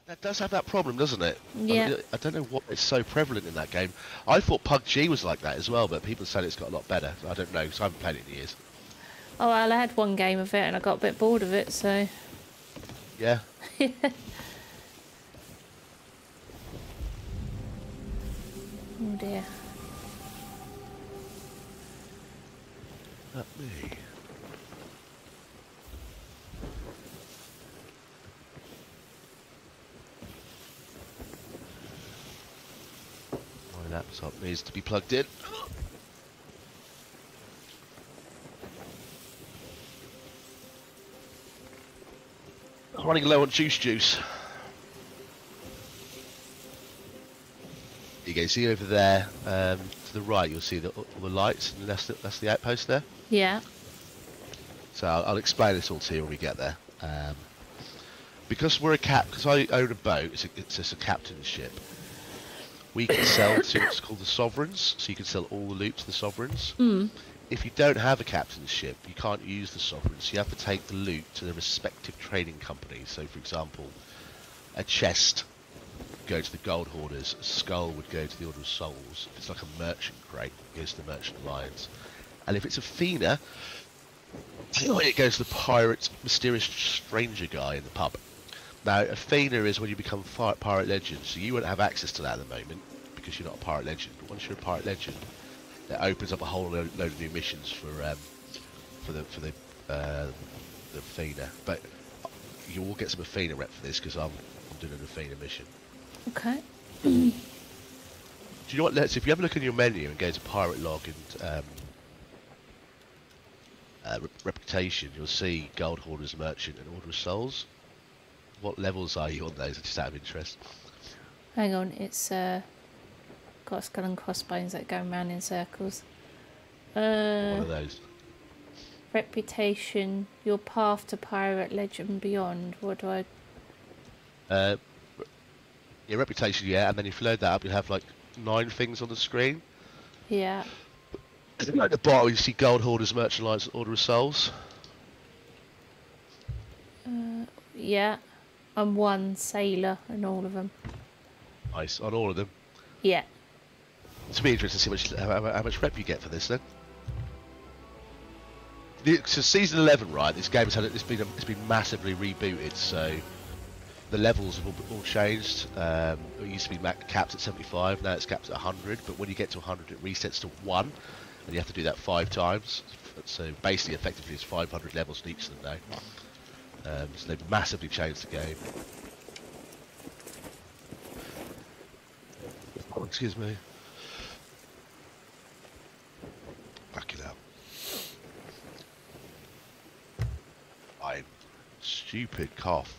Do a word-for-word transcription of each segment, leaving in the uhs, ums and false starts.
That does have that problem, doesn't it? Yeah. I, I don't know what is so prevalent in that game. I thought P U B G was like that as well, but people say it's got a lot better. I don't know, because I haven't played it in years. Oh, well, I had one game of it and I got a bit bored of it, so... Yeah? Yeah. Oh dear. Not me. My laptop needs to be plugged in. I'm running low on juice juice. You go, see over there, um, to the right, you'll see the, all the lights, and that's the, that's the outpost there. Yeah. So I'll, I'll explain this all to you when we get there. Um, because we're a cap, because I own a boat, it's a, it's just a captain's ship. We can sell to what's called the sovereigns, so you can sell all the loot to the sovereigns. Mm. If you don't have a captain's ship, you can't use the sovereigns. You have to take the loot to the respective trading companies. So, for example, a chest would go to the gold hoarders, a skull would go to the Order of Souls. If it's like a merchant crate, it goes to the Merchant Alliance. And if it's a Fina, it goes to the pirate, mysterious stranger guy in the pub. Now, a Fina is when you become pirate legend, so you won't have access to that at the moment because you're not a pirate legend. But once you're a pirate legend, it opens up a whole load, load of new missions for um, for the for the uh, the Athena. But you will get some Athena rep for this because I'm I'm doing an Athena mission. Okay. Do you know what? Let's if you have a look in your menu and go to pirate log and um, uh, re reputation, you'll see gold hoarders, merchant, and Order of Souls. What levels are you on those? Just out of interest. Hang on, it's uh, got a skull and crossbones that go round in circles. Uh, What are those? Reputation, your path to pirate legend beyond. What do I... Uh, yeah, reputation, yeah, and then if you load that up, you'll have like nine things on the screen. Yeah. At the bottom, you see gold hoarders, merchant alliance, Order of Souls. Uh, yeah. I'm one sailor in all of them. Nice, on all of them. Yeah. It's be interesting to see how much, how, how much rep you get for this then. The, so season eleven, right? This game has had it's been it's been massively rebooted, so the levels have all, all changed. Um, it used to be capped at seventy-five, now it's capped at one hundred. But when you get to one hundred, it resets to one, and you have to do that five times. So basically, effectively, it's five hundred levels in each of them now. Um, so they've massively changed the game. Oh, excuse me. Back it up. I'm stupid cough.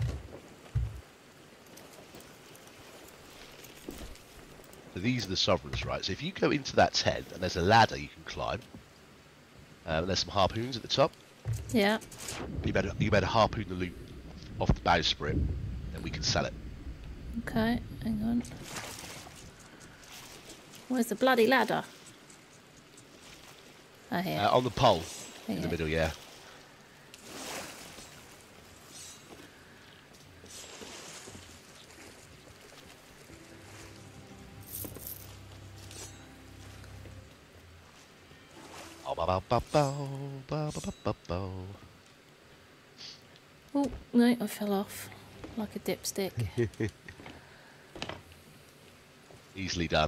So these are the sovereigns, right? So if you go into that tent and there's a ladder you can climb, um, and there's some harpoons at the top. Yeah. You better you better harpoon the loot off the bowsprit, and we can sell it. Okay, hang on. Where's the bloody ladder? Oh, here. Uh, on the pole Here. in the middle, yeah. Oh, no, I fell off. Like a dipstick. Easily done.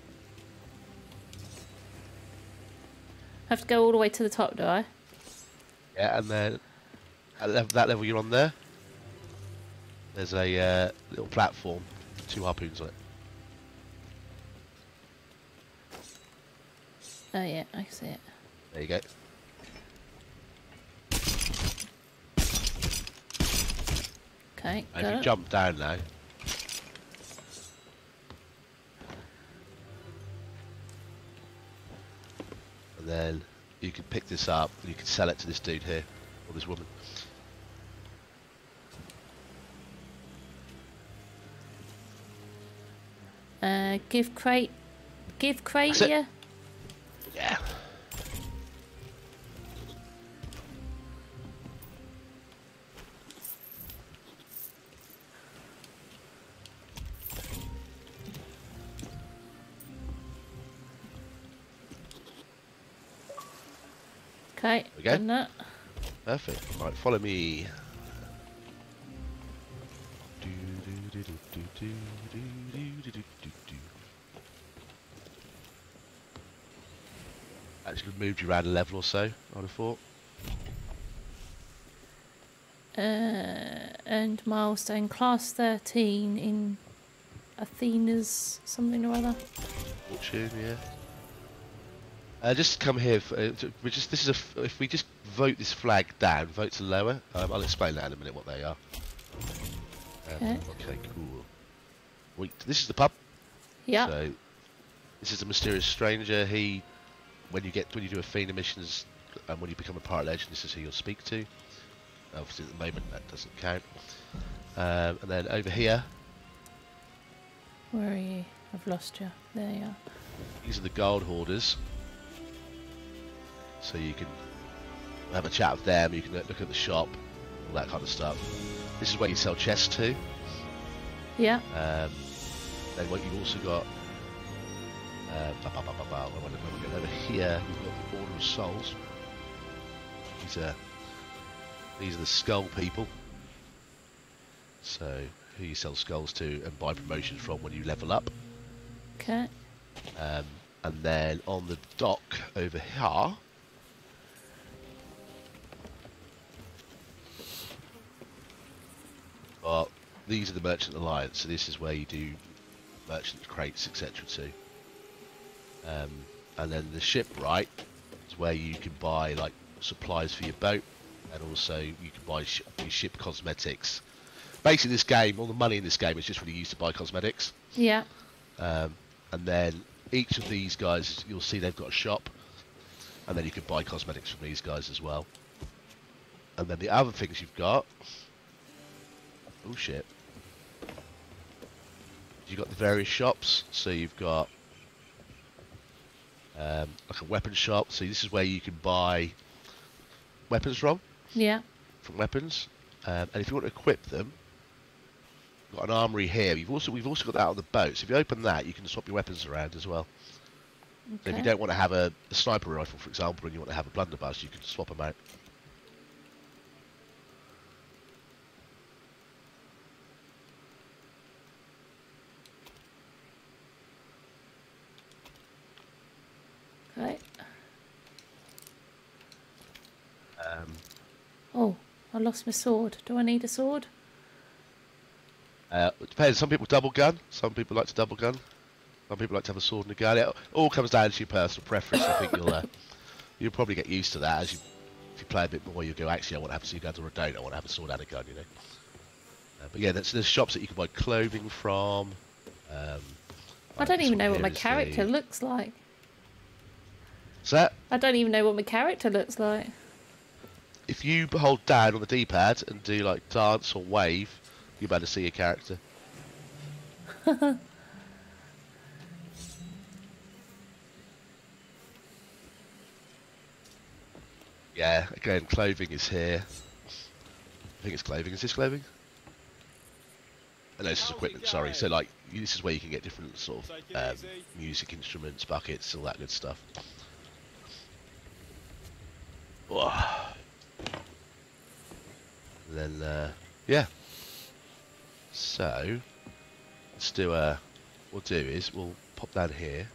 Have to go all the way to the top, do I? Yeah, and then at level, that level you're on there, there's a uh, little platform, two harpoons on it. Oh yeah, I see it. There you go. Okay, And if got you it. jump down now, and then you can pick this up and you can sell it to this dude here, or this woman. Uh, give crate, give crate, That's it. yeah. Yeah. Okay, we go. done that. Perfect. Right, follow me. Actually moved you around a level or so, I would have thought. Uh, and milestone class thirteen in Athena's something or other. Fortune, yeah. Uh, just come here. For, uh, we just this is a. F if we just vote this flag down, vote to lower. Um, I'll explain that in a minute what they are. Um, Okay. Okay, cool. Wait, this is the pub. Yeah. So this is a mysterious stranger. He, when you get when you do Athena missions, and when you become a pirate legend, this is who you'll speak to. Obviously, at the moment that doesn't count. Um, and then over here, Where are you? I've lost you. There you are. these are the gold hoarders. So you can have a chat with them. You can look at the shop, all that kind of stuff. This is where you sell chests to. Yeah. Um, then what you've also got, uh, ba -ba -ba -ba -ba, when we get over here, you've got the Order of Souls. These are these are the skull people. So who you sell skulls to and buy promotions from when you level up. Okay. Um, and then on the dock over here, well, these are the Merchant Alliance. So this is where you do merchant crates, et cetera too. Um, and then the shipwright is where you can buy like supplies for your boat, and also you can buy sh ship cosmetics. Basically, this game, all the money in this game is just really used to buy cosmetics. Yeah. Um, and then each of these guys, you'll see they've got a shop, and then you can buy cosmetics from these guys as well. And then the other things you've got, oh shit, you've got the various shops. So you've got um, like a weapon shop. So this is where you can buy weapons from. Yeah. From weapons, um, and if you want to equip them, you've got an armory here. You've also we've also got that on the boat. So if you open that, you can swap your weapons around as well. Okay. So if you don't want to have a, a sniper rifle, for example, and you want to have a blunderbuss, you can swap them out. Okay. Um, Oh, I lost my sword. Do I need a sword? uh, it depends. Some people double gun. Some people like to double gun. Some people like to have a sword and a gun. It all comes down to your personal preference. I think you'll uh, you'll probably get used to that as you if you play a bit more. You go, actually, I want to have two guns, or I don't. I want to have a sword and a gun. You know. Uh, but yeah, there's, there's shops that you can buy clothing from. Um, I don't even know what my is character the... looks like. What's that? I don't even know what my character looks like. If you hold down on the D-pad and do like dance or wave, you're about to see your character. Yeah, again, clothing is here. I think it's clothing. Is this clothing? Oh, no, this is equipment, sorry. So, like, this is where you can get different sort of um, music instruments, buckets, all that good stuff. Whoa. And then, uh, yeah. So, let's do a... What we'll do is, we'll pop down here.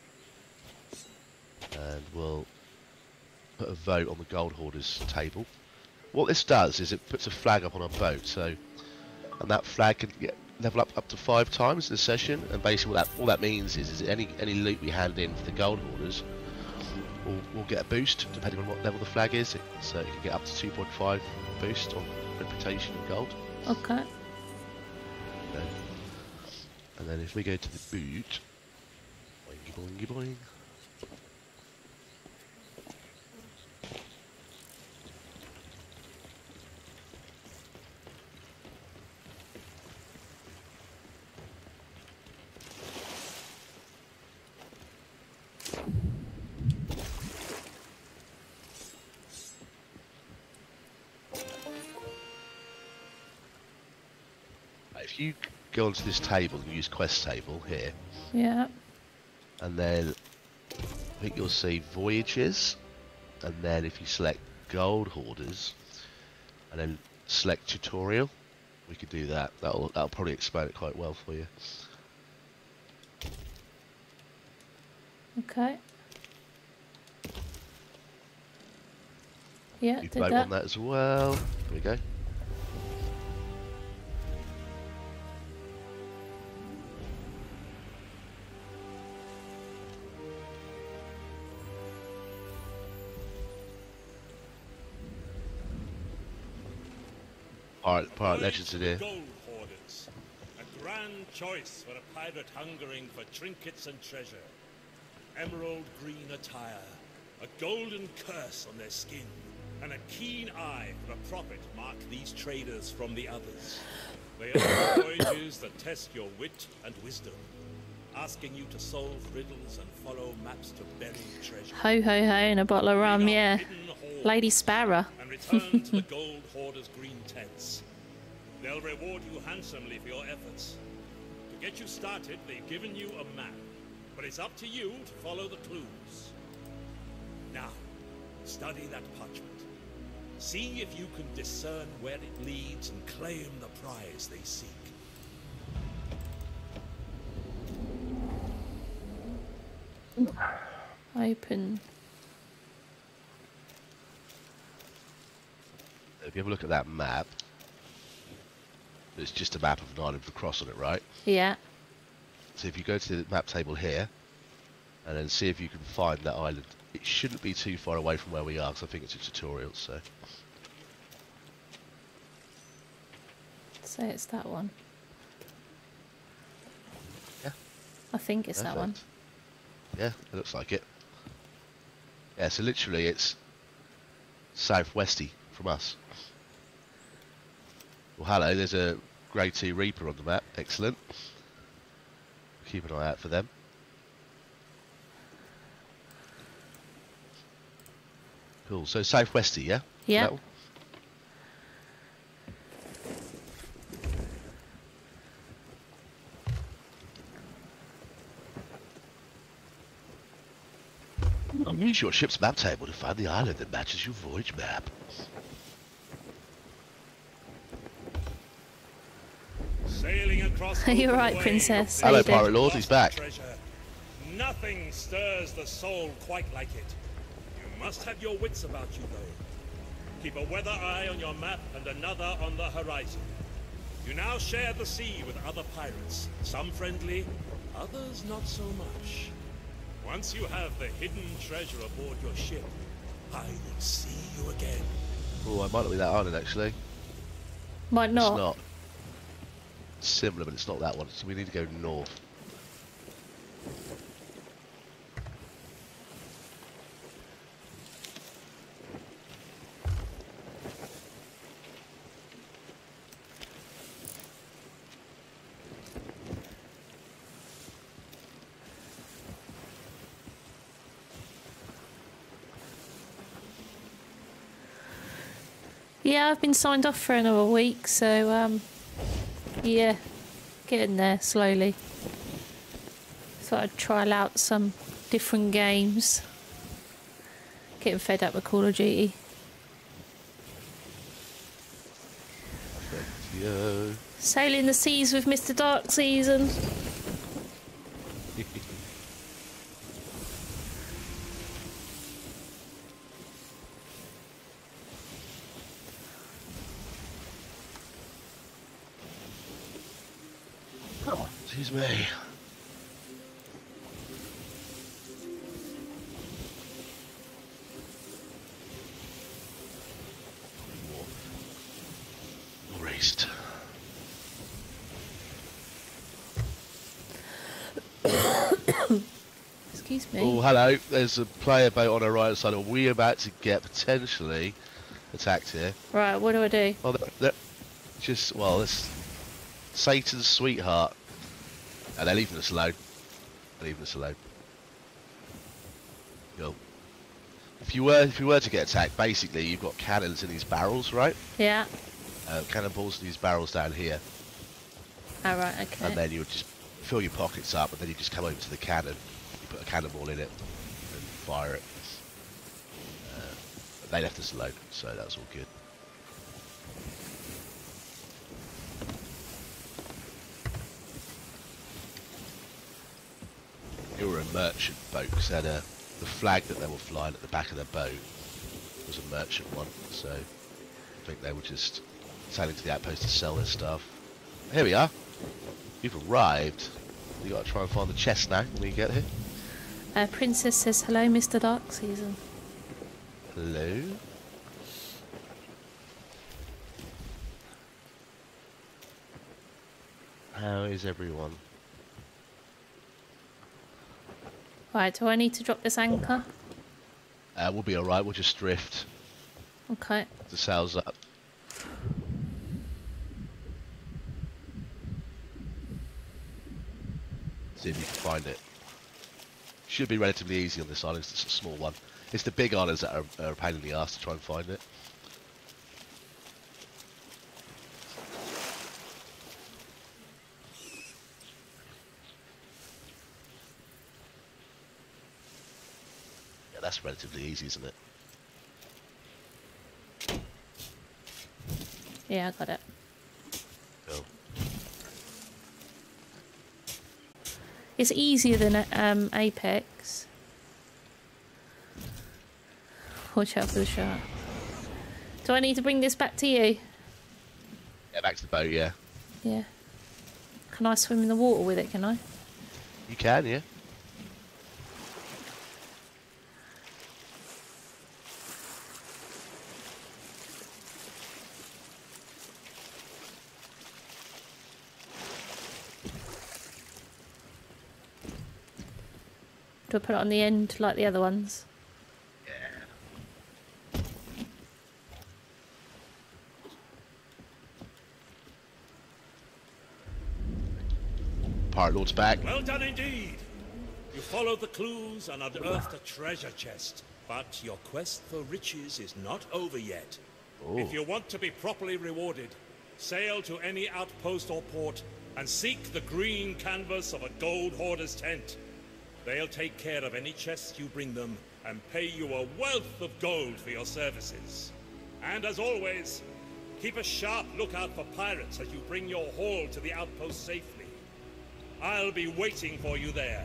And we'll put a vote on the gold hoarders table. What this does is it puts a flag up on our boat, so... And that flag can get level up up to five times in a session, and basically what that all that means is, is any any loot we hand in for the gold hoarders will will get a boost depending on what level the flag is. It, so it can get up to two point five boost on reputation and gold. Okay. Okay. And then if we go to the boot, boingy boingy boing. If you go onto this table, you use quest table here, Yeah. and then I think you'll see voyages. and then if you select gold hoarders, and then select tutorial, we could do that. That'll that'll probably explain it quite well for you. Okay. Yeah, You did vote that. on that as well. There we go. Pirate, pirate legends in here. Gold hoarders. A grand choice for a pirate hungering for trinkets and treasure. Emerald green attire, a golden curse on their skin, and a keen eye for a profit mark these traders from the others. They are voyages that test your wit and wisdom, asking you to solve riddles and follow maps to buried treasure. Ho ho ho and a bottle of rum, yeah. Lady Sparrow. And return to the gold hoarders' green tents. They'll reward you handsomely for your efforts. To get you started, they've given you a map, but it's up to you to follow the clues. Now, study that parchment. See if you can discern where it leads and claim the prize they seek. Open. If you have a look at that map, it's just a map of an island with a cross on it, right? Yeah. So if you go to the map table here, and then see if you can find that island. It shouldn't be too far away from where we are, because I think it's a tutorial, so... So it's that one. Yeah. I think it's Perfect. that one. Yeah, it looks like it. Yeah, so literally it's southwesty from us. Well, hello, there's a Grey two Reaper on the map. Excellent. Keep an eye out for them. Cool, so southwesty, yeah? Yeah. That one? Use your ship's map table to find the island that matches your voyage map. Sailing across You're open right, waves, Princess. Hello, How you doing? Pirate Lord, he's back. treasure. Nothing stirs the soul quite like it. You must have your wits about you, though. Keep a weather eye on your map and another on the horizon. You now share the sea with other pirates, some friendly, others not so much. Once you have the hidden treasure aboard your ship, I will see you again. Oh, I might not be that island actually. Might not. It's not. It's similar, but it's not that one. So we need to go north. Yeah, I've been signed off for another week, so um, yeah, getting there slowly. Thought I'd trial out some different games. Getting fed up with Call of Duty. Yo. Sailing the seas with Mister Dark Season. Excuse me. Erased. Excuse me. Oh, hello. There's a player boat on our right side. Are we about to get potentially attacked here? Right, what do I do? Well, they're, they're just, well, let's Satan's sweetheart. And they're leaving us alone. They're leaving us alone. Cool. If you were, if you were to get attacked, basically you've got cannons in these barrels, right? Yeah. Uh, cannonballs in these barrels down here, All right. Okay. and then you would just fill your pockets up, and then you just come over to the cannon, you put a cannonball in it, and fire it. Uh, They left us alone, so that was all good. They were a merchant boat, because they had a, the flag that they were flying at the back of their boat was a merchant one, so I think they were just sailing to the outpost to sell their stuff. Here we are. You've arrived. You got to try and find the chest now when you get here. Uh, Princess says hello, Mister Dark Season. Hello. How is everyone? Right, do I need to drop this anchor? Uh, we'll be alright, we'll just drift. Okay. The sails up. See if you can find it. Should be relatively easy on this island, it's a small one. It's the big islands that are, are a pain in the arse to try and find it. Yeah, that's relatively easy, isn't it? Yeah, I got it. Cool. It's easier than um, Apex. Watch out for the shark. Do I need to bring this back to you? Yeah, back to the boat, yeah. Yeah. Can I swim in the water with it, can I? You can, yeah. Do I put it on the end like the other ones? Yeah. Pirate Lord's back. Well done indeed. You followed the clues and unearthed a treasure chest. But your quest for riches is not over yet. Ooh. If you want to be properly rewarded, sail to any outpost or port and seek the green canvas of a gold hoarder's tent. They'll take care of any chests you bring them and pay you a wealth of gold for your services. And as always, keep a sharp lookout for pirates as you bring your haul to the outpost safely. I'll be waiting for you there.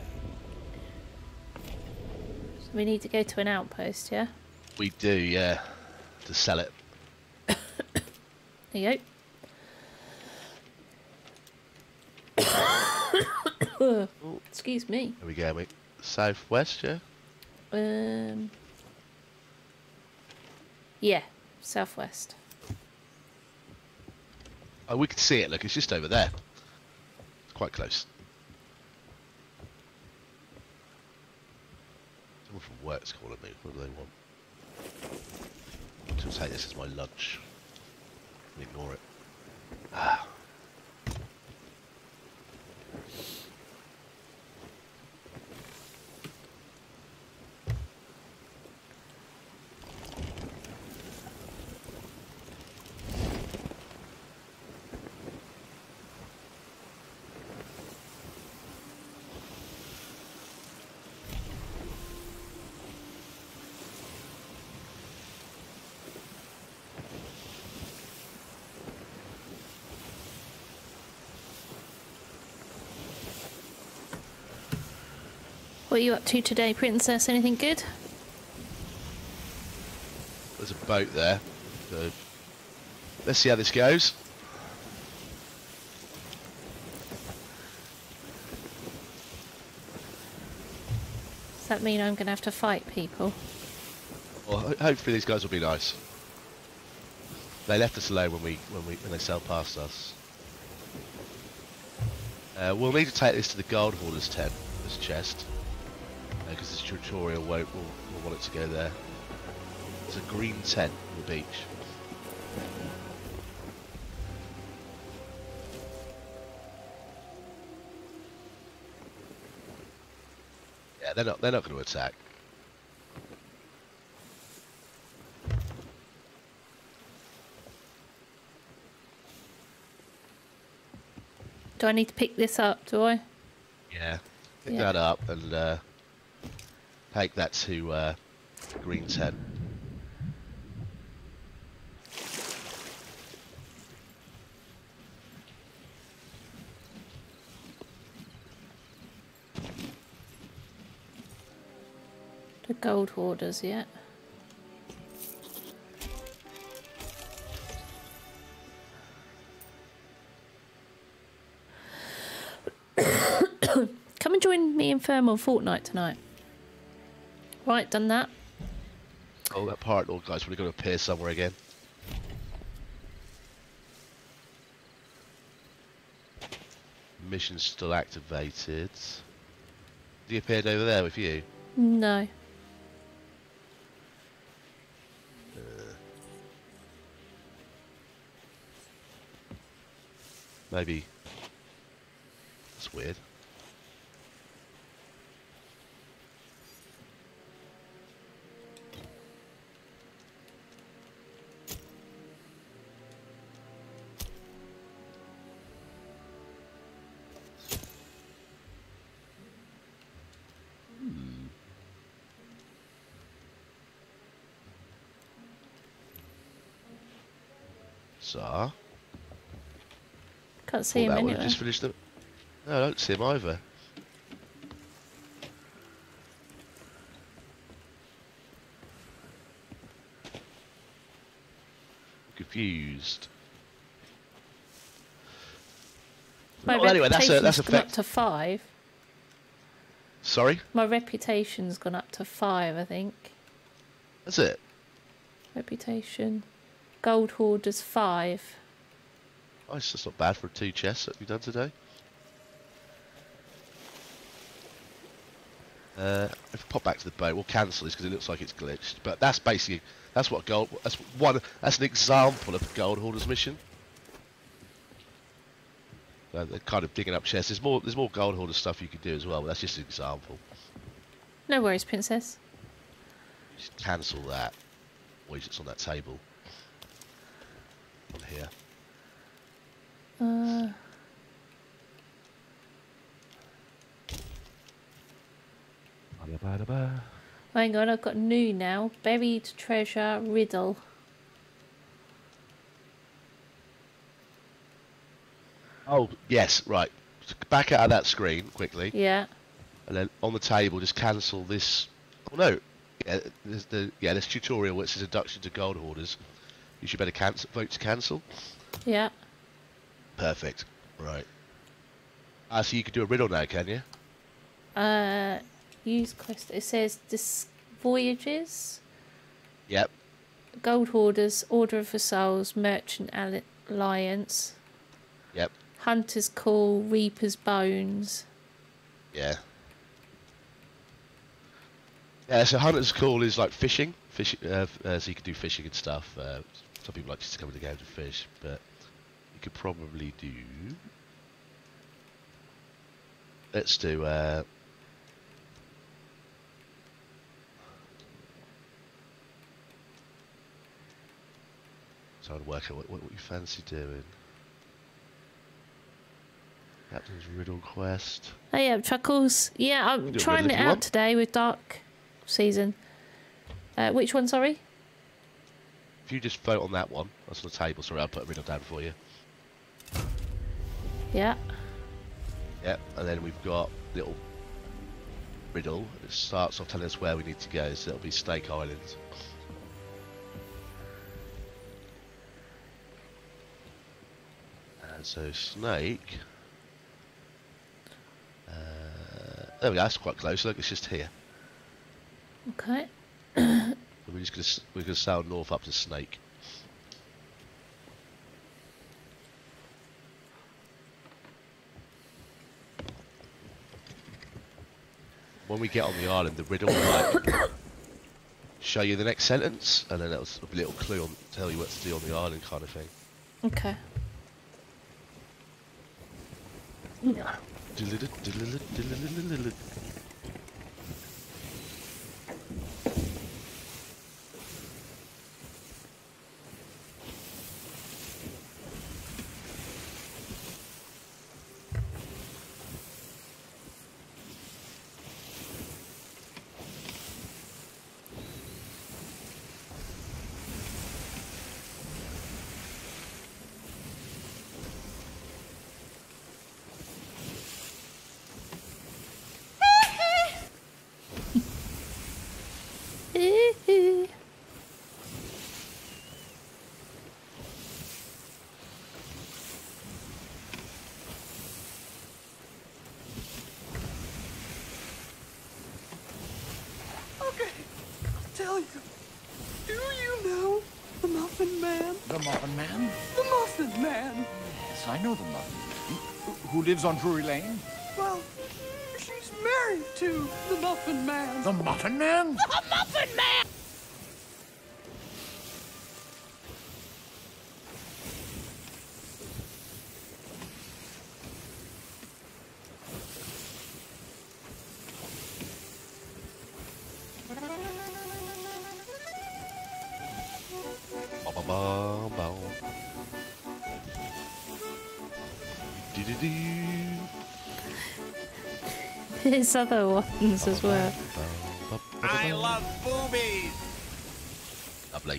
So we need to go to an outpost, yeah? We do, yeah. To sell it. There you go. Excuse me. There we go, mate. Southwest, yeah? Um. Yeah, southwest. Oh, we can see it. Look, it's just over there. It's quite close. Someone from work's calling me. What do they want? I'll take this as my lunch. Ignore it. Ah. What are you up to today, Princess? Anything good? There's a boat there. So let's see how this goes. Does that mean I'm going to have to fight people? Well, ho hopefully these guys will be nice. They left us alone when we when we when they sailed past us. Uh, we'll need to take this to the gold hoarder's tent, this chest, because this tutorial won't will, will want it to go there. There's a green tent on the beach. Yeah, they're not they're not going to attack. Do I need to pick this up, do I? Yeah. Pick Yeah. that up and uh, take that to uh, the green tent. The gold hoarders, yeah. Come and join me in Thermal Fortnite tonight. Right, done that. Oh, that pirate lord guy's probably going to appear somewhere again. Mission's still activated. He appeared over there with you? No. Uh, maybe. That's weird. So, Can't see him that would anywhere. have just finished the... No, I don't see him either. Confused. My Well, anyway, that's a that's a reputation's gone up fact. to five. Sorry, My reputation's gone up to five, I think. that's it. Reputation. Gold hoarders five. Oh, it's just not bad for two chests that we've done today. Uh, if we pop back to the boat, we'll cancel this because it looks like it's glitched. But that's basically that's what gold. That's one. That's an example of a gold hoarders mission. Uh, they're kind of digging up chests. There's more. There's more gold hoarder stuff you can do as well. But that's just an example. No worries, princess. Just cancel that. Or it's on that table. On here. Uh, hang on, I've got new now. Buried treasure riddle. Oh yes, right. Back out of that screen quickly. Yeah. And then on the table, just cancel this. Oh no, yeah, there's the yeah this tutorial which is introduction to gold hoarders. You should better cancel. Vote to cancel. Yeah. Perfect. Right. Ah, so you can do a riddle now, can you? Uh, use quest. It says this voyages, Yep. gold hoarders, order of the souls, merchant alliance, Yep. hunter's call, reaper's bones. Yeah. Yeah. So hunter's call is like fishing. Fishing. Uh, uh, so you can do fishing and stuff. Uh, some people like just to come in the game to fish, but you could probably do. Let's do. Uh, So I'd work out what, what you fancy doing. Captain's Riddle Quest. Oh yeah, Chuckles. Yeah, I'm do a trying riddle it if you out want. today with Dark Season. Uh, which one, sorry? If you just vote on that one, that's on the table. Sorry, I'll put a riddle down for you. Yeah. Yep, and then we've got little riddle. It starts off telling us where we need to go, so it'll be Snake Island. And so Snake. Uh, there we go. That's quite close. Look, it's just here. Okay. So we're just gonna s- we're gonna sail north up to Snake. When we get on the island, the riddle will like show you the next sentence, and then it'll a little clue on tell you what to do on the island, kind of thing. Okay. tell you. Do you know the Muffin Man? The Muffin Man? The Muffin Man. Yes, I know the Muffin Man. Who- Who lives on Drury Lane? Well, she's married to the Muffin Man. The Muffin Man? The Muffin Man! Ba, ba, ba. Do-do-do. There's other ones as well. I love boobies! Lovely.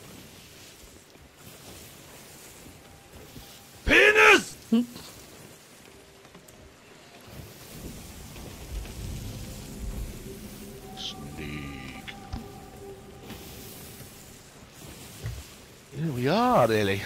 Penis! Sneak. Here we are, nearly.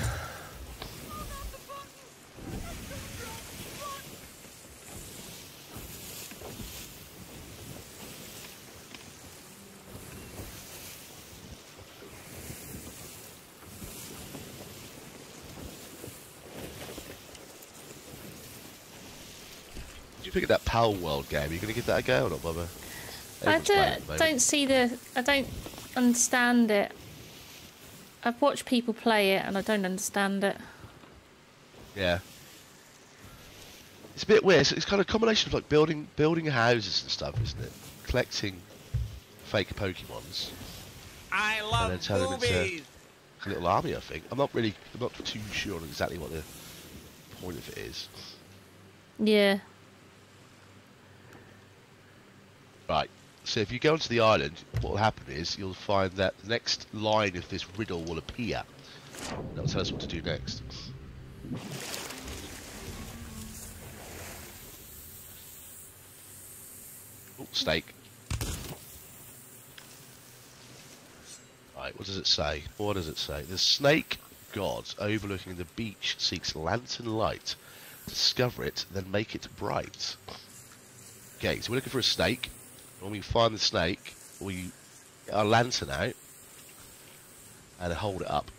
Did you pick up that Pal World game? Are you going to give that a go or not, Bubba? I Everyone's playing it at the don't, moment. don't see the. I don't understand it. I've watched people play it and I don't understand it. Yeah. It's a bit weird. It's, it's kind of a combination of like building building houses and stuff, isn't it? Collecting fake Pokemons I and love then turning them into boobies! a little army, I think. I'm not really, I'm not too sure on exactly what the point of it is. Yeah. Right. So if you go onto the island, what will happen is you'll find that the next line of this riddle will appear. That'll tell us what to do next. Oh, snake. Right, what does it say? What does it say? The snake god overlooking the beach seeks lantern light. Discover it, then make it bright. Okay, so we're looking for a snake. When we find the snake, we get our lantern out and hold it up.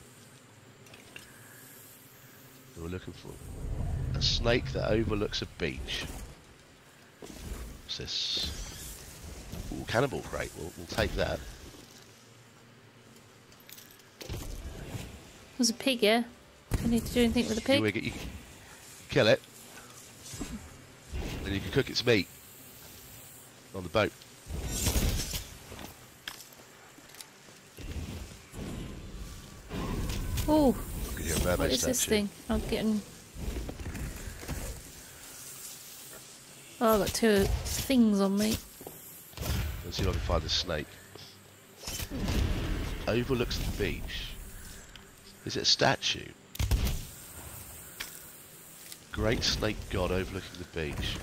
So we're looking for a snake that overlooks a beach. What's this? Ooh, cannibal crate. We'll, we'll take that. There's a pig here. Do I need to do anything with the You, pig? you can kill it, and you can cook its meat on the boat. Oh, I can hear a mermaid what is this statue. thing? I'm getting. Oh, I've got two things on me. Let's see if I can find the snake. Overlooks the beach. Is it a statue? Great snake god overlooking the beach.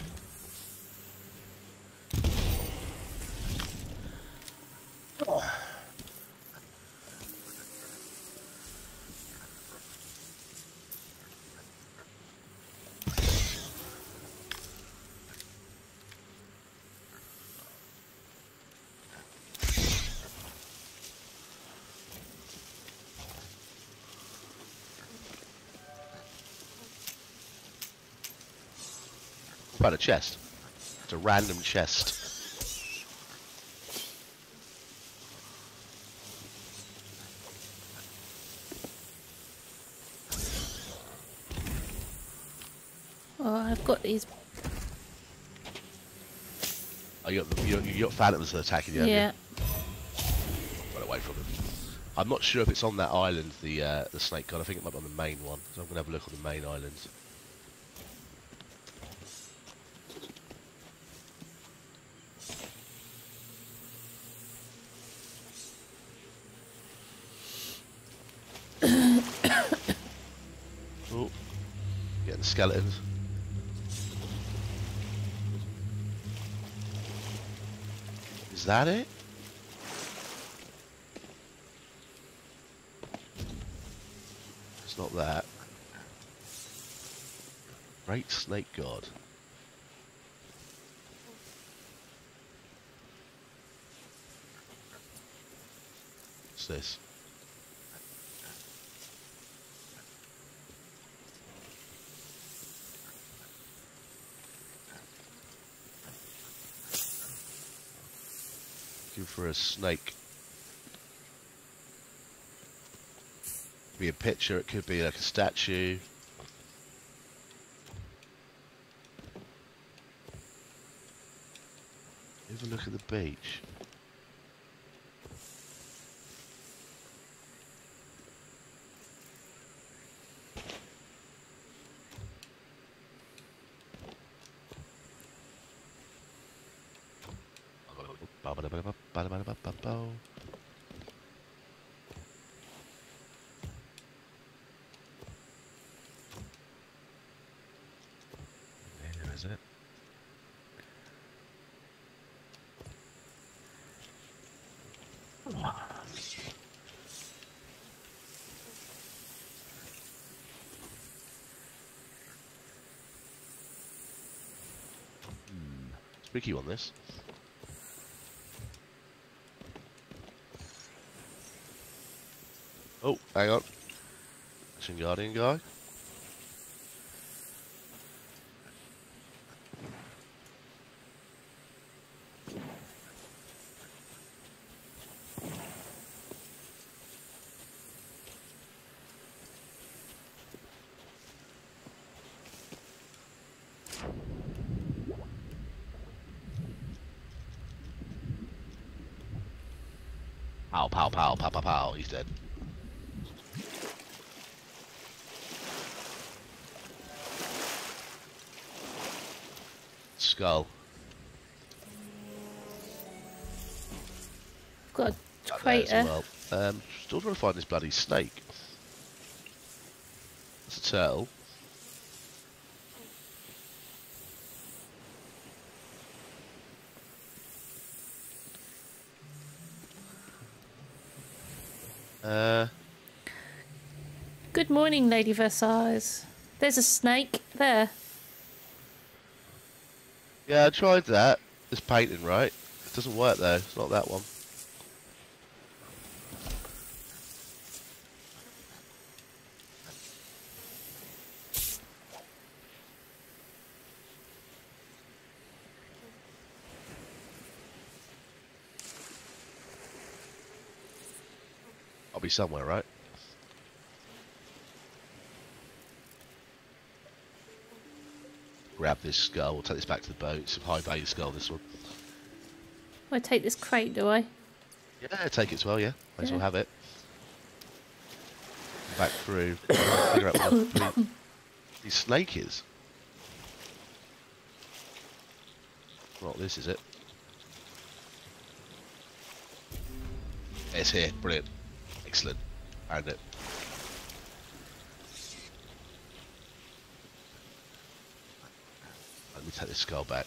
Oh. What about a chest? It's a random chest. Oh, I've got these. Oh, you got, the, you got, you got phantoms attacking you, haven't Yeah. you? Run away from them. I'm not sure if it's on that island, the uh, the snake god. I think it might be on the main one. So I'm going to have a look on the main island. Oh, getting skeletons. Is that it? It's not that. Great snake god. What's this? Looking for a snake. Could be a picture, it could be like a statue. Have a look at the beach. There is it. Hmm. Spooky on this. Oh, hang on. Action Guardian guy. Pow, pow, pow, pow, pow, pow. He's dead. Skull. I've got a That crater. there as well. Um, still trying to find this bloody snake. It's a turtle. Uh, Good morning, Lady Versailles. There's a snake there. yeah, I tried that. This painting, right? It doesn't work though. It's not that one. I'll be somewhere, right? Grab this skull. We'll take this back to the boat. It's a high value skull, this one. I take this crate, do I? Yeah, take it as well, yeah. Might as well Yeah. have it. Back through. Figure out what the, the snake is. Not this, is it? It's here. Brilliant. Excellent. Found it. Let me take this skull back.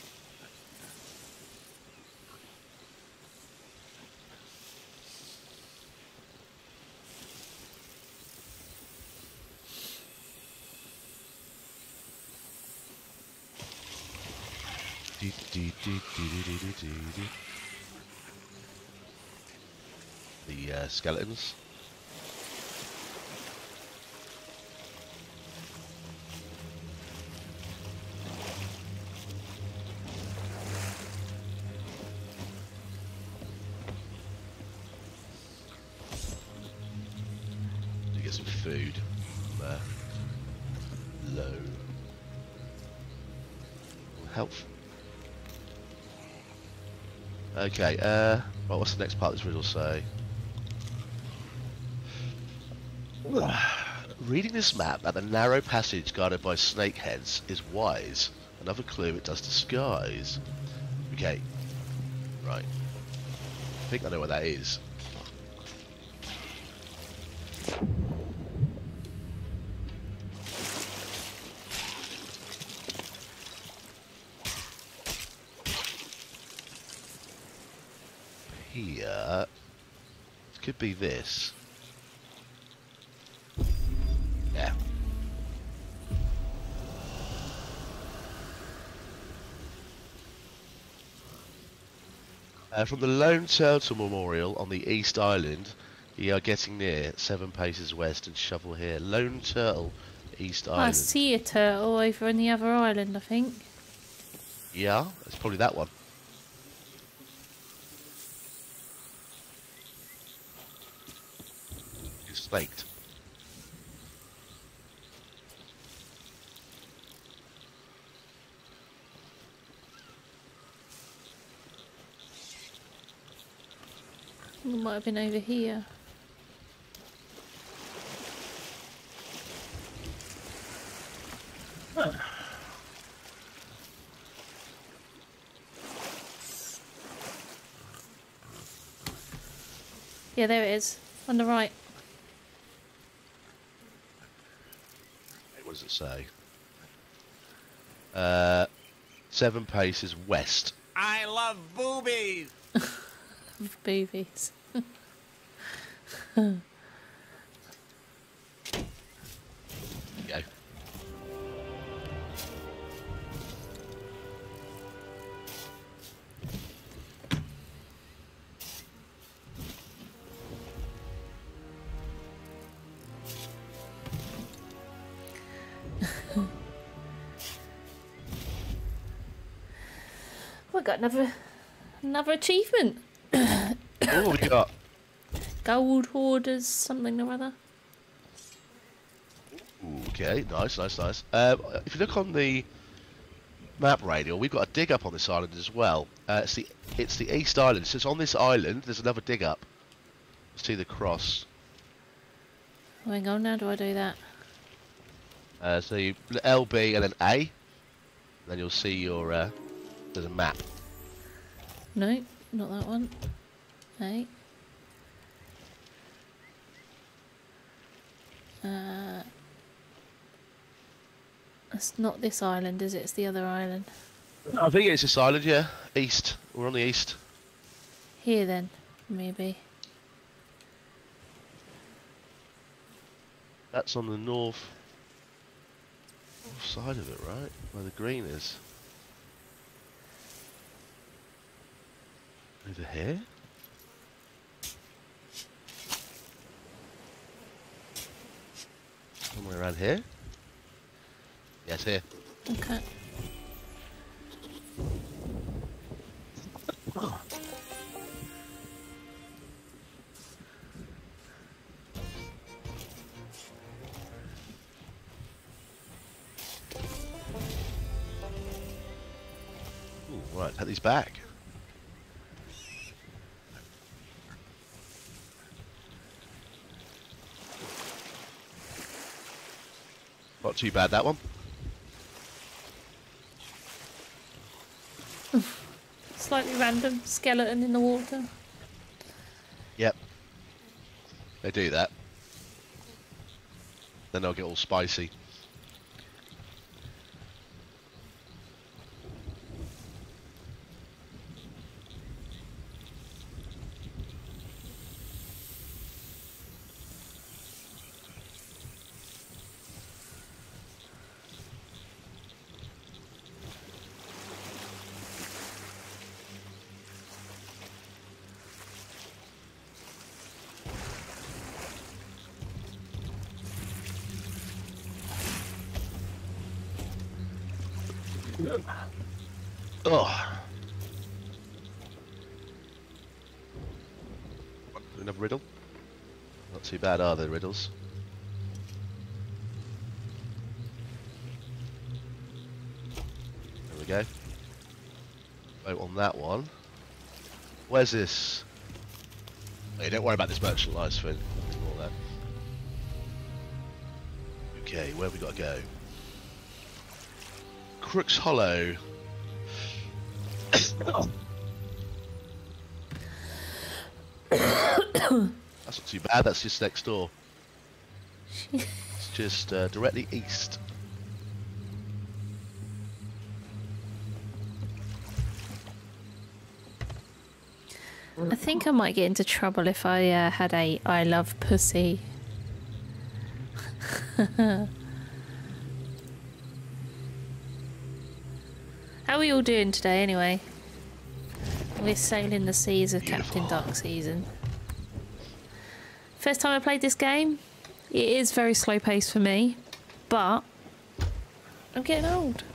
Do, do, do, do, do, do, do, do. The uh, skeletons. To get some food from uh, low health. Okay, uh, right, what's the next part of this riddle say? Reading this map at the narrow passage guarded by snakeheads is wise. Another clue, it does disguise. Okay, right. I think I know what that is. Here, it could be this. Yeah. Uh, from the Lone Turtle Memorial on the East Island, You are getting near. Seven paces west and shovel here. Lone Turtle, East I Island. see a turtle over on the other island, I think. Yeah, it's probably that one. It's snaked. It might have been over here. Yeah, there it is. On the right. What does it say? Uh, seven paces west. I love boobies. Boobies. There you go. We got another another achievement. Oh, what we got? Gold hoarders, something or other. Okay, nice, nice, nice. Um, if you look on the map radial, we've got a dig up on this island as well. Uh, it's the it's the East Island. So it's on this island. There's another dig up. See the cross. Oh, hang on, how do I do that? Uh, so you L B and then A. Then you'll see your uh, there's a map. No, not that one. Hey. Uh, it's not this island, is it? It's the other island. I think it's this island, yeah. East. We're on the east. Here then, maybe. That's on the north, north side of it, right? Where the green is. Over here? Somewhere around here? Yes, here. Okay. Ooh, right, take these back. Not too bad, that one. Slightly random skeleton in the water. Yep. They do that. Then they'll get all spicy. Oh. Another riddle. Not too bad, are they, riddles? There we go. Vote on that one. Where's this? Hey, don't worry about this merchandise thing. Ignore that. Okay, where have we got to go? Crook's Hollow. That's not too bad, that's just next door. It's just uh, directly east. I think I might get into trouble if I uh, had a I love pussy. How are we all doing today anyway? We're sailing the seas of Beautiful. Captain Duck season. First time I played this game, it is very slow paced for me, but I'm getting old.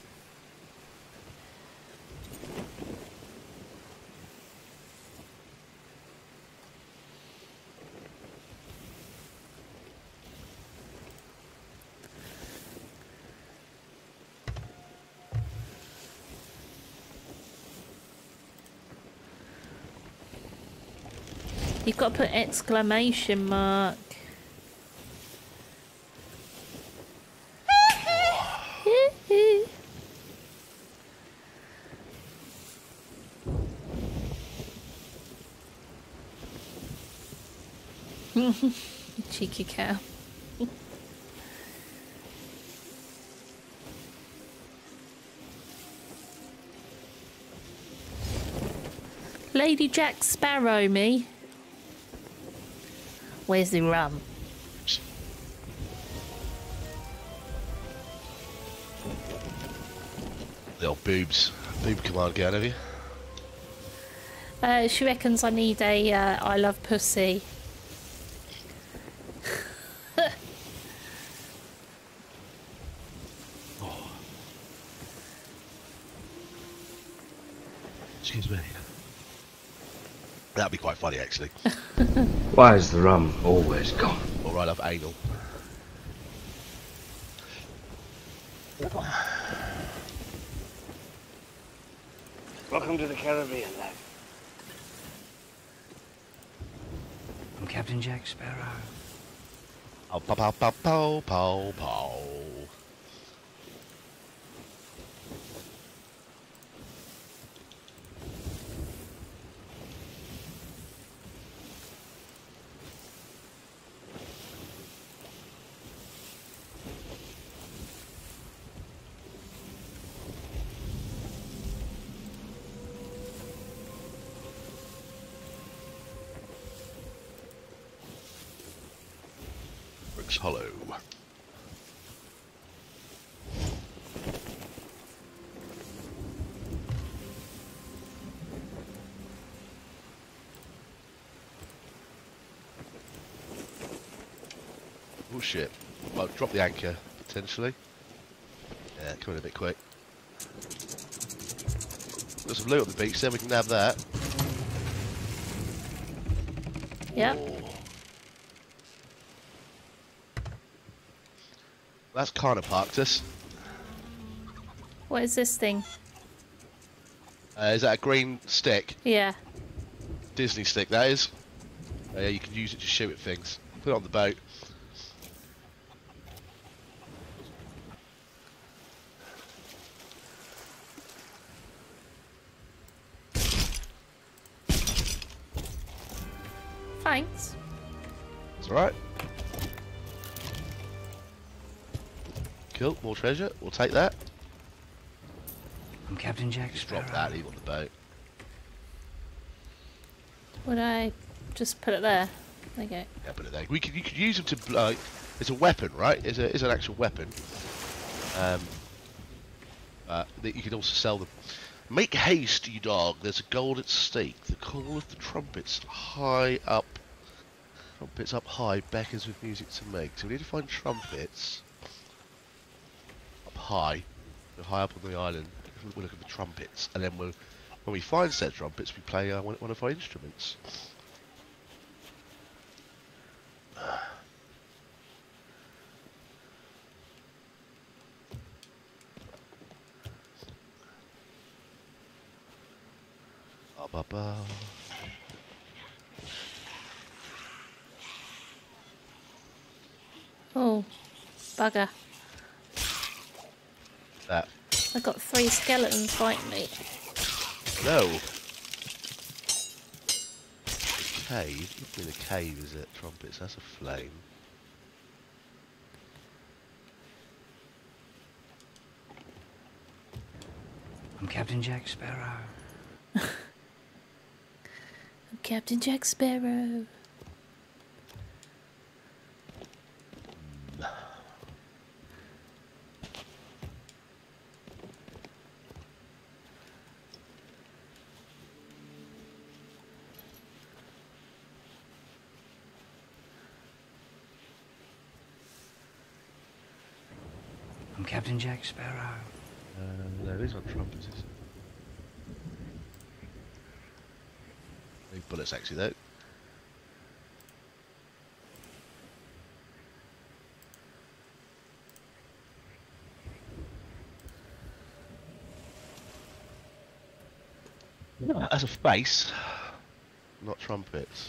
You've got to put exclamation mark. Cheeky cow. Lady Jack Sparrow, me. Where's the rum? Little boobs. Boob command going, have you? Uh, she reckons I need a uh, I love pussy. Oh. Excuse me. That'd be quite funny, actually. Why is the rum always gone? Or I love anal. Welcome to the Caribbean, lad. I'm Captain Jack Sparrow. Oh, pow, pow, pow, pow, pow, pow. Hollow. Oh shit. Well, drop the anchor, potentially. Yeah, coming a bit quick. Got some loot on the beach, then we can have that. Yep. Oh. That's kind of parked us. What is this thing? Uh, is that a green stick? Yeah. Disney stick, that is. Uh, yeah, you can use it to shoot at things. Put it on the boat. Thanks. It's alright. Cool, more treasure. We'll take that. I'm Captain Jack Just Sparrow. drop that, leave it on the boat. Would I just put it there? There you go. Yeah, put it there. We could, you could use them to, like, it's a weapon, right? It's, a, it's an actual weapon. Um, uh, that you can also sell them. Make haste, you dog. There's a gold at stake. The call of the trumpets high up. Trumpets up high beckons with music to make. So we need to find trumpets up high. We're high up on the island. We'll look at the trumpets, and then we'll, when we find said trumpets, we play uh, one, one of our instruments. Ba ba ba. Oh, bugger. That. I got three skeletons fighting me. No. Cave? Not really a cave, is it? Trumpets, that's a flame. I'm Captain Jack Sparrow. I'm Captain Jack Sparrow. I'm Captain Jack Sparrow. Uh, no, these aren't trumpets, is it? Big bullets, actually, though. As a face, not trumpets.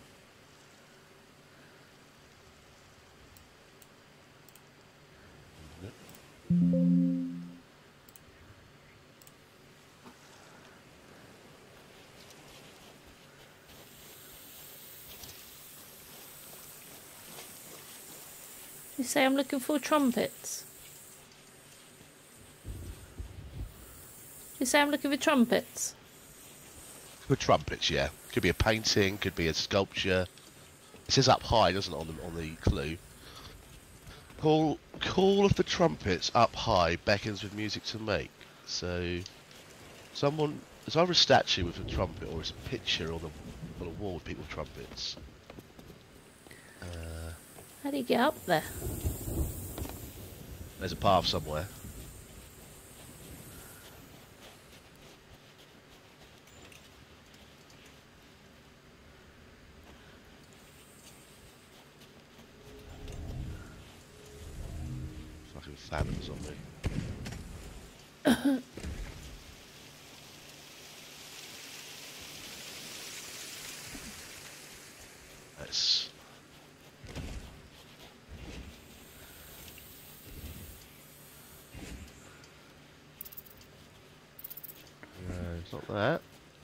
You say I'm looking for trumpets? You say I'm looking for trumpets? For trumpets, yeah. Could be a painting, could be a sculpture. It says up high, doesn't it, on the on the clue? Call call of the trumpets up high beckons with music to make. So someone, it's either a statue with a trumpet or it's a picture on the on a wall with people with trumpets. Uh, How do you get up there? there's a path somewhere. Fucking phantoms on me. Let's. No, it's not that.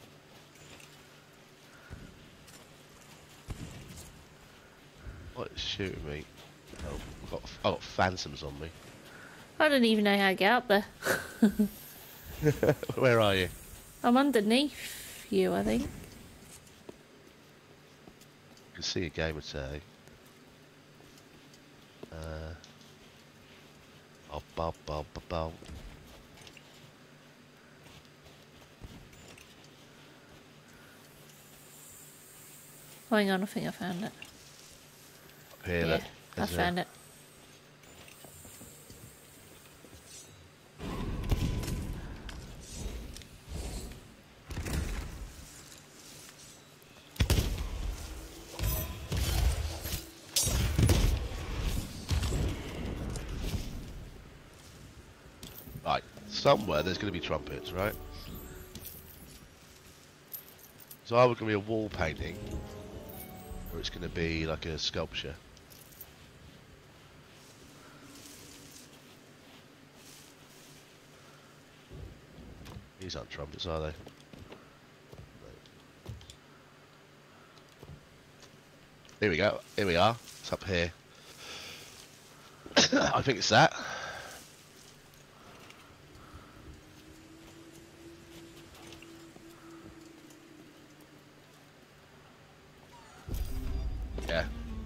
What's shooting me? Oh, I've got, I've got phantoms on me. I don't even know how to get up there. Where are you? I'm underneath you, I think. You can see a gamer tag. Uh, oh, bow, bow, bow, bow. Hang on, I think I found it. Up here, Yeah, look. I There's a- found it. Right, somewhere there's going to be trumpets, right? So either going to be a wall painting, or it's going to be like a sculpture. These aren't trumpets, are they? Here we go. Here we are. It's up here. I think it's that. Yeah.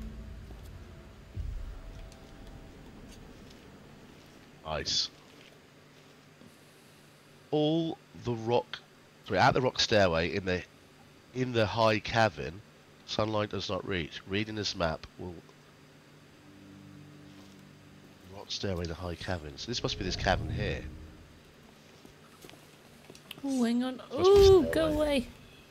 Nice. All the rock, sorry, at the rock stairway in the in the high cavern, sunlight does not reach. Reading this map will rock stairway, the high cavern. So this must be this cavern here. Oh, hang on. Must be Ooh, stairway. go away.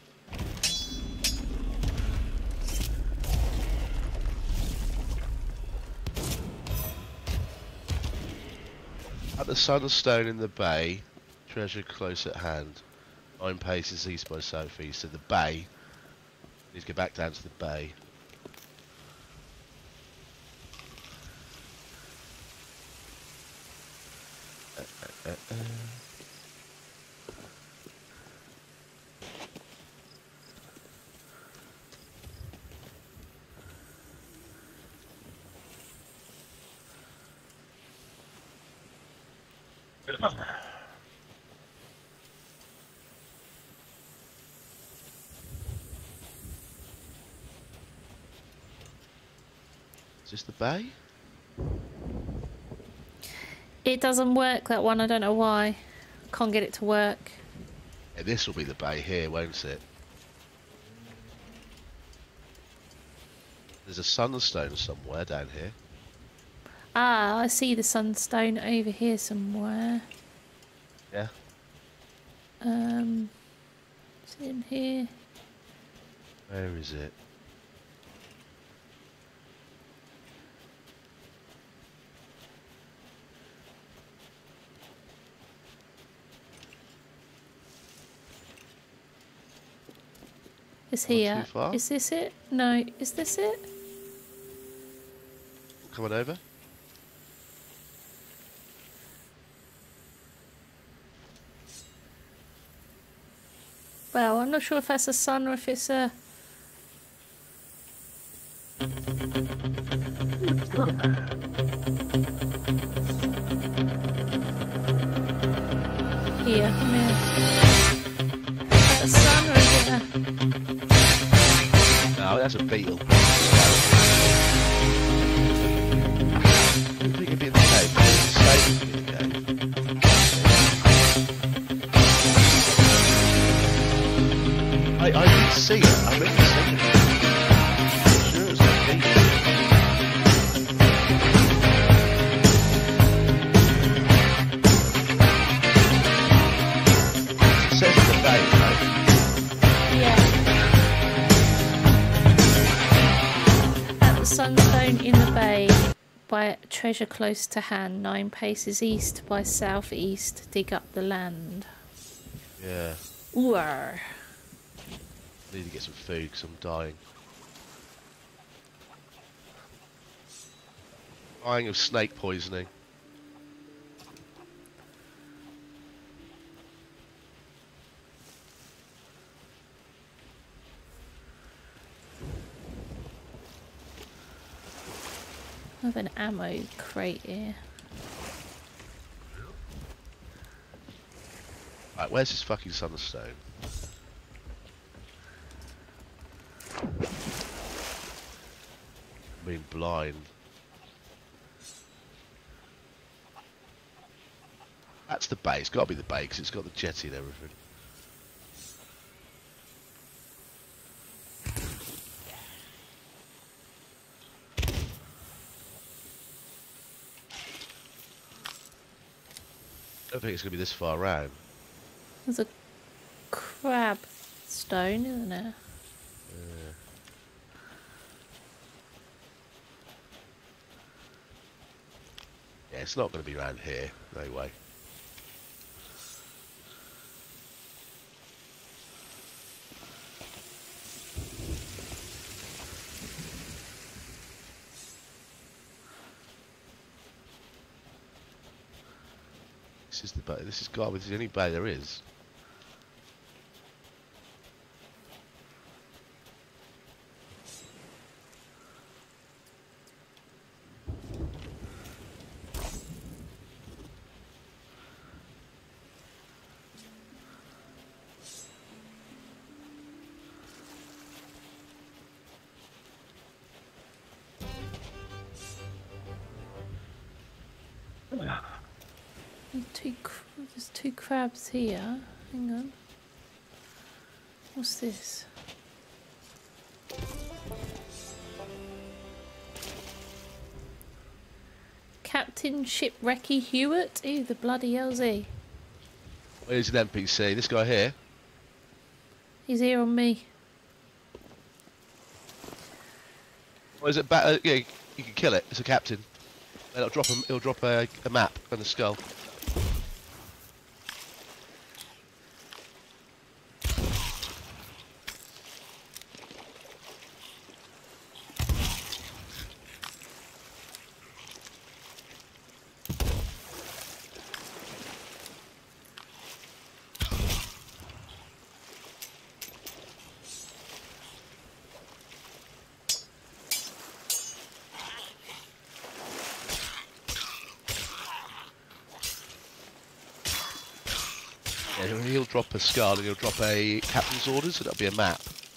At the sunstone in the bay, treasure close at hand. Nine paces east by southeast. So the bay. Need to get back down to the bay. Uh, uh, uh, uh. Is this the bay? It doesn't work, that one. I don't know why. Can't get it to work. Yeah, this will be the bay here, won't it? There's a sunstone somewhere down here. Ah, I see the sunstone over here somewhere. Yeah. Um, is it in here? Where is it? It's Not here. too far. Is this it? No, is this it? Coming over. Well, I'm not sure if that's a sun or if it's a... Here, come here. Is that a sun or is it a... No, that's a beetle. I think it'd be in the cave. It's safe to be in the cave. I, I didn't see it. I didn't see it. I'm sure it was a beetle. It says in the bay, right? At the sunstone in the bay, by a treasure close to hand, nine paces east by southeast, dig up the land. Yeah. Ooh. Need to get some food because I'm dying. Dying of snake poisoning. I have an ammo crate here. Right, where's this fucking sunstone? I'm being blind. That's the bay. It's got to be the bay because it's got the jetty and everything. I don't think it's going to be this far round. There's a crab stone, isn't it? Yeah. Yeah, it's not going to be round here. No way. This is the bay. This is got. This is the only bay there is. There's two, cr there's two crabs here. Hang on. What's this? Captain Shipwrecky Hewitt? Who the bloody hell's he? Where's an N P C? This guy here. He's here on me. Or is it? Ba uh, yeah, you can kill it. It's a captain. And it'll drop a, it'll drop a, a map and a skull. Yeah, he'll, he'll drop a skull and he'll drop a captain's orders, so that'll be a map.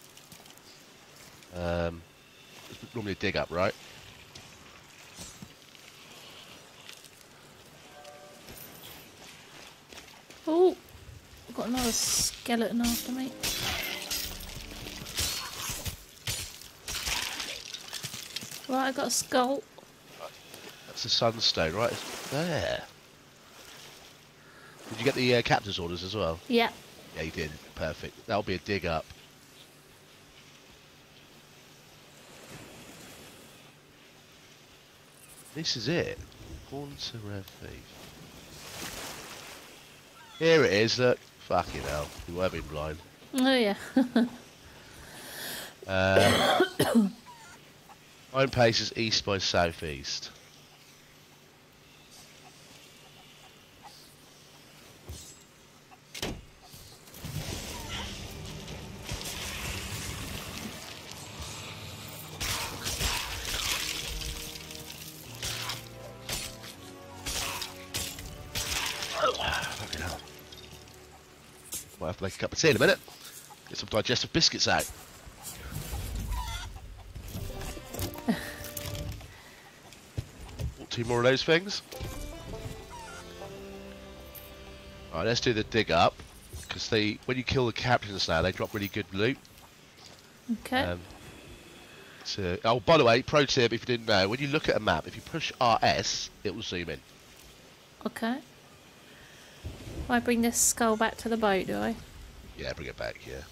Um, it's normally a dig up, right? Oh, I've got another skeleton after me. Right, I got a skull. That's the sunstone right there. Did you get the uh, captain's orders as well? Yeah. Yeah, you did. Perfect. That'll be a dig up. This is it. Haunter Rev Thief. Here it is, look. Fucking hell. You were being blind. Oh, yeah. uh, Iron Pace is east by southeast. Might have to make a cup of tea in a minute. Get some digestive biscuits out. Two more of those things. Alright, let's do the dig up. Because they, when you kill the captains now, they drop really good loot. Okay. Um, so, oh, by the way, pro tip if you didn't know, when you look at a map, if you push R S, it will zoom in. Okay. I bring this skull back to the boat, do I? Yeah, bring it back, yeah.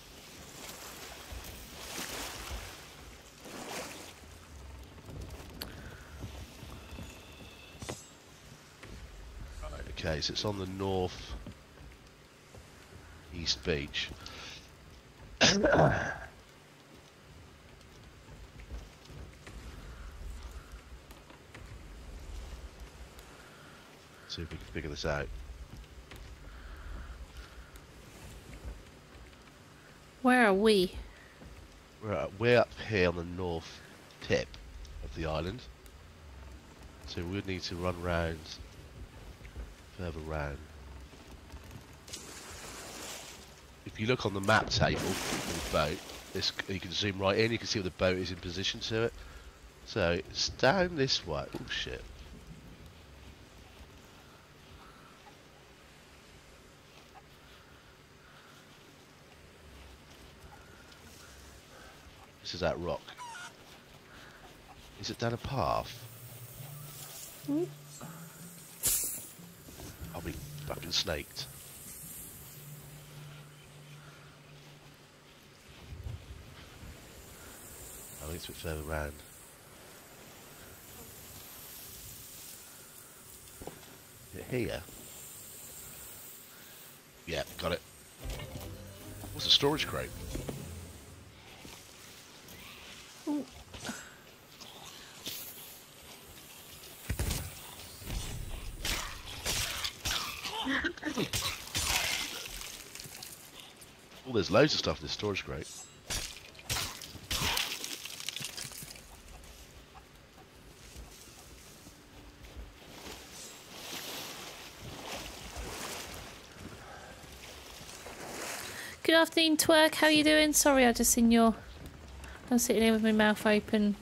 Right, okay, so it's on the north east beach. See if we can figure this out. Where are we? We're, up, we're up here on the north tip of the island. So we would need to run round, further round. If you look on the map table of the boat, this, you can zoom right in, you can see where the boat is in position to it. So it's down this way. Oh shit. This is that rock. Is it down a path? Mm. I'll be fucking snaked. I think it's a bit further round. Is it here? Yeah, got it. What's a storage crate? Ooh. Oh, there's loads of stuff in this storage crate. Good afternoon, Twerk. How you doing? Sorry, I just seen your... I'm sitting here with my mouth open.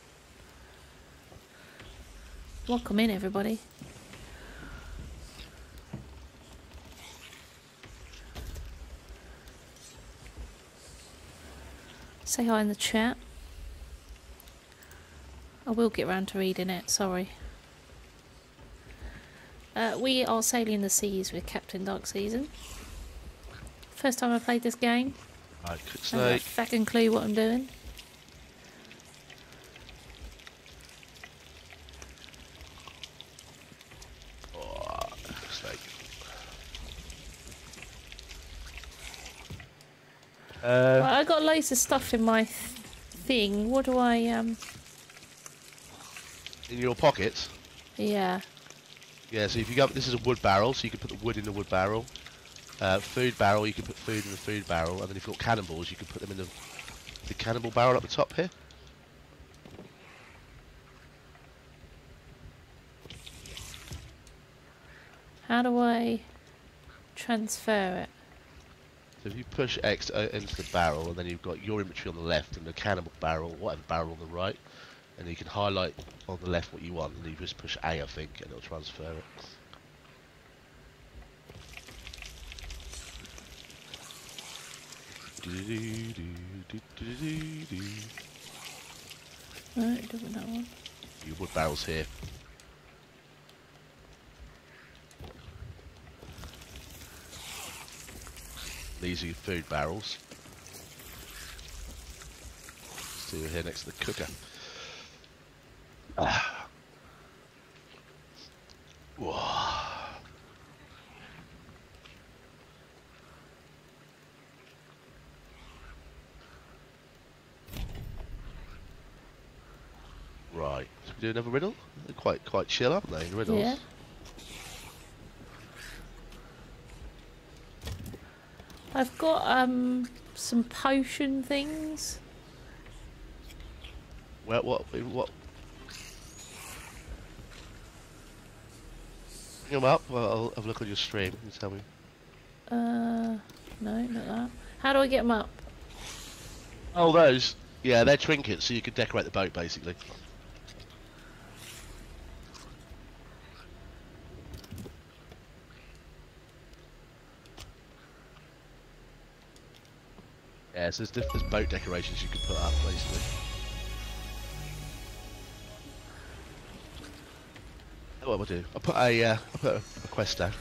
Welcome in, everybody. Say hi in the chat. I will get round to reading it, sorry. Uh, we are sailing the seas with Captain Dark Season. First time I played this game. Right, cook I have a snake. fucking clue what I'm doing. Oh, cook snake. Uh, Well, I got loads of stuff in my th thing. What do I, um... in your pockets? yeah. Yeah, so if you go, this is a wood barrel, so you can put the wood in the wood barrel. Uh, food barrel, you can put food in the food barrel, and then if you've got cannonballs, you can put them in the, the cannonball barrel up the top here. How do I transfer it? So if you push X uh, into the barrel, and then you've got your inventory on the left and the cannonball barrel, whatever barrel on the right, and you can highlight on the left what you want, and you just push A, I think, and it'll transfer it. Right, doing that one. Your wood barrel's here. These are your food barrels. See you here next to the cooker. Ah. Whoa. Right, should we do another riddle? They're quite quite chill, aren't they? Riddles. Yeah. I've got um some potion things. Well, what what? Bring them up. Well, I'll have a look on your stream. You tell me. Uh, no, not that. How do I get them up? Oh, those. Yeah, they're trinkets, so you can decorate the boat basically. Yeah, so there's different boat decorations you can put up, basically. What we'll do? I'll put a, uh, I'll put a, a quest down.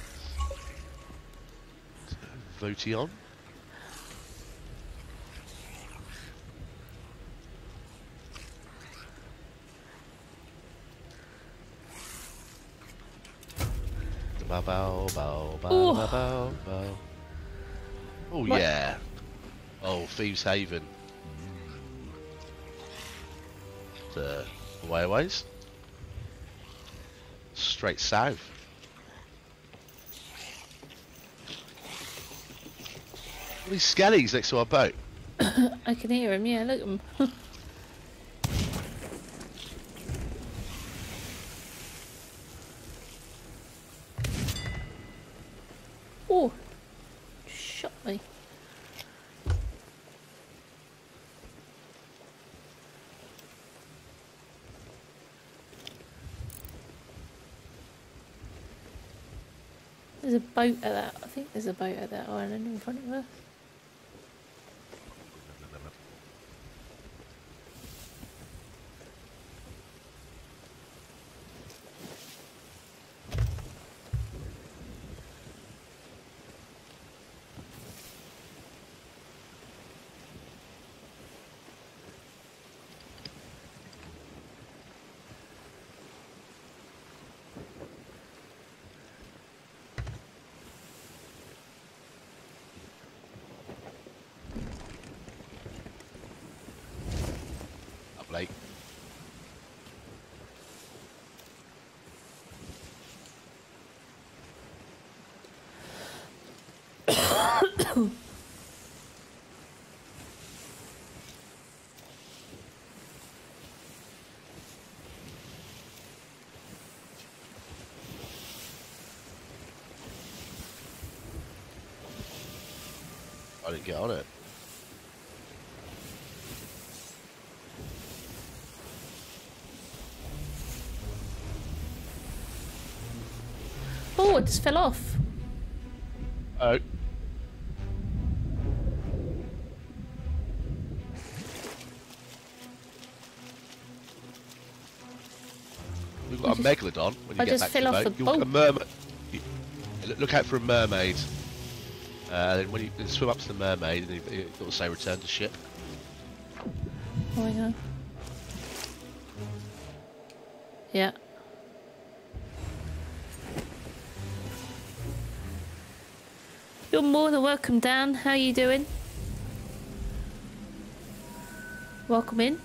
Vote on. Bow bow bow bow Ooh. bow bow bow. Oh What? yeah. Oh, Thieves Haven. The away a ways. Straight south. All these skellies next to our boat. I can hear him. Yeah, look at him. Oh, shot me. There's a boat at that. I think there's a boat at that island in front of us. Up late. I didn't get on it. Oh, it just fell off. Oh. We've got a just- megalodon when you I get just back fell to the off boat. the You'll- A boat. mermaid. You, look out for a mermaid. Uh, then when you then swim up to the mermaid, and it, it will say return to ship. Oh, I know. Yeah. You're more than welcome, Dan. How you doing? Welcome in.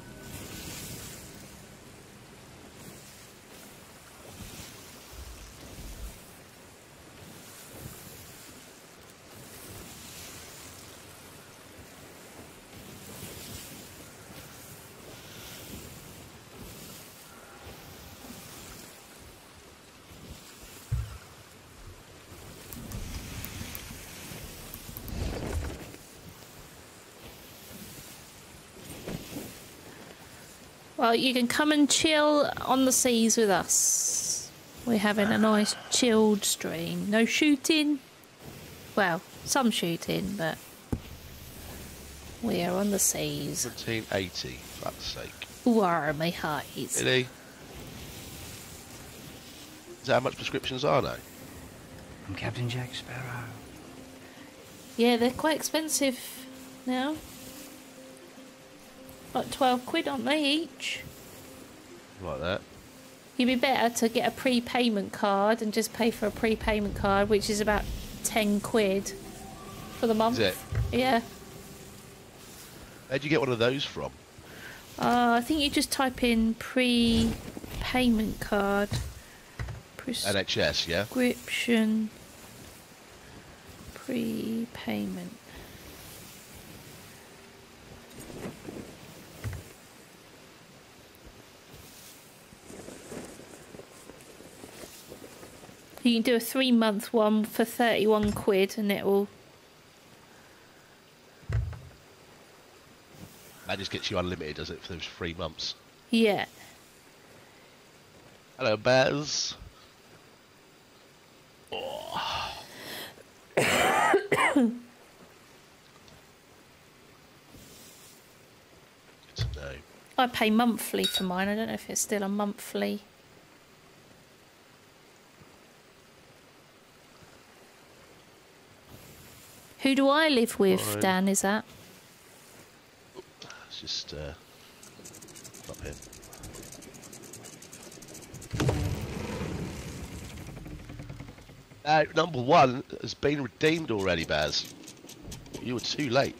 Well, you can come and chill on the seas with us. We're having a nice chilled stream. No shooting. Well, some shooting, but we are on the seas. seventeen eighty, for fuck's sake. War my highs. Really? Is that how much prescriptions are now? I'm Captain Jack Sparrow. Yeah, they're quite expensive now. Like twelve quid, aren't they, each? Like that. You'd be better to get a prepayment card and just pay for a prepayment card, which is about ten quid for the month. Is it? Yeah. Where'd you get one of those from? Uh, I think you just type in prepayment card. N H S, yeah? Prescription. Prepayment. You can do a three month one for thirty-one quid and it will. That just gets you unlimited, does it, for those three months? Yeah. Hello, Baz. Oh. Good to know. I pay monthly for mine. I don't know if it's still a monthly. Who do I live with, Fine. Dan, is that? It's just, uh, up here. Uh, number one has been redeemed already, Baz. You were too late.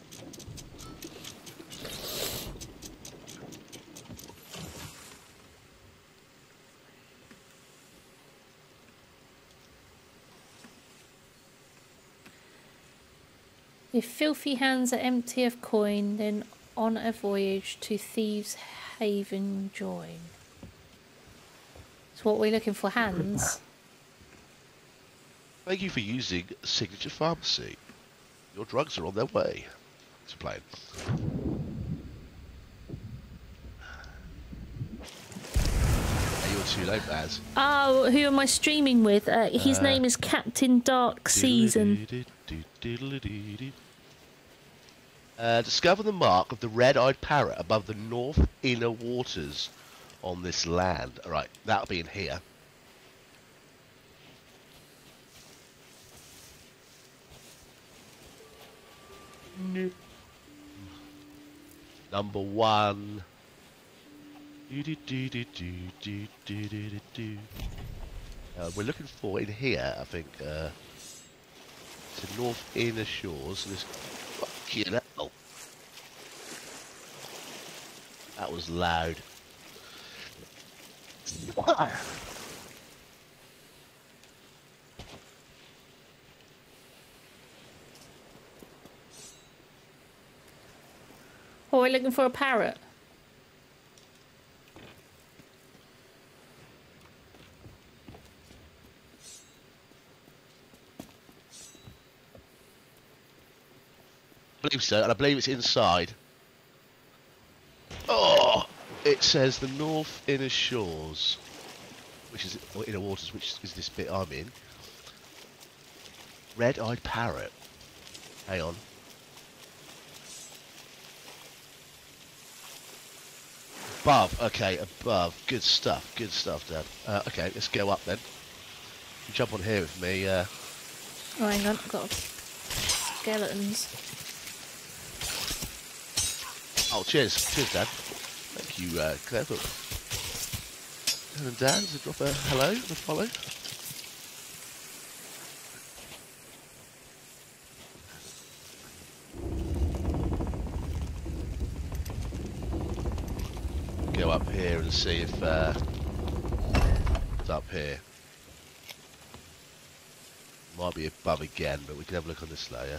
If filthy hands are empty of coin, then on a voyage to Thieves' Haven join. So what we're looking for, hands? Thank you for using Signature Pharmacy. Your drugs are on their way. Explain. You were too late, Baz. Oh, who am I streaming with? Uh, his Uh, name is Captain Dark Season. Uh, discover the mark of the red-eyed parrot above the north inner waters on this land. Alright, that'll be in here. No. Number one. Uh, we're looking for in here, I think, uh, to north inner shores. This fucking hell. That was loud. Oh, we're looking for a parrot. I believe so, and I believe it's inside. Oh! It says the north inner shores, which is, or inner waters, which is this bit I'm in. Red-eyed parrot. Hang on. Above, okay, above. Good stuff, good stuff, Dad. Uh, okay, let's go up then. You jump on here with me. Uh... Oh, hang on, I've got skeletons. Oh, cheers, cheers, Dad. Thank you, uh, Claire. And Dan, to drop a hello and a follow. Go up here and see if uh, it's up here. Might be above again, but we can have a look on this layer.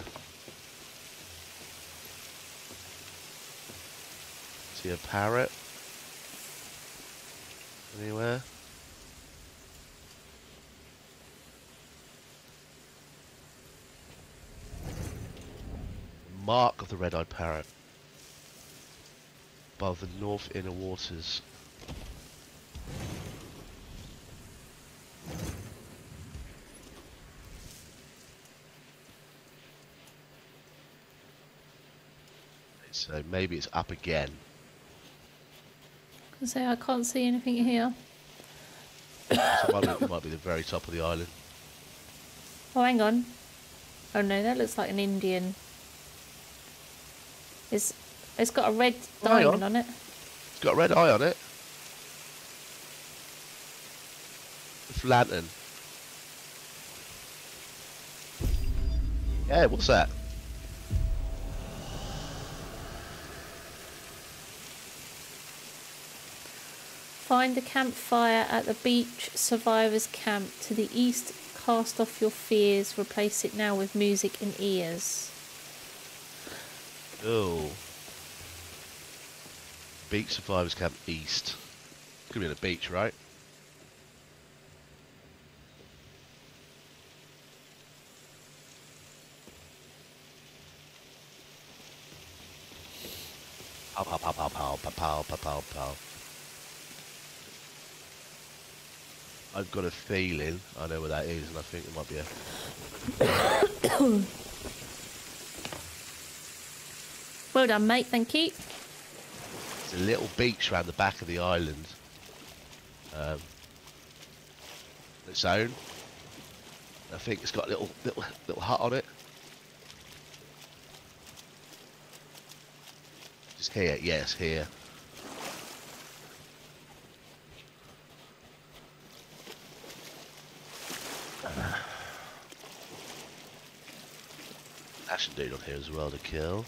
See a parrot? Anywhere? Mark of the red-eyed parrot. Above the north inner waters. So maybe it's up again. I say I can't see anything here. So it might be, it might be the very top of the island. Oh, hang on. Oh no, that looks like an Indian. It's, it's got a red Oh, hang diamond on. on it. It's got a red eye on it. It's lantern. Yeah, what's that? Find the campfire at the beach survivors camp to the east. Cast off your fears. Replace it now with music and ears. Oh. Beach survivors camp east. Could be on the beach, right? Pow pow pow pow pow pow pow pow pow pow. I've got a feeling I know where that is, and I think it might be a. Well done, mate. Thank you. It's a little beach around the back of the island. Um, its own. I think it's got a little little little hut on it. Just here, yes, here. Ashen dude on here as well to kill.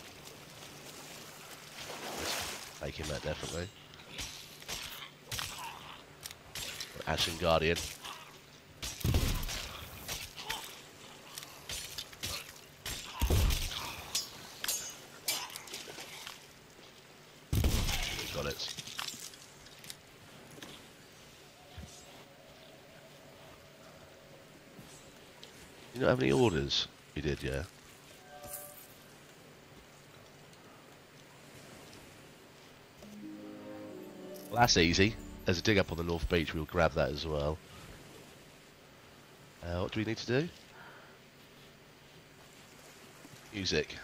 Let's take him out definitely. Ashen Guardian. Got it. You don't have any orders? You did, yeah. Well, that's easy. There's a dig up on the North Beach, we'll grab that as well. Uh, what do we need to do? Music.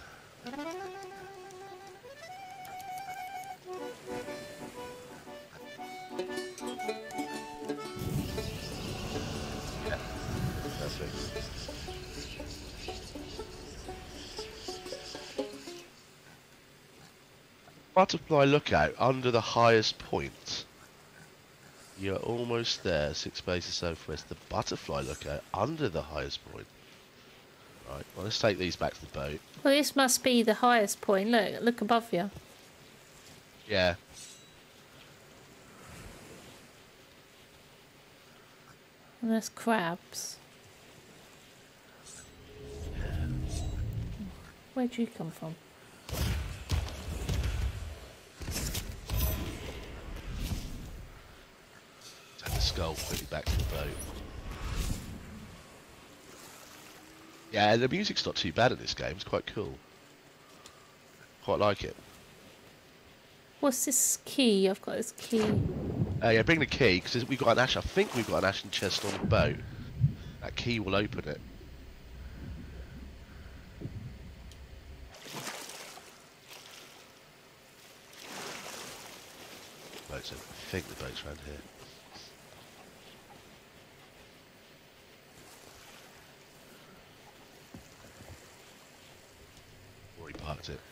Yeah, perfect. Butterfly lookout under the highest point. You're almost there. Six bases southwest. The butterfly lookout under the highest point. Right. Well, let's take these back to the boat. Well, this must be the highest point. Look, look above you. Yeah. And there's crabs. Where'd you come from? Take the skull quickly back to the boat. Yeah, the music's not too bad in this game. It's quite cool. Quite like it. What's this key? I've got this key. Uh, yeah, bring the key, because we've got an ash. I think we've got an ashen chest on the boat. That key will open it. Boats, I think the boat's around here. Already parked it.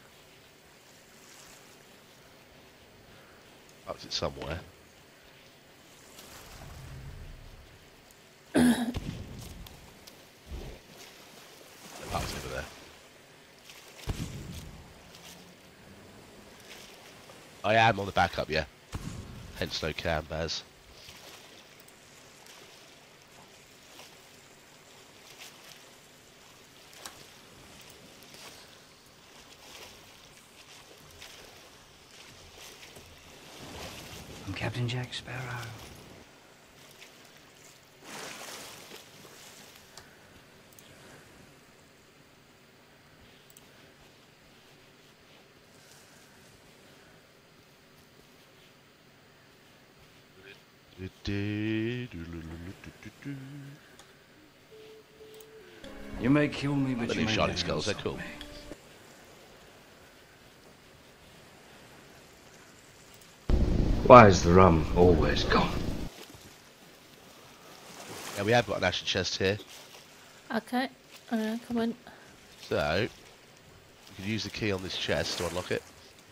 Parked it somewhere. Parked over there. I am on the backup, yeah. Hence no cam, Baz. I'm Captain Jack Sparrow. You may kill me, but The you new may shining never skulls, they're stop cool. me. Why is the rum always gone? Yeah, we have got an ashen chest here. Okay. Uh, come on. So, you can use the key on this chest to unlock it.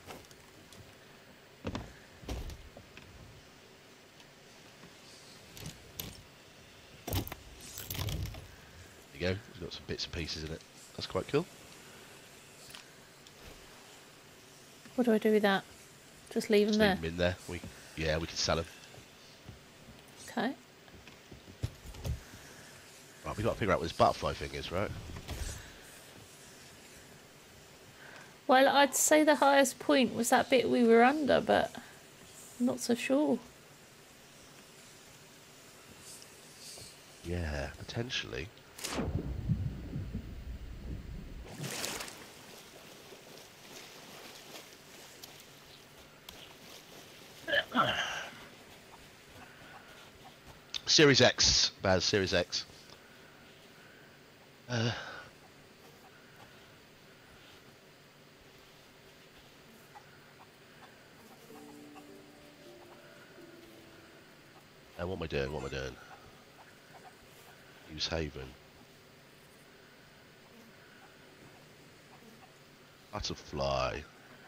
There you go. It's got some bits and pieces in it. That's quite cool. What do I do with that? Just leave them Just there? leave them in there. We, yeah, we can sell them. Okay. Right, we've got to figure out what this butterfly thing is, right? Well, I'd say the highest point was that bit we were under, but I'm not so sure. Yeah, potentially. Series X, Baz, Series X. Uh, and what am I doing? What am I doing? Use Haven. Butterfly.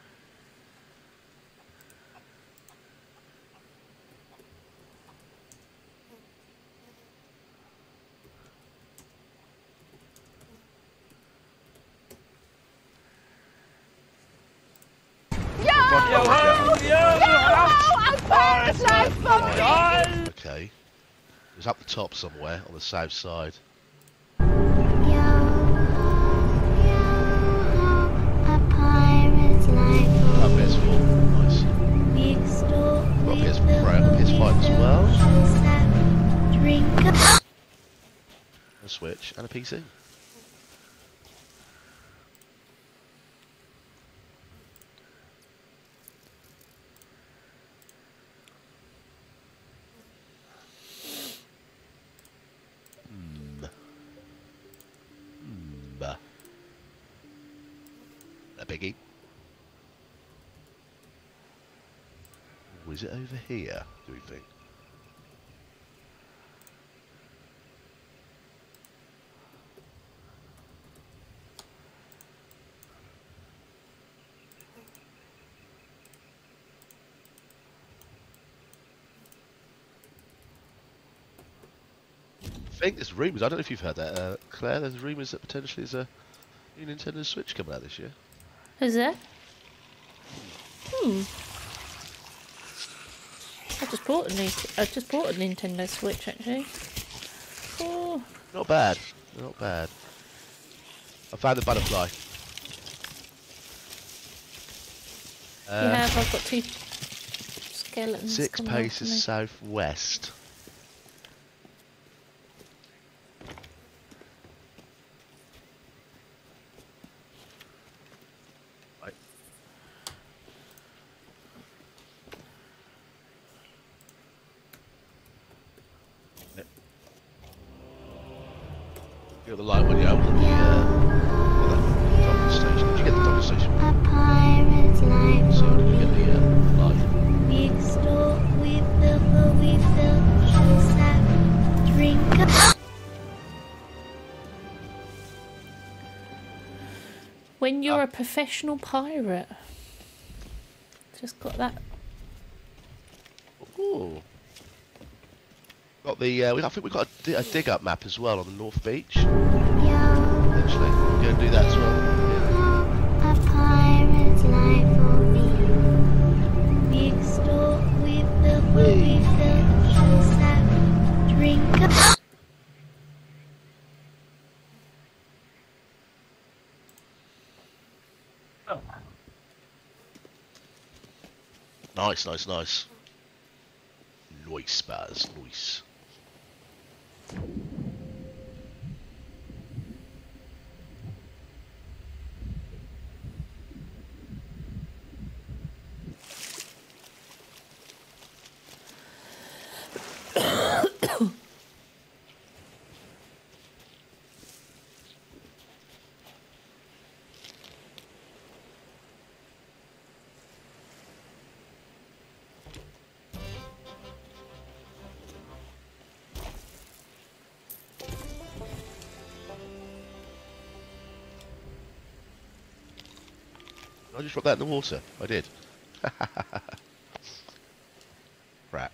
Okay. It's up the top somewhere on the south side. Up P S four, nice. Got P S four Pro and P S five as well. A Switch and a P C. A biggie. Or is it over here, do we think? I think there's rumours, I don't know if you've heard that, uh, Claire, there's rumours that potentially there's a new Nintendo Switch coming out this year. Is there? Hmm. I just bought a new. I just bought a Nintendo Switch actually. Oh. Not bad, not bad. I found the butterfly. Uh, You have. I've got two skeletons. Six coming up paces to me. southwest. Right. Yep. You got the light when you open the, uh, the docking station. Did you get the docking station? So did you get the uh, light? When you're Ah. a professional pirate, just got that. Ooh. Got the. Uh, we, I think we got a, di a dig up map as well on the North Beach. Eventually, we're going to do that as well. Yeah. A pirate's life for me. We extort, we fill, we fill, sap, drink up. Nice, nice, nice. Nice, Baz, nice. I just dropped that in the water. I did. Crap.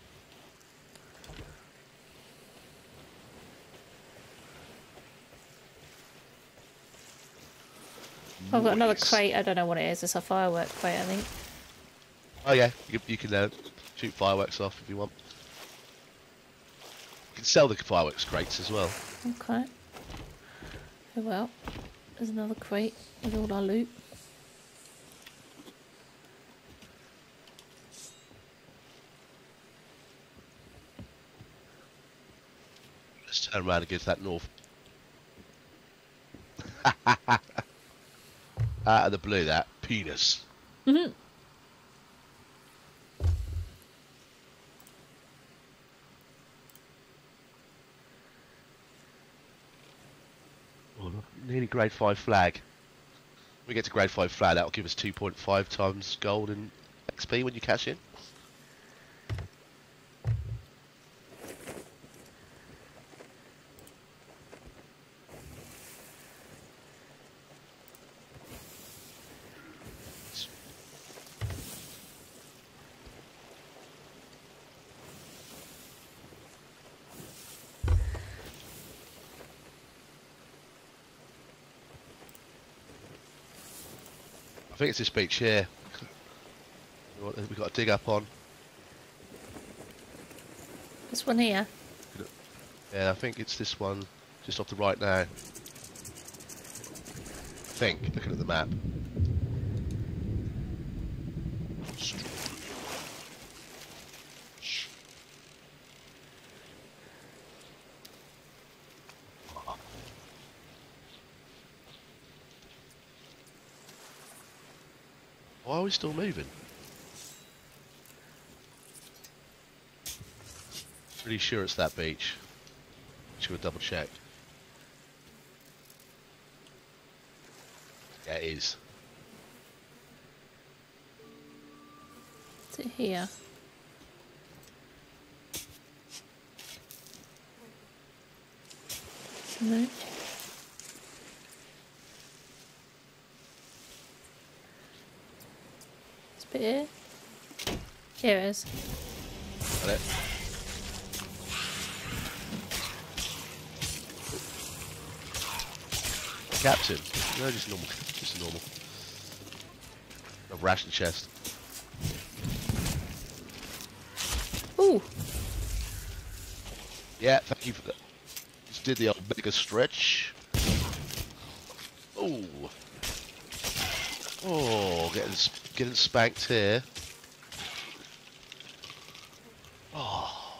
I've got another Nice. crate. I don't know what it is. It's a firework crate, I think. Oh yeah, you, you can uh, shoot fireworks off if you want. You can sell the fireworks crates as well. Okay. Oh well. There's another crate with all our loot. Let's turn around and go to that north. Out of the blue, that penis. Mm-hmm. Oh, look, nearly grade five flag. When we get to grade five flag, that'll give us two point five times gold and X P when you cash in. I think it's this beach here. We've got to dig up on. This one here. Yeah, I think it's this one just off the right now. I think, looking at the map. Why are we still moving? Pretty sure it's that beach. Just gonna double check. Yeah, it is. Is it here? No. It's a bit here. Here it is. Got it. Captain. No, just normal. Just a normal. A ration chest. Ooh. Yeah, thank you for that. Just did the old mega stretch. Oh. Oh, getting getting spanked here. Oh.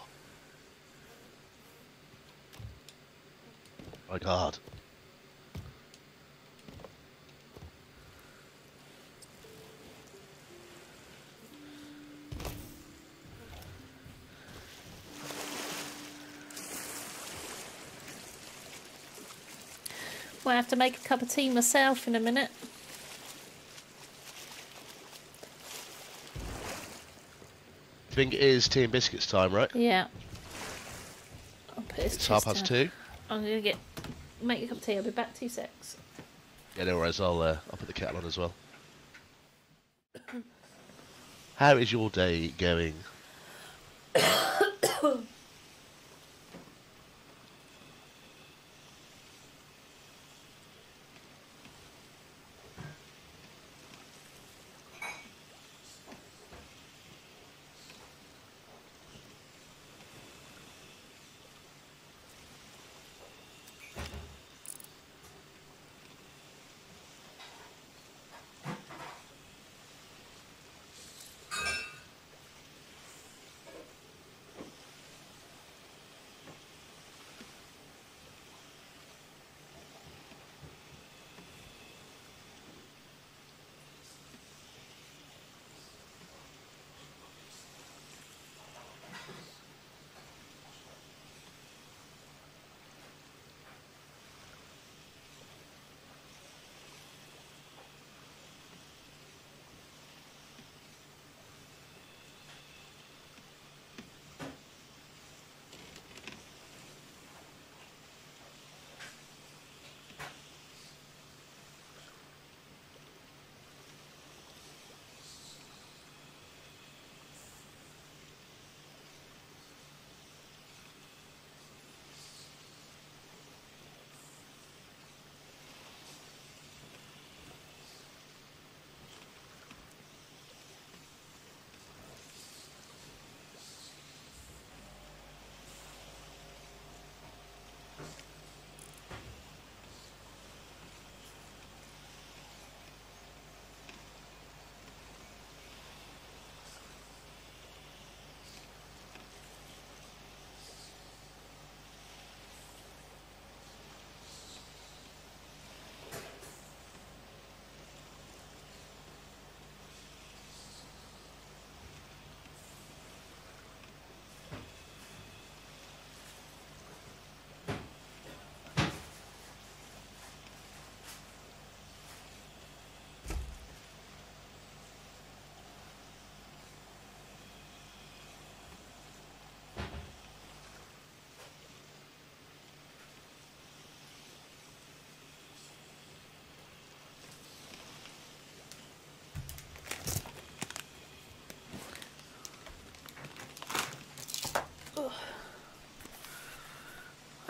My God. Might have to make a cup of tea myself in a minute. I think it is tea and biscuits time, right? Yeah. I'll put this It's half just past down. two. I'm gonna get make a cup of tea. I'll be back two secs. Yeah, no worries. I'll uh, I'll put the kettle on as well. How is your day going?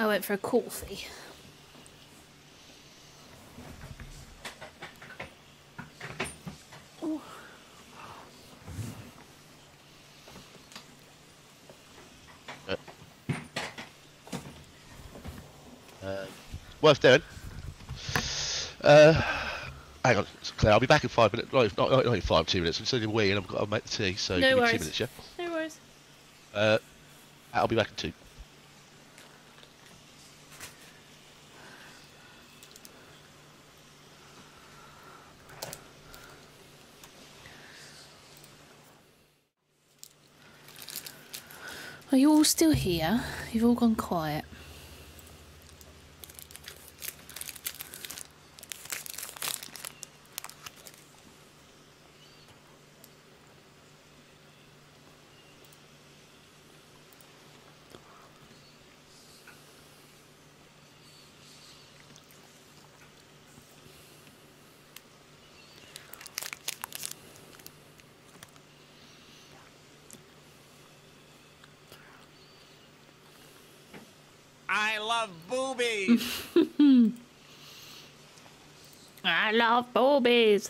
I went for a coffee. Oh. Uh, uh, worth doing. Uh, hang on, Claire. I'll be back in five minutes. Not, not, not in five, two minutes. I'm still in a wee, and I've got to make the tea. So No give me worries. two minutes, yeah. No worries. Uh, I'll be back in two. Are you all still here? You've all gone quiet. I love boobies. I love boobies.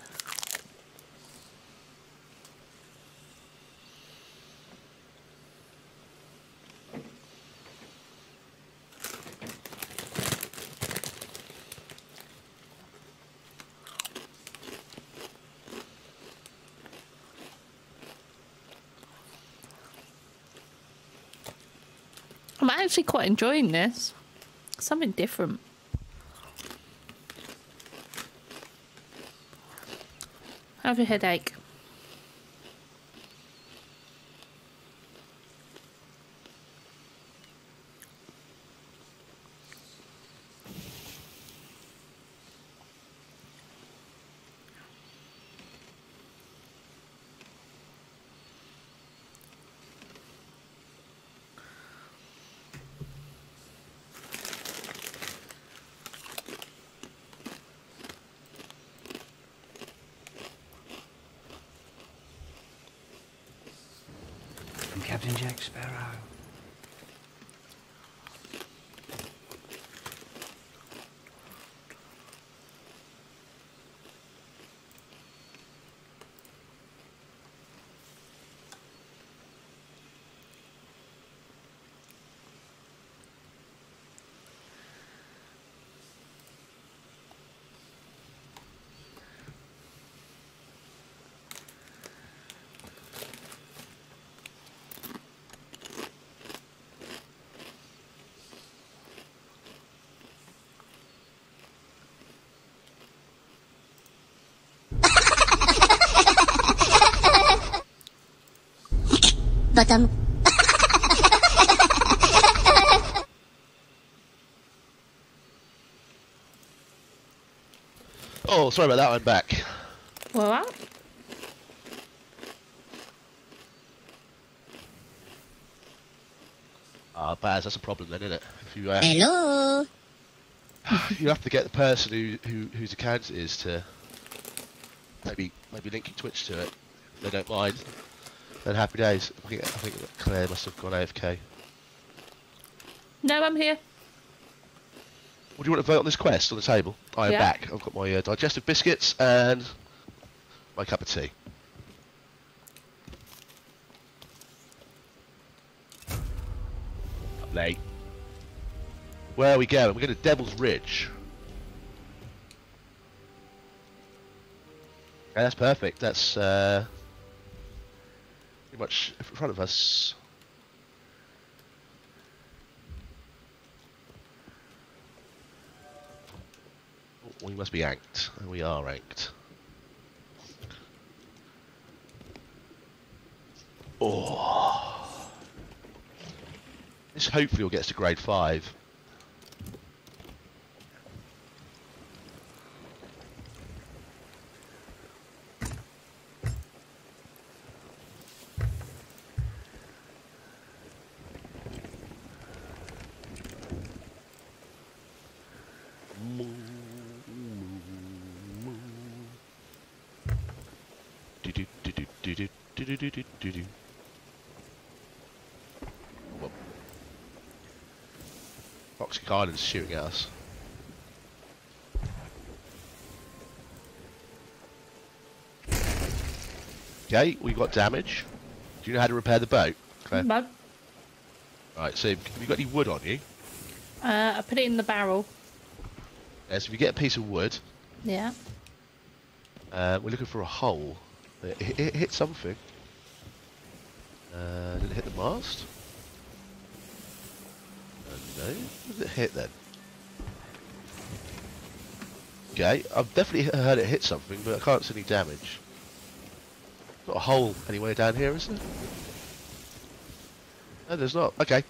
I'm actually quite enjoying this. Something different. Have a headache. I'm Captain Jack Sparrow. Bottom. Oh, sorry about that. I'm back. What? Ah, Baz, that's a problem then, isn't it? If you uh, Hello. you have to get the person who, who whose account it is to maybe maybe link your Twitch to it. If they don't mind. Then happy days. I think, I think Claire must have gone A F K. No, I'm here. What do you want to vote on this quest on the table? I am Yeah. back. I've got my uh, digestive biscuits and my cup of tea. Lovely. Where are we going? We're going to Devil's Ridge. Yeah, that's perfect. That's uh, pretty much in front of us. Oh, we must be ranked. And we are ranked. Oh. This hopefully will get us to grade five. Do-do-do-do-do-do-do-do-do-do. Well. Toxic Island's shooting at us. Okay, we got damage. Do you know how to repair the boat? Okay. No. Right, so have you got any wood on you? Uh, I put it in the barrel. Yeah, so if you get a piece of wood, Yeah. uh, we're looking for a hole. It, it, it hit something. Uh, did it hit the mast? Uh, no. What did it hit then? Okay, I've definitely heard it hit something, but I can't see any damage. Not a hole anywhere down here, is there? No, there's not. Okay.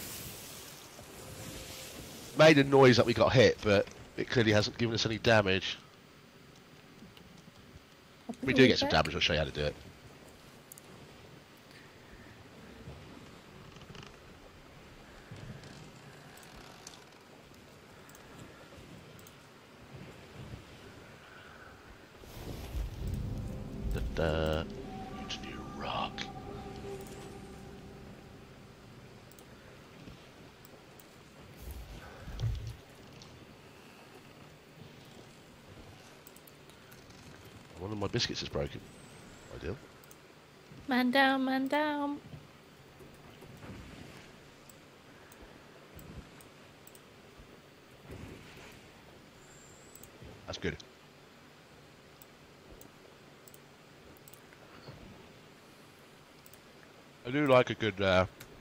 Made a noise that we got hit, but it clearly hasn't given us any damage. If we do get some damage, I'll show you how to do it. Da-da. It's new rock. One of my biscuits is broken. Ideal. Man down, man down. That's good. I do like a good uh,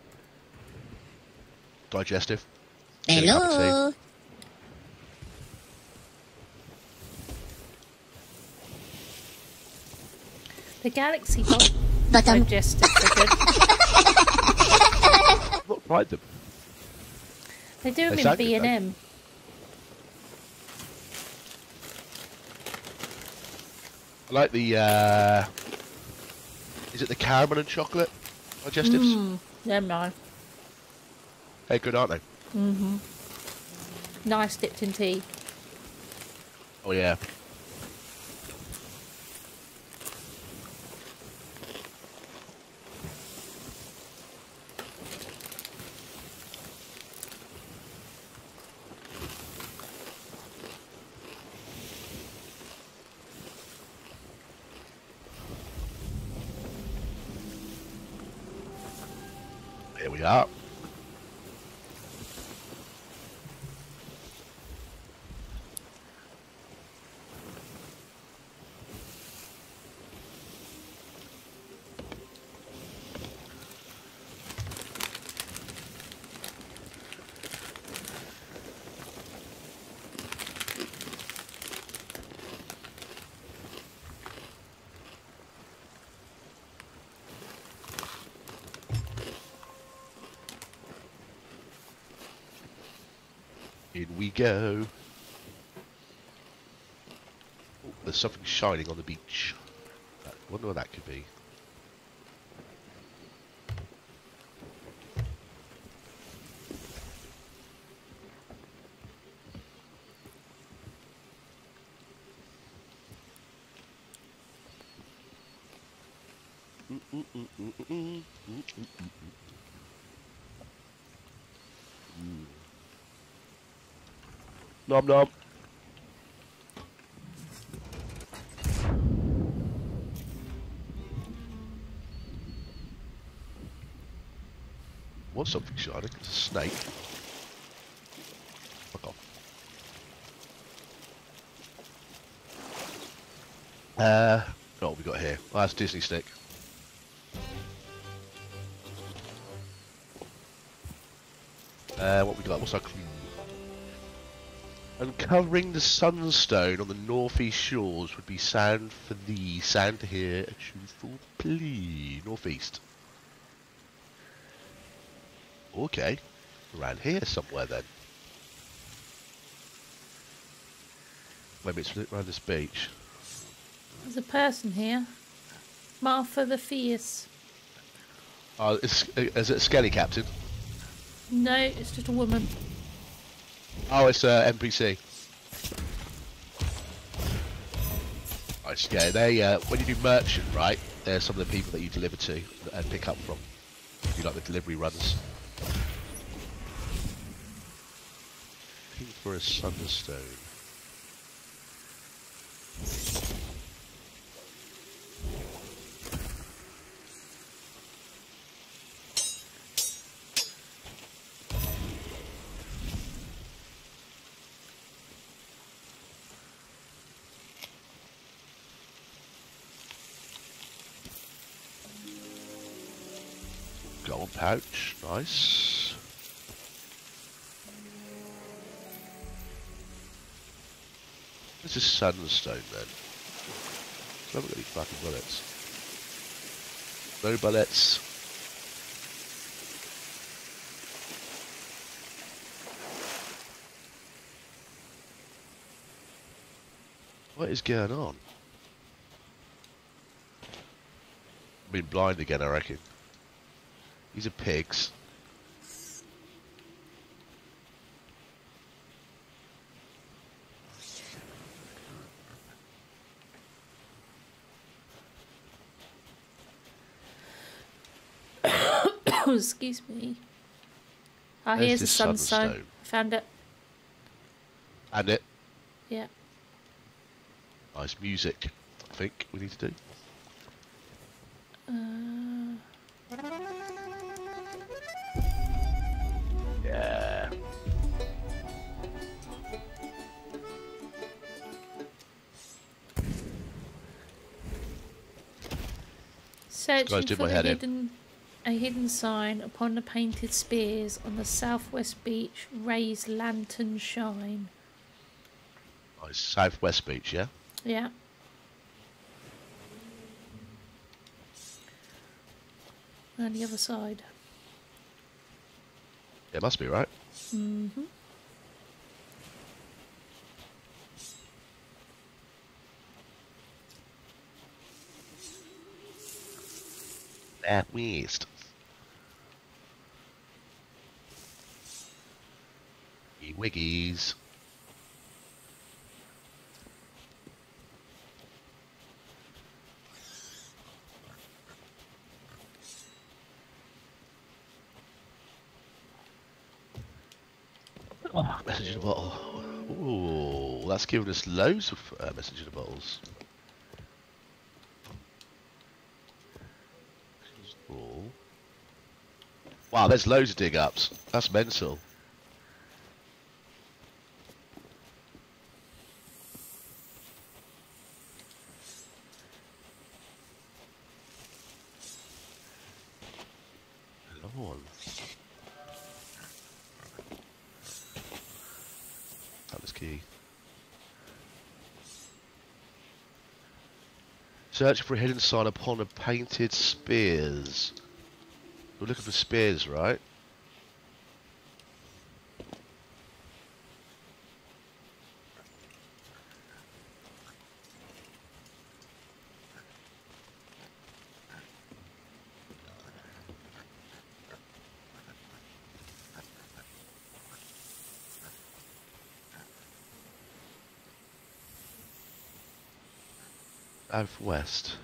digestive. Hello. The Galaxy got But um, digested for good. I've not tried them. They do them They in sound B good, and though. M. I like the, uh, is it the caramel and chocolate digestives? Mmm. Yeah, no. They're good, aren't they? Mm-hmm. Nice dipped in tea. Oh yeah. Here we are. In we go. Oh, there's something shining on the beach. I wonder what that could be. Mm, mm, mm, mm, mm, mm, mm, mm, mm. Mm. Nom nom. What's something shining? It's a snake. Fuck off. Uh, oh, what we got here? Oh, that's Disney stick. Uh, what we got? What's our clue? Uncovering the sunstone on the northeast shores would be sound for thee, sound to hear a truthful plea. Northeast. Okay. Around here somewhere then. Maybe it's around this beach. There's a person here. Martha the Fierce. Oh, is, is it a skelly captain? No, it's just a woman. Oh, it's uh, N P C. Nice. Yeah, they uh, when you do merchant, right? They're some of the people that you deliver to and pick up from. You like the delivery runs. for a Sunderstone. Gold pouch, nice. This is Sunderstone then. So I haven't got any fucking bullets. No bullets. What is going on? I've been blind again, I reckon. These are pigs. Excuse me. Oh, There's here's a this sunstone. sunstone. Found it. And it. Yeah. Nice music, I think we need to do. Uh... Yeah. Searching Guys, did for my the head in. hidden, a hidden sign upon the painted spears on the southwest beach. Raise lantern shine. Nice. Southwest Beach, yeah? Yeah. And the other side. It must be, right? Mm-hmm. That west. Ye wiggies. Oh, message in a bottle. Ooh, that's giving us loads of uh, message in the bottles. Cool. Wow, there's loads of dig ups. That's mental. Another one. That was key. Search for a hidden sign upon a painted spears. We're looking for spears, right? Southwest.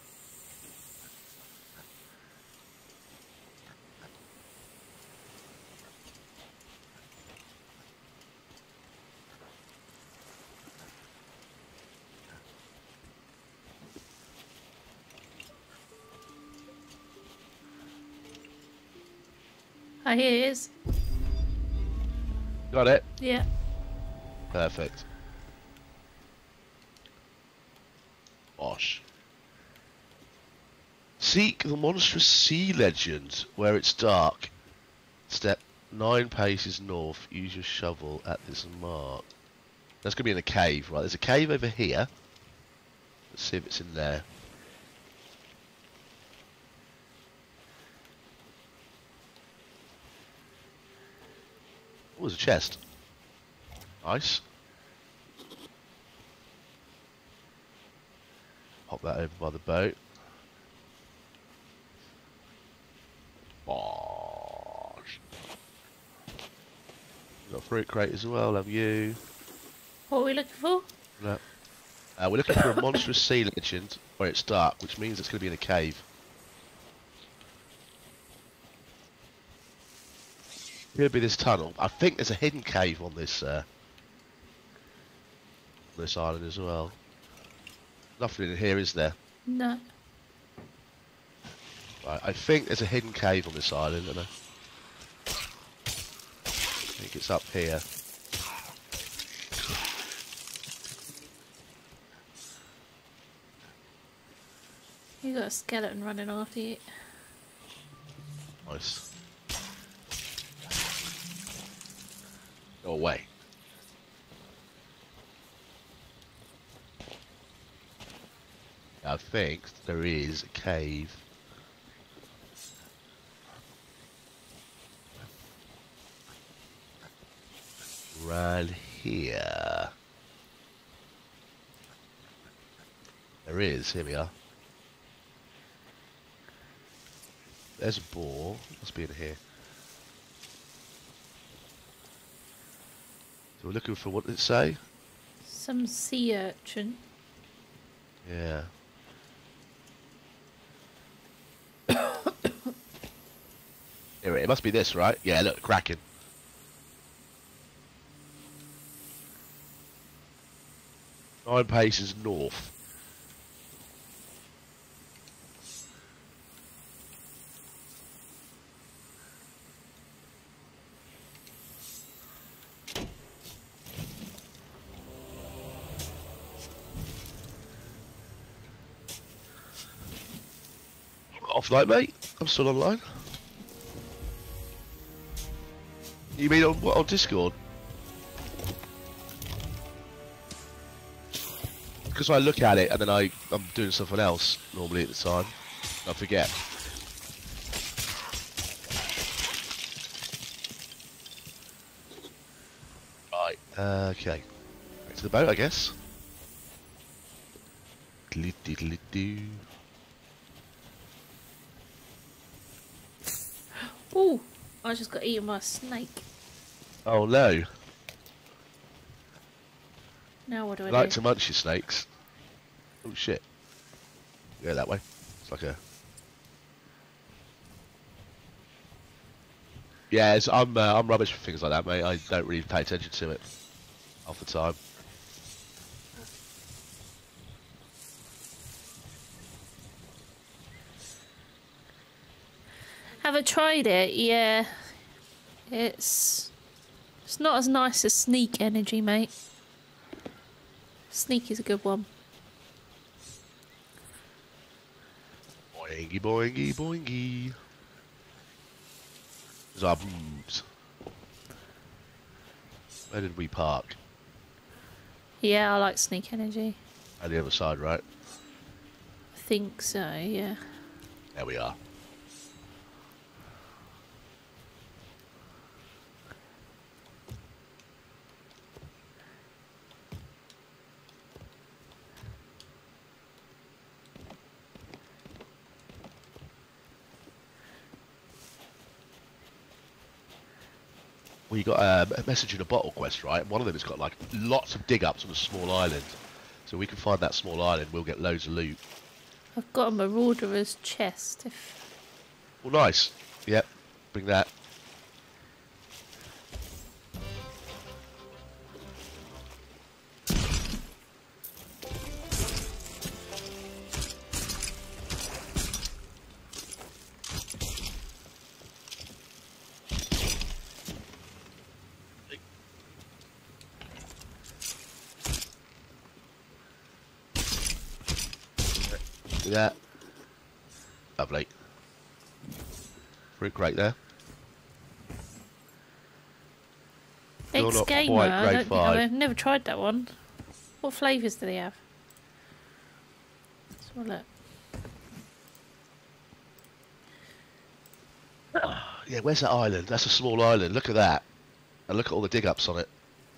Oh, here it is. Got it? Yeah. Perfect. Bosh. Seek the monstrous sea legend where it's dark. Step nine paces north. Use your shovel at this mark. That's going to be in a cave, right? There's a cave over here. Let's see if it's in there. Oh, there's a chest. Nice. Pop that over by the boat. Bosh. Got a fruit crate as well, have you? What are we looking for? No. Uh, we're looking for a monstrous sea legend where it's dark, which means it's going to be in a cave. Could be this tunnel. I think there's a hidden cave on this uh, this island as well. Nothing in here, is there? No. Right, I think there's a hidden cave on this island, and I think it's up here. You got a skeleton running after you. Nice. Go away. I think there is a cave. Right here. There is, here we are. There's a boar. Must be in here. So we're looking for, what did it say? Some sea urchin. Yeah. Here, it must be this, right? Yeah, look, Kraken. Nine paces north. Offline, mate. I'm still online. You mean on what, on Discord? Because I look at it and then I, I'm doing something else normally at the time. I forget. Right, uh, okay. Back to the boat, I guess. Diddly-diddly-doo. Ooh, I just got eaten by a snake. Oh no. Now what do I, I like do? to munch your snakes. Oh shit. Go that way. It's like a... Yeah, it's, I'm, uh, I'm rubbish for things like that, mate. I don't really pay attention to it half the time. Have I tried it? Yeah. It's it's not as nice as Sneak Energy, mate. Sneak is a good one. Boingy, boingy, boingy. There's our booms. Where did we park? Yeah, I like Sneak Energy. On the other side, right? I think so, yeah. There we are. Well, you got um, a message in a bottle quest, right? And one of them has got like lots of dig ups on a small island. So we can find that small island, we'll get loads of loot. I've got a Marauderer's chest. If Well, nice. Yep, bring that. Do that. Lovely. Fruit crate there. You're Ex not Gamer, quite I grade don't think five. I've never tried that one. What flavours do they have? Let's have a look. Yeah, where's that island? That's a small island. Look at that. And look at all the dig ups on it.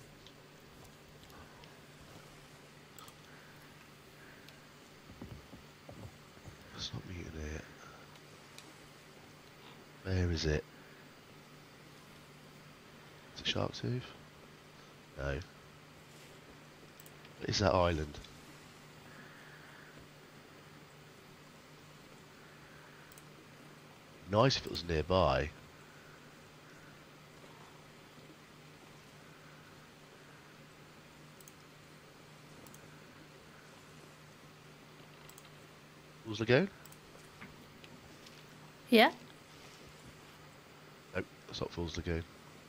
It's not me in it. Where is it? Is it Shark Tooth? No. What is that island? Nice if it was nearby. Falls Lagoon? Yeah. Nope, that's not Falls Lagoon.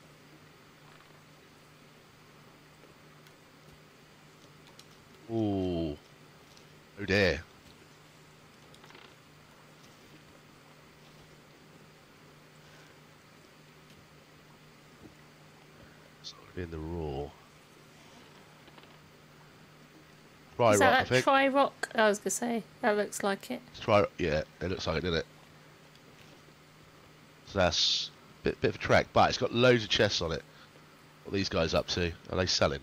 Ooh. Oh dear. It's not going to be in the raw. Try Is rock, I that that think. Try Rock? I was going to say, that looks like it. Try, yeah, it looks like it, doesn't it? So that's a bit, bit of a track, but it's got loads of chests on it. What are these guys up to? Are they selling?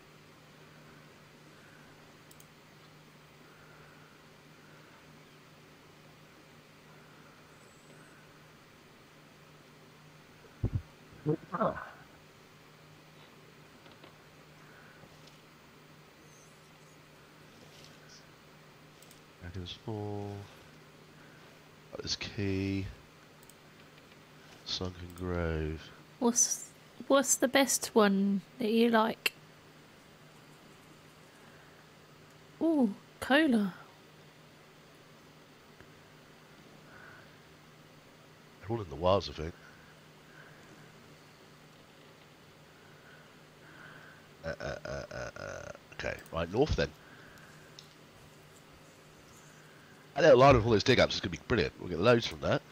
Dragon's Fall. Got this key. Sunken Grove. What's what's the best one that you like? Ooh, cola. They're all in the wilds, I think. Uh, uh, uh, uh, uh. Okay, right, north then. That little line of all those dig ups is going to be brilliant. We'll get loads from that.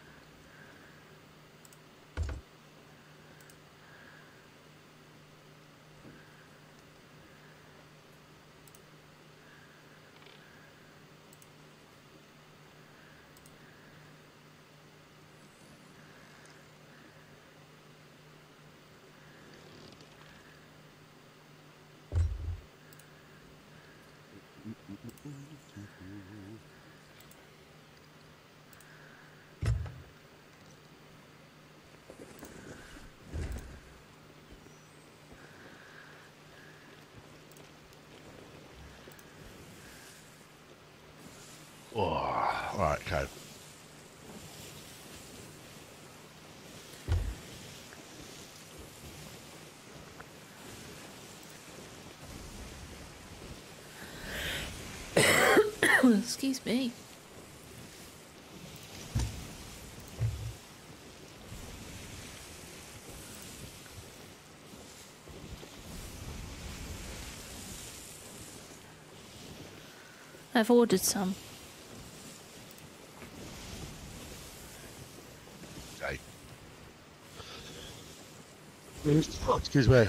Oh, alright, okay. Excuse me. I've ordered some. Okay. Excuse me.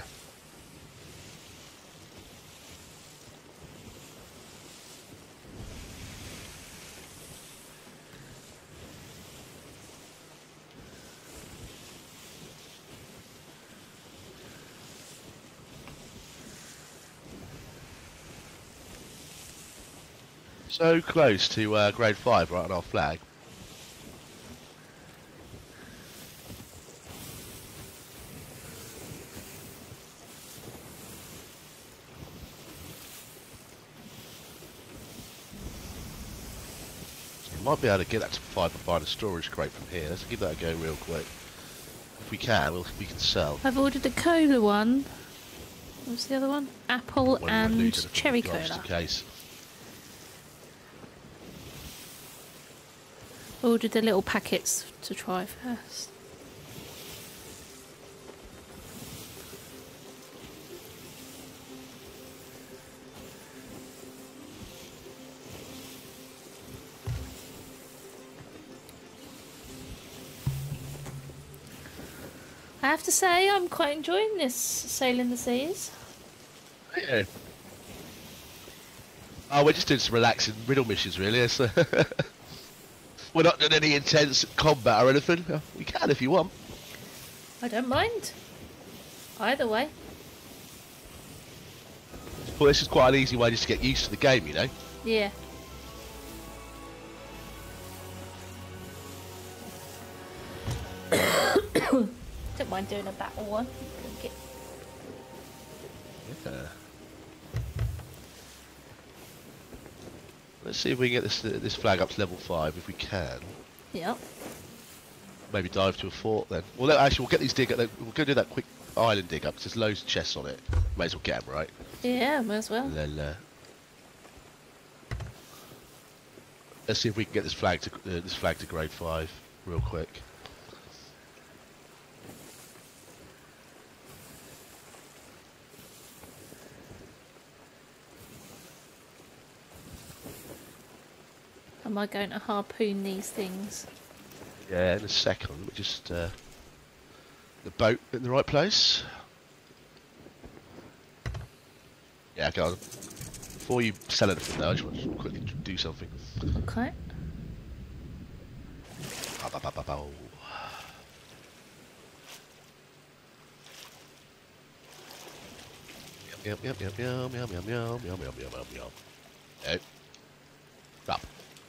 So close to uh, grade five, right on our flag. So we might be able to get that to five and find a storage crate from here. Let's give that a go real quick. If we can, we'll, we can sell. I've ordered a cola one. What's the other one? Apple When and we're losing, cherry just cola. in case. Ordered the little packets to try first. I have to say, I'm quite enjoying this sailing the seas. Yeah. Oh, we're just doing some relaxing riddle missions, really. So we're not doing any intense combat or anything. We can if you want. I don't mind. Either way. Well, this is quite an easy way just to get used to the game, you know. Yeah. Don't mind doing a battle one. Get... Yeah. Let's see if we can get this this flag up to level five if we can. Yep. Maybe dive to a fort then. Well, no, actually, we'll get these dig. We'll go do that quick island dig up because there's loads of chests on it. May as well get them, right? Yeah, may as well. And then. Uh... Let's see if we can get this flag to uh, this flag to grade five real quick. Am I going to harpoon these things? Yeah, in a second. We just uh, the boat in the right place. Yeah, go on. Before you sell anything, though, I just want to quickly do something. Okay. Bow, bow, bow, bow, bow. Yum yum yum yum yum yum yum yum yum yum yum yum. No. Stop.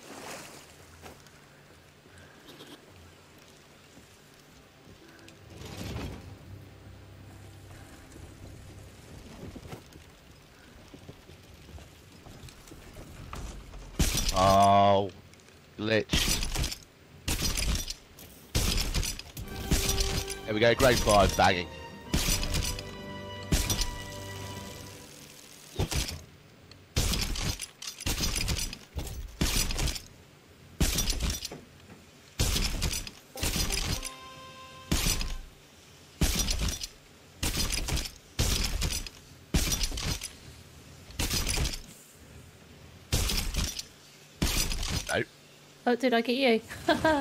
Oh, glitched. There we go, grade five, banging. No. Oh, did I get you? Yeah.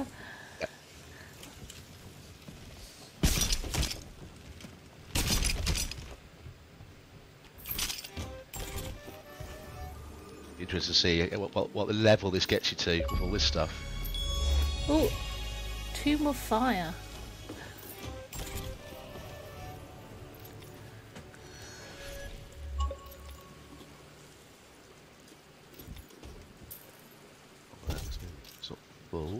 Interesting to see what, what, what the level this gets you to with all this stuff. Oh, two more fire. It's not full.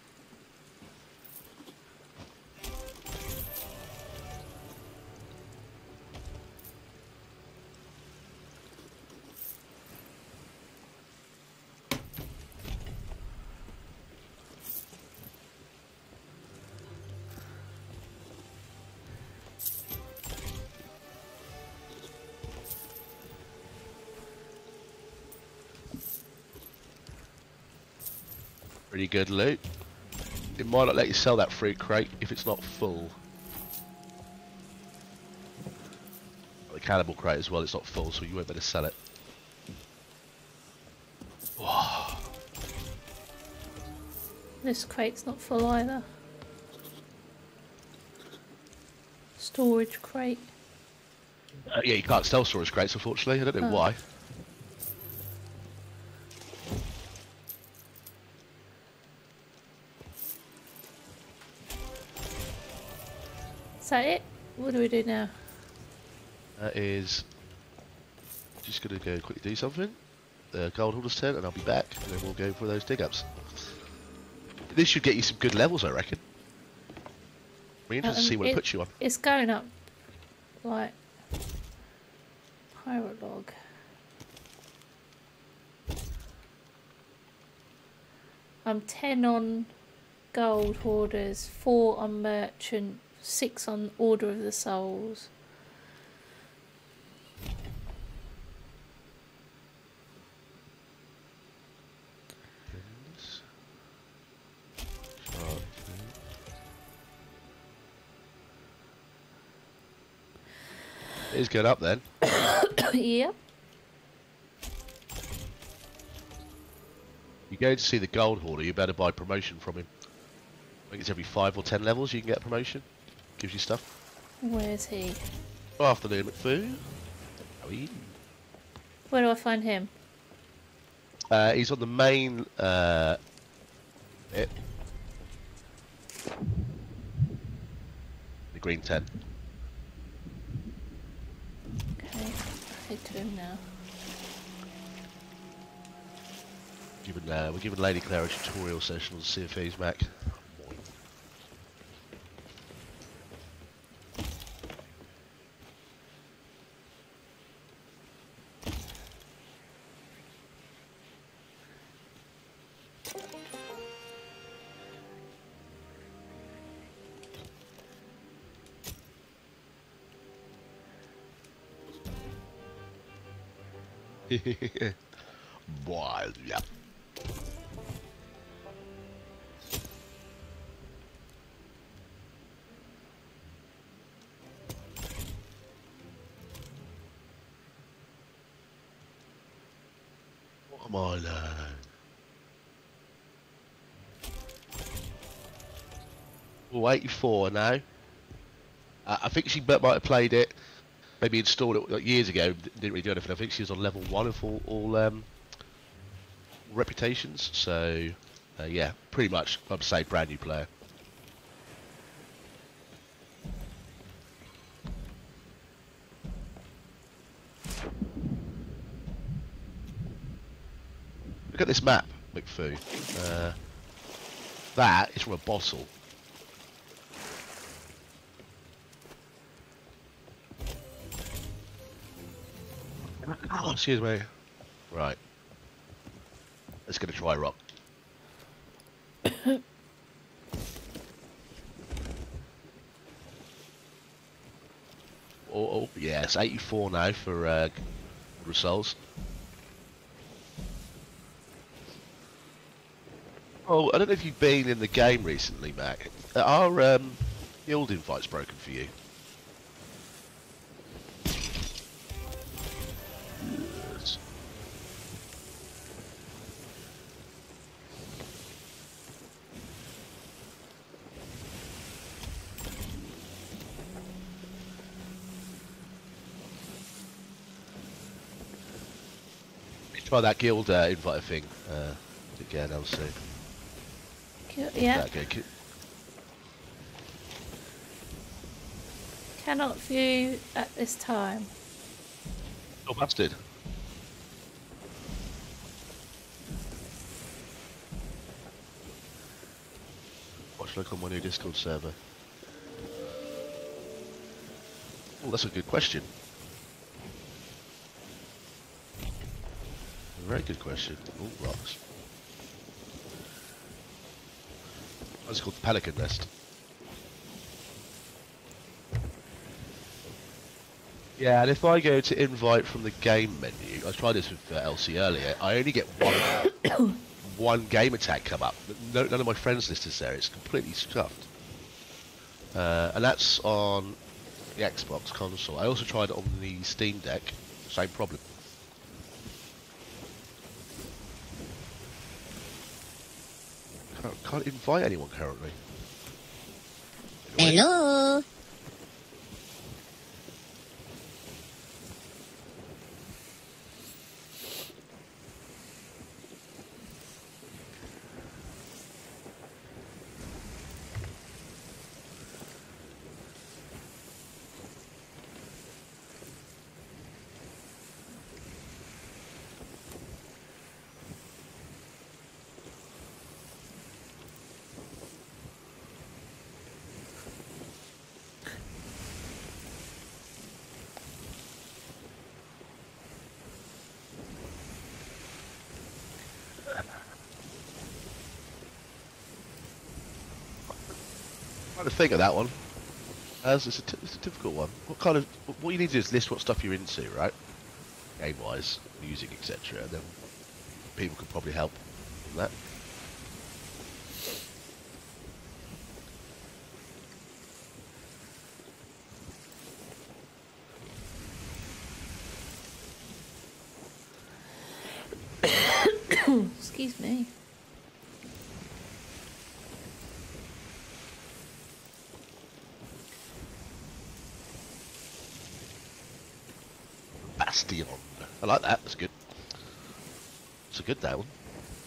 Pretty good loot. It might not let you sell that fruit crate if it's not full. The cannibal crate as well, it's not full, so you won't better sell it. Whoa. This crate's not full either. Storage crate. Uh, yeah, you can't sell storage crates, unfortunately. I don't know Oh. why. Is that it? What do we do now? That is just going to go quickly do something. The gold hoarder's turn, and I'll be back, and then we'll go for those dig ups. This should get you some good levels, I reckon. Be interested to see what it, it puts you on. It's going up like pirate log. I'm ten on gold hoarders, four on merchant, six on order of the souls. It is good up then. Yep. You go to see the gold hoarder, you better buy promotion from him. I think it's every five or ten levels you can get a promotion. Gives you stuff. Where's he? Afternoon McFoo. How are you? Where do I find him? Uh, he's on the main uh, bit. The green tent. Okay, I'll head to him now. Giving, uh, we're giving Lady Claire a tutorial session on see if he's back. Boy, yeah. Come on, uh... Oh, eighty-four now. Uh, I think she might have played it, maybe installed it like, years ago, didn't really do anything. I think she was on level one of all, all um, reputations, so uh, yeah, pretty much, I'd say brand new player. Look at this map, McFoo. Uh, that is from a bottle. Oh, excuse me. Right. Let's get a try rock. oh, oh, yes, eighty-four now for uh, results. Oh, I don't know if you've been in the game recently, Mac. Are um, guild invites broken for you? Yes. Try that guild uh, invite thing uh, again, I'll see. Yeah. Okay. Cannot view at this time. Oh, bastard. What should I call my new Discord server? Oh, that's a good question. A very good question. Oh, rocks. It's called the Pelican Nest. Yeah, and if I go to invite from the game menu, I tried this with uh, L C earlier, I only get one one game attack come up. No, none of my friends list is there, it's completely stuffed. Uh, and that's on the Xbox console. I also tried it on the Steam Deck, same problem. Can't, can't invite anyone currently. Anyway. Hello? Trying to think of that one. As it's a, t it's a difficult one. What kind of what you need to do is list what stuff you're into, right? Game-wise, music, et cetera. And then people could probably help from that. Excuse me. Bastion. I like that. That's good. It's a good that one.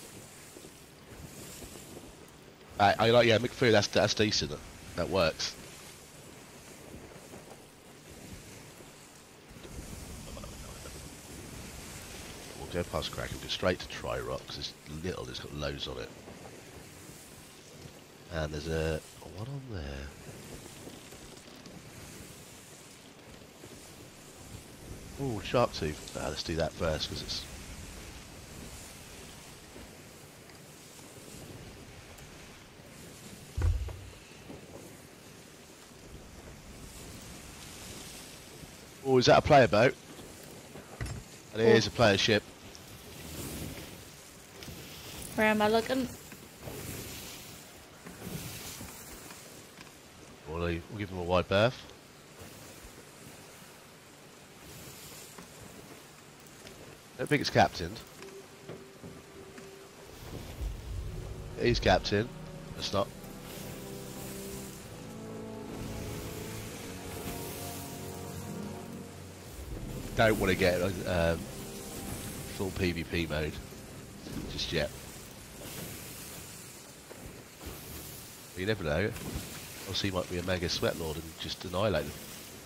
I, I like yeah, McFoo. That's that's decent. That works. We'll go past Crack and go straight to Try Rock because it's little. It's got loads on it. And there's a what on there? Oh, Shark Tooth. Ah, let's do that first because it's. Oh, is that a player boat? And it Oh. is a player ship. Where am I looking? We'll, leave, we'll give them a wide berth. I don't think it's captained. he's captain. It's not. Don't want to get um, full PvP mode just yet. You never know. Or he might be a mega sweat lord and just annihilate them.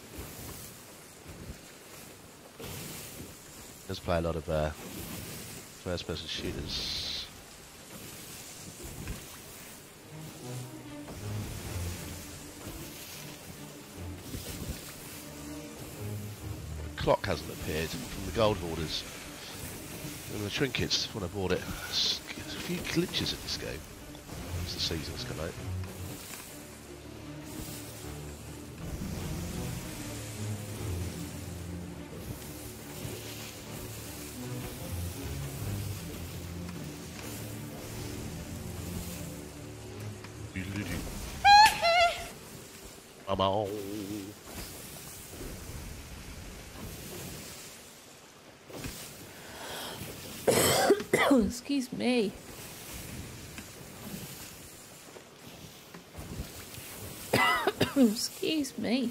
Does play a lot of uh, first-person shooters. The clock hasn't appeared from the gold hoarders and the trinkets when I bought it. There's a few glitches in this game as the seasons come out. Mama. Excuse me. Excuse me.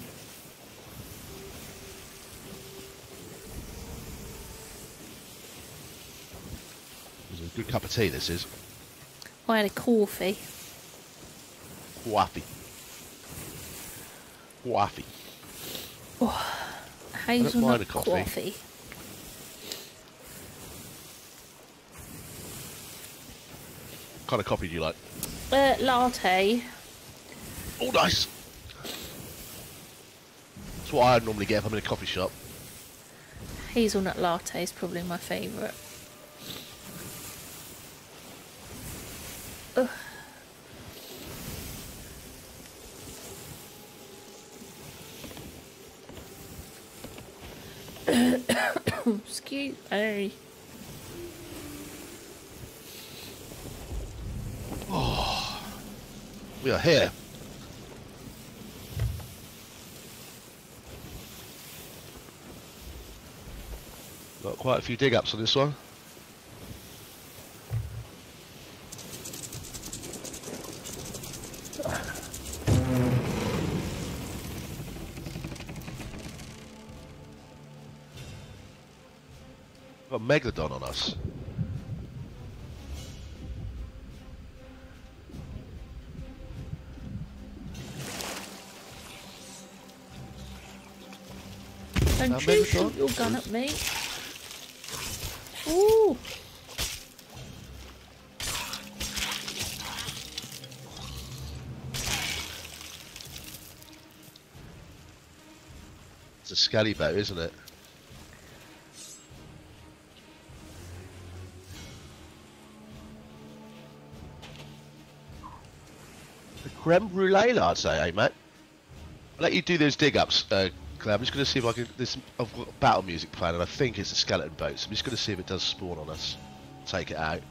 It's a good cup of tea, this is. I had a coffee. Coffee. Coffee. Oh, hazelnut a coffee. coffee. What kind of coffee do you like? Uh, latte. Oh, nice. That's what I normally get if I'm in a coffee shop. Hazelnut latte is probably my favourite. Ugh. Excuse me. Oh, we are here. Got quite a few dig ups on this one. Got a Megalodon on us. Don't Now, you Megalodon? shoot your gun at me. Ooh. It's a skelly boat, isn't it? The creme brulee, I'd say, eh, mate? I'll let you do those dig ups, uh, Claire. I'm just going to see if I can. This, I've got battle music playing, and I think it's a skeleton boat, so I'm just going to see if it does spawn on us. Take it out.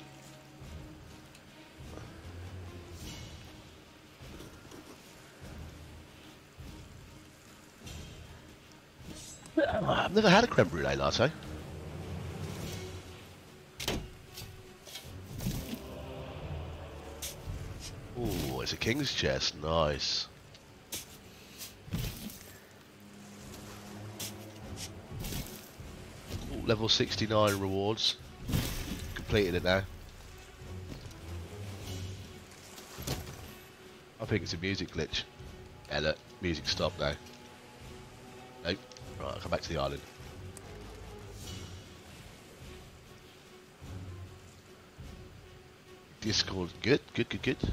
I've never had a creme brulee latte. Oh, it's a king's chest. Nice. Ooh, level sixty-nine rewards. Completed it now. I think it's a music glitch. Yeah, look, music stopped now. Nope. Right, I'll come back to the island. Discord, good, good, good, good.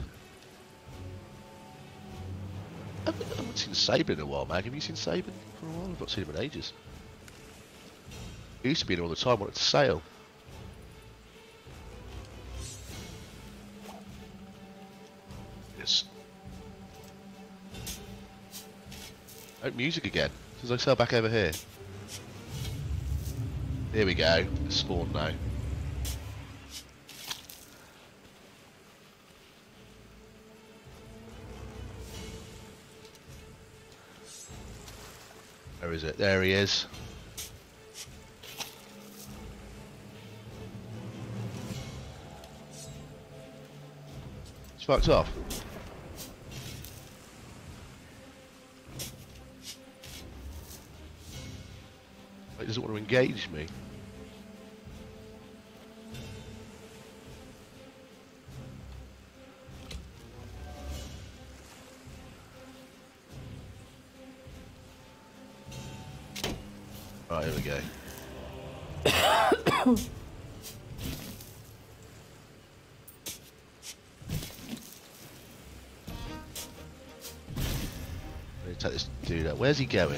I haven't, I haven't seen Saban in a while, man. Have you seen Saban for a while? I've not seen him in ages. He used to be in all the time, wanted to sail. Yes. Oh, music again. As I sail back over here. Here we go. It's spawned now. Where is it? There he is. It's fucked off. It doesn't want to engage me. Right, here we go. Let me take this dude out. Where's he going?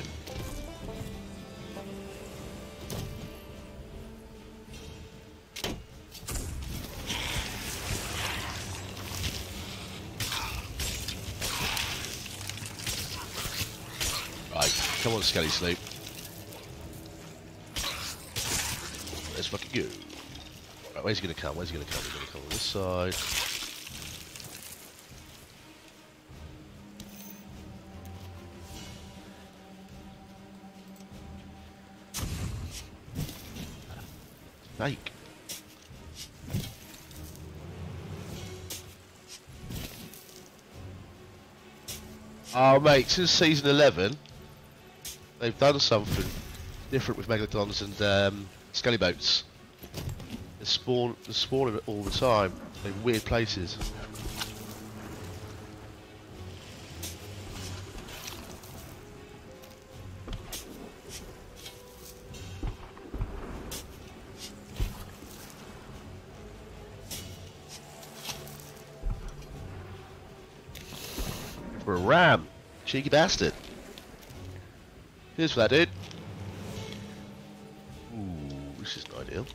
Right, come on, Skelly Sleep. Let's fucking go. Right, where's he gonna come? Where's he gonna come? He's gonna come on this side. Fake. Oh mate, since season eleven, they've done something different with Megalodons and um, Skelly boats. They spawn, they're spawning all the time in weird places. For a ram, cheeky bastard. Here's for that dude. Ooh, this isn't ideal.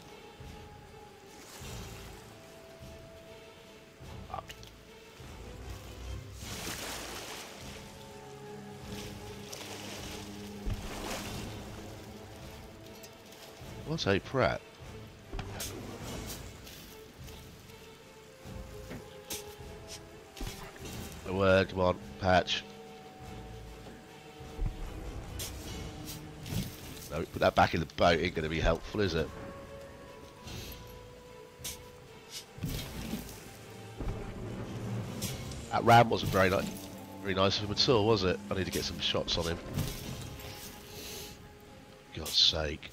What's a prat? A word, come on, patch. No, put that back in the boat ain't going to be helpful, is it? That ram wasn't very nice, very nice of him at all, was it? I need to get some shots on him. God's sake.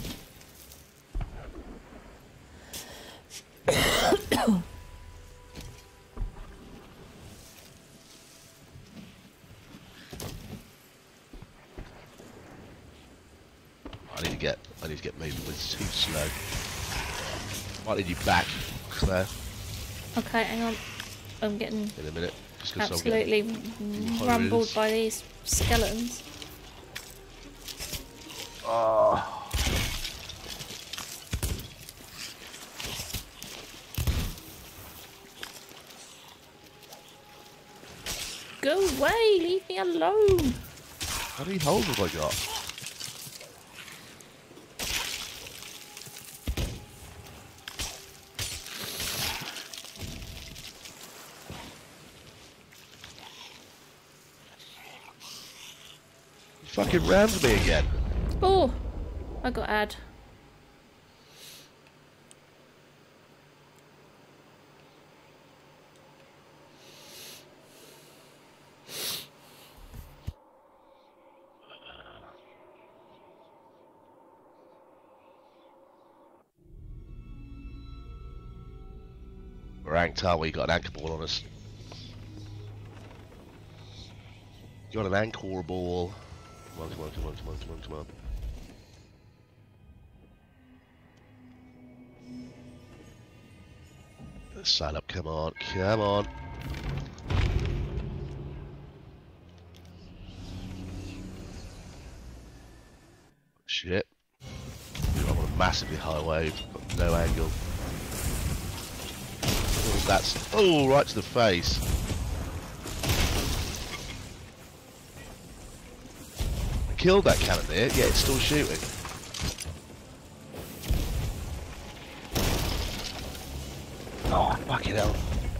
I need to get, I need to get moving. It's too slow. Might need you back, Claire. Okay, hang on. I'm getting In a minute. Just 'cause absolutely I'm getting rumbled horrors. by these skeletons. Oh. Go away! Leave me alone! How many holes have I got? You fucking rammed me again. Oh! I got ad. Ranked, are we? Got an anchor ball on us. Got an anchor ball. Come on, come on, come on, come on, come on, come on. Let's sail up, come on, come on. Shit. I'm on a massively high wave, got no angle. Oh, that's, oh, right to the face. I killed that cannoneer, yet it's still shooting. Oh, fucking hell.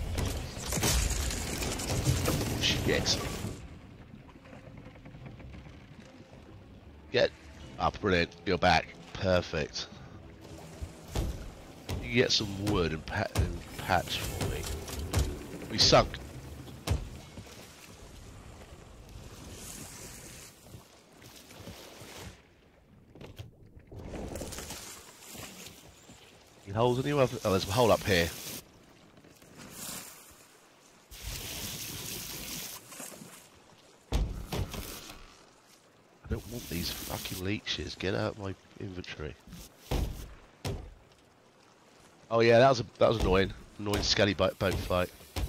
Shit. Get up, brilliant. You're back. Perfect. You get some wood and, pa and patch for me. We sunk. Any holes anywhere? Oh, there's a hole up here. I don't want these fucking leeches. Get out of my inventory. Oh yeah, that was a, that was annoying. Annoying skelly boat boat fight.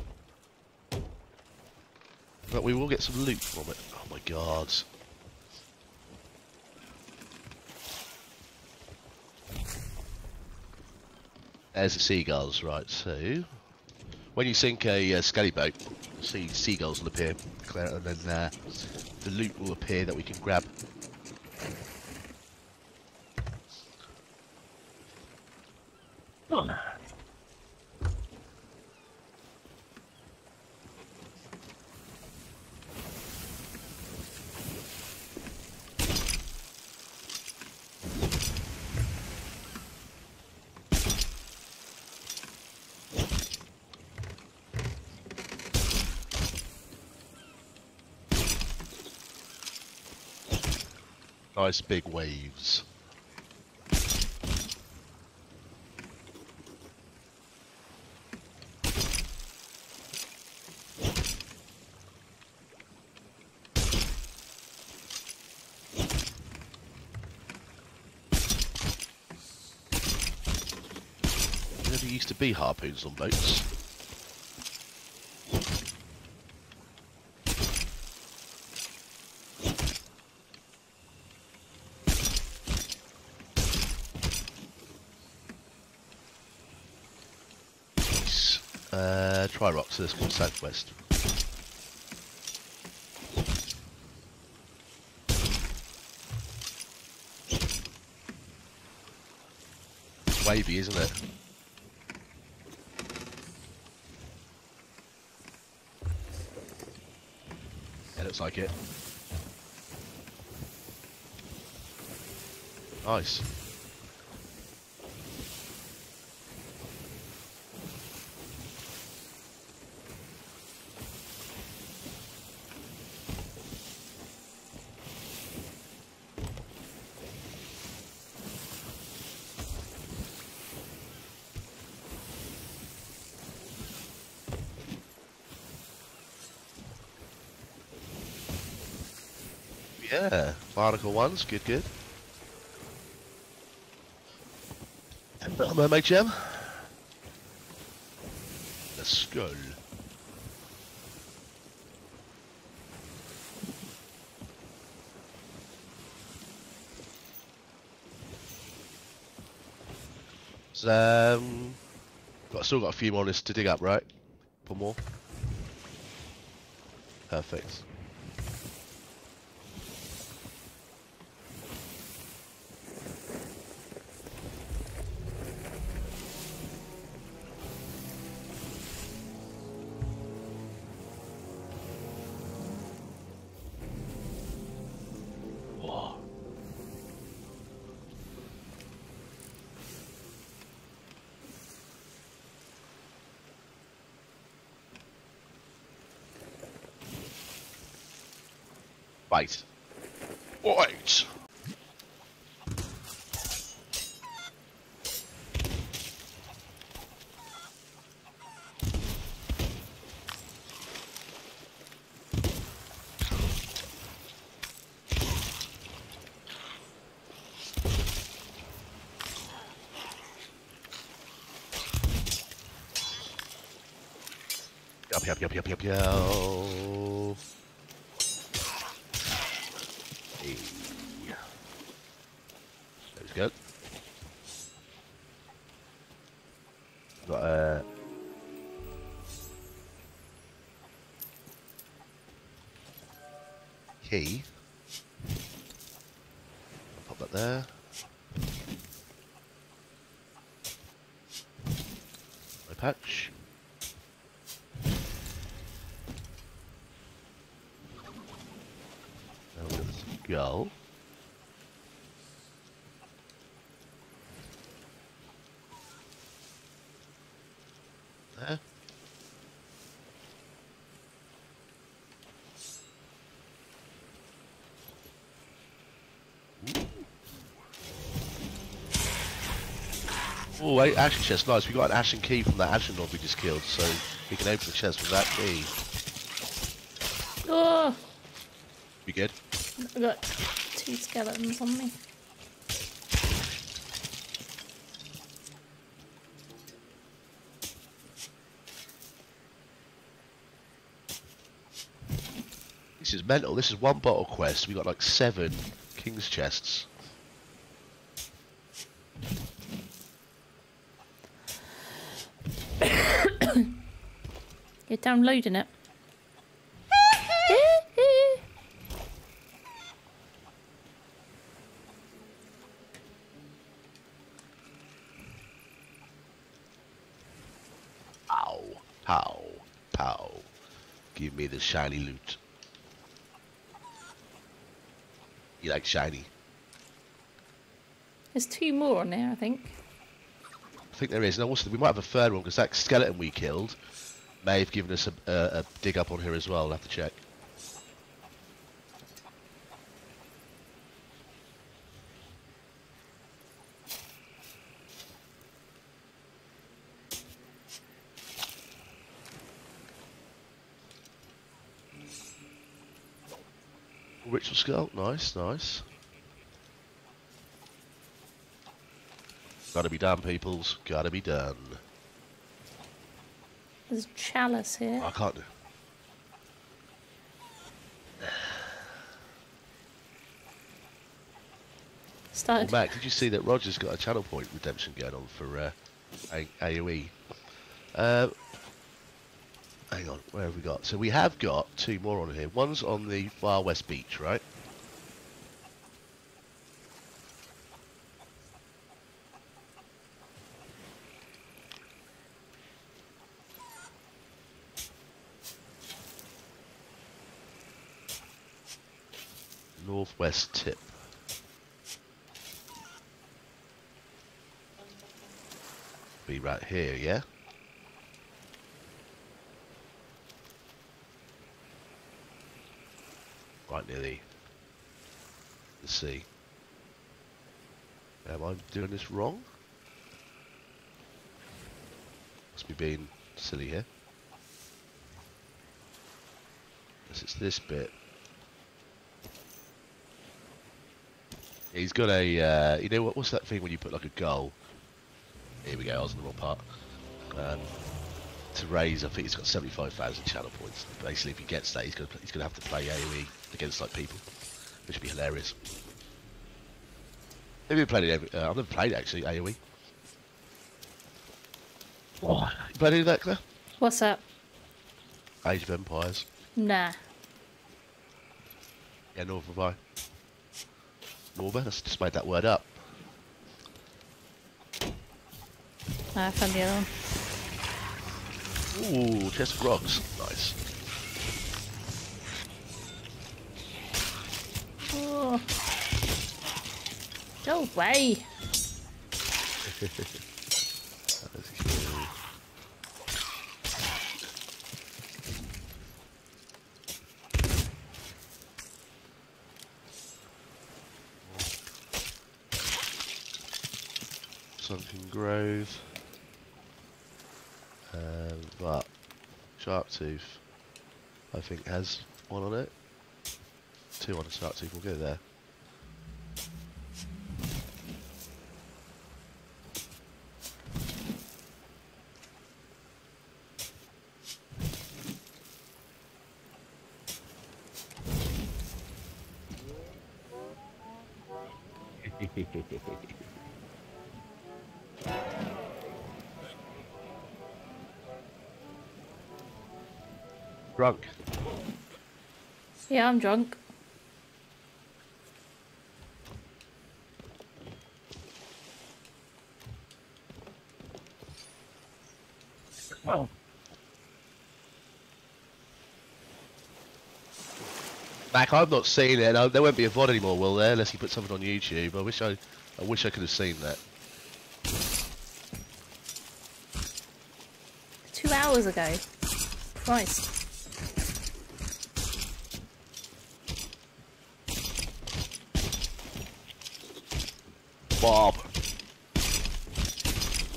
But we will get some loot from it. Oh my god. There's the seagulls, right? So, when you sink a uh, skelly boat, you'll see seagulls will appear, and then uh, the loot will appear that we can grab. Oh. Nice big waves. There never used to be harpoons on boats. Uh, try rock, so let's go southwest. Wavy, isn't it? Yeah, looks like it. Nice. Yeah, barnacle ones, good, good. Mermaid gem. The skull. So, um, got still got a few more lists to dig up, right? One more. Perfect. Wait. Wait. Yup, yup, yup, yup, yup, yup. Hey. There we go. Got a key. Pop that there. My patch. Now let's go. There. Oh, eight ashen chest, nice. We got an ashen key from that ashen lord we just killed, so we can open the chest with that key. Oh! You good? I've got two skeletons on me. This is mental. This is one bottle quest. We got like seven king's chests. You're downloading it. Pow, pow, pow. Give me the shiny loot. You like shiny? There's two more on there, I think. I think there is. And also, we might have a third one because that skeleton we killed may have given us a, a, a dig up on here as well. I'll have to check. Ritual skull, nice, nice. Gotta be done, peoples. Gotta be done. There's a chalice here. I can't. Started. Well, Mac, did you see that Roger's got a channel point redemption going on for uh, a AoE? Uh, hang on, where have we got? So we have got two more on here. One's on the far west beach, right? Northwest tip. Be right here, yeah? Right near the, the sea. Am I doing this wrong? Must be being silly here. Unless it's this bit. He's got a, uh, you know what? What's that thing when you put like a goal? Here we go. I was in the wrong part. Um, to raise, I think he's got seventy-five thousand channel points. Basically, if he gets that, he's gonna he's gonna have to play AoE against like people, which would be hilarious. Maybe we played it. Every, uh, I've never played it, actually AoE. Oh, you played any of that, Claire? What's up? Age of Empires. Nah. Yeah, nor have I. Norma, let's just made that word up. Ah, I found the other one. Ooh, chest of rocks. Nice. Oh. Go away. That's cool. Sunken Grove. Um, but Sharktooth, I think, has one on it. Two on a Sharktooth, we'll go there. Drunk. Yeah, I'm drunk. Oh. Mac, I've not seen it. No, there won't be a V O D anymore, will there? Unless you put something on YouTube. I wish I, I wish I could have seen that. Two hours ago. Christ. Bob.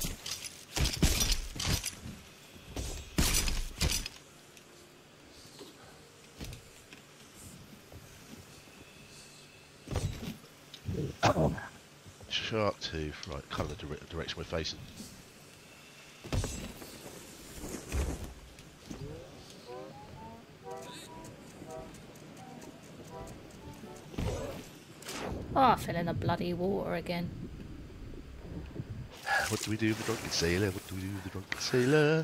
Shark tooth, right, kind of the dire direction we're facing. Oh, I fell in the bloody water again. What do we do with the drunken sailor? What do we do with the drunken sailor?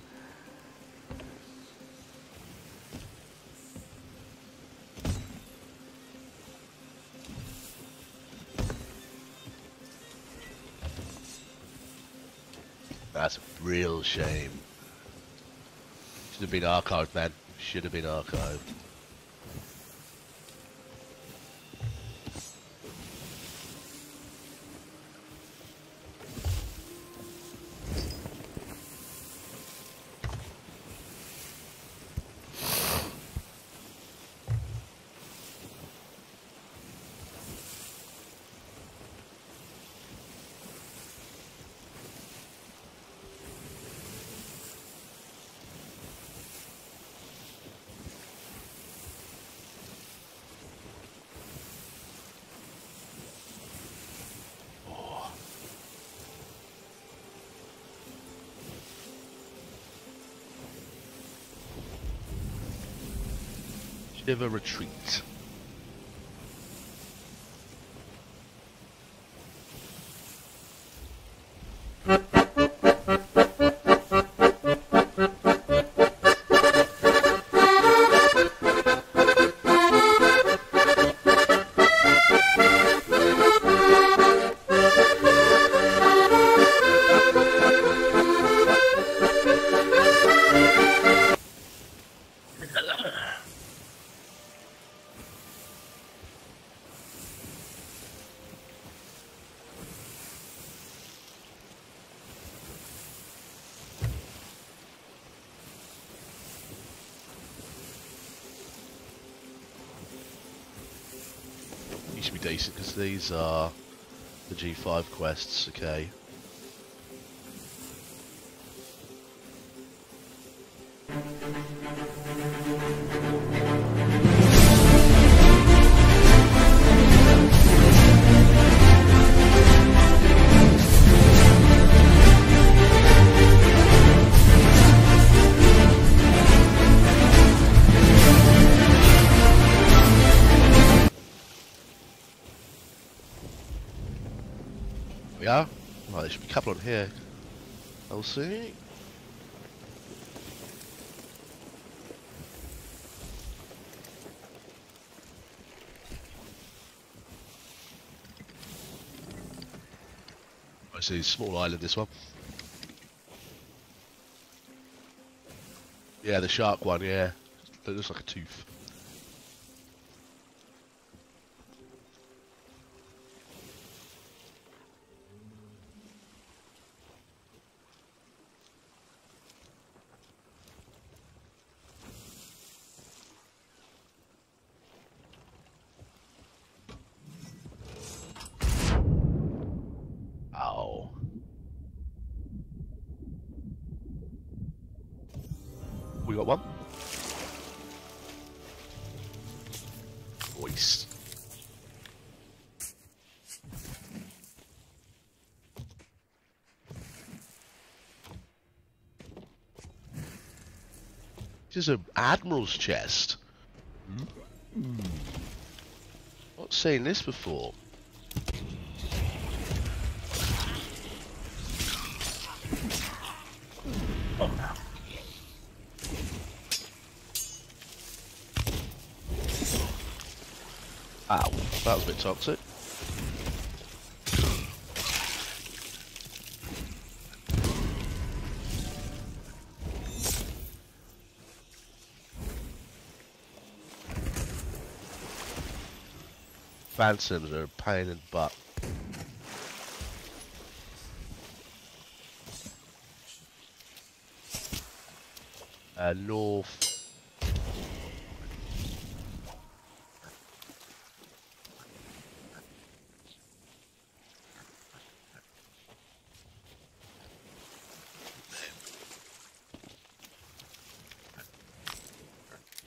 That's a real shame. Should have been archived, man. Should have been archived. Shiver retreat. Should be decent because these are the G five quests, okay. We are? Right, there should be a couple on here. I'll see. I see, small island, this one. Yeah, the shark one, yeah. It looks like a tooth. We got one. Voice. This is an admiral's chest. Mm. Not seen this before. Ow, that was a bit toxic. Phantoms are a pain in the butt. Uh, north.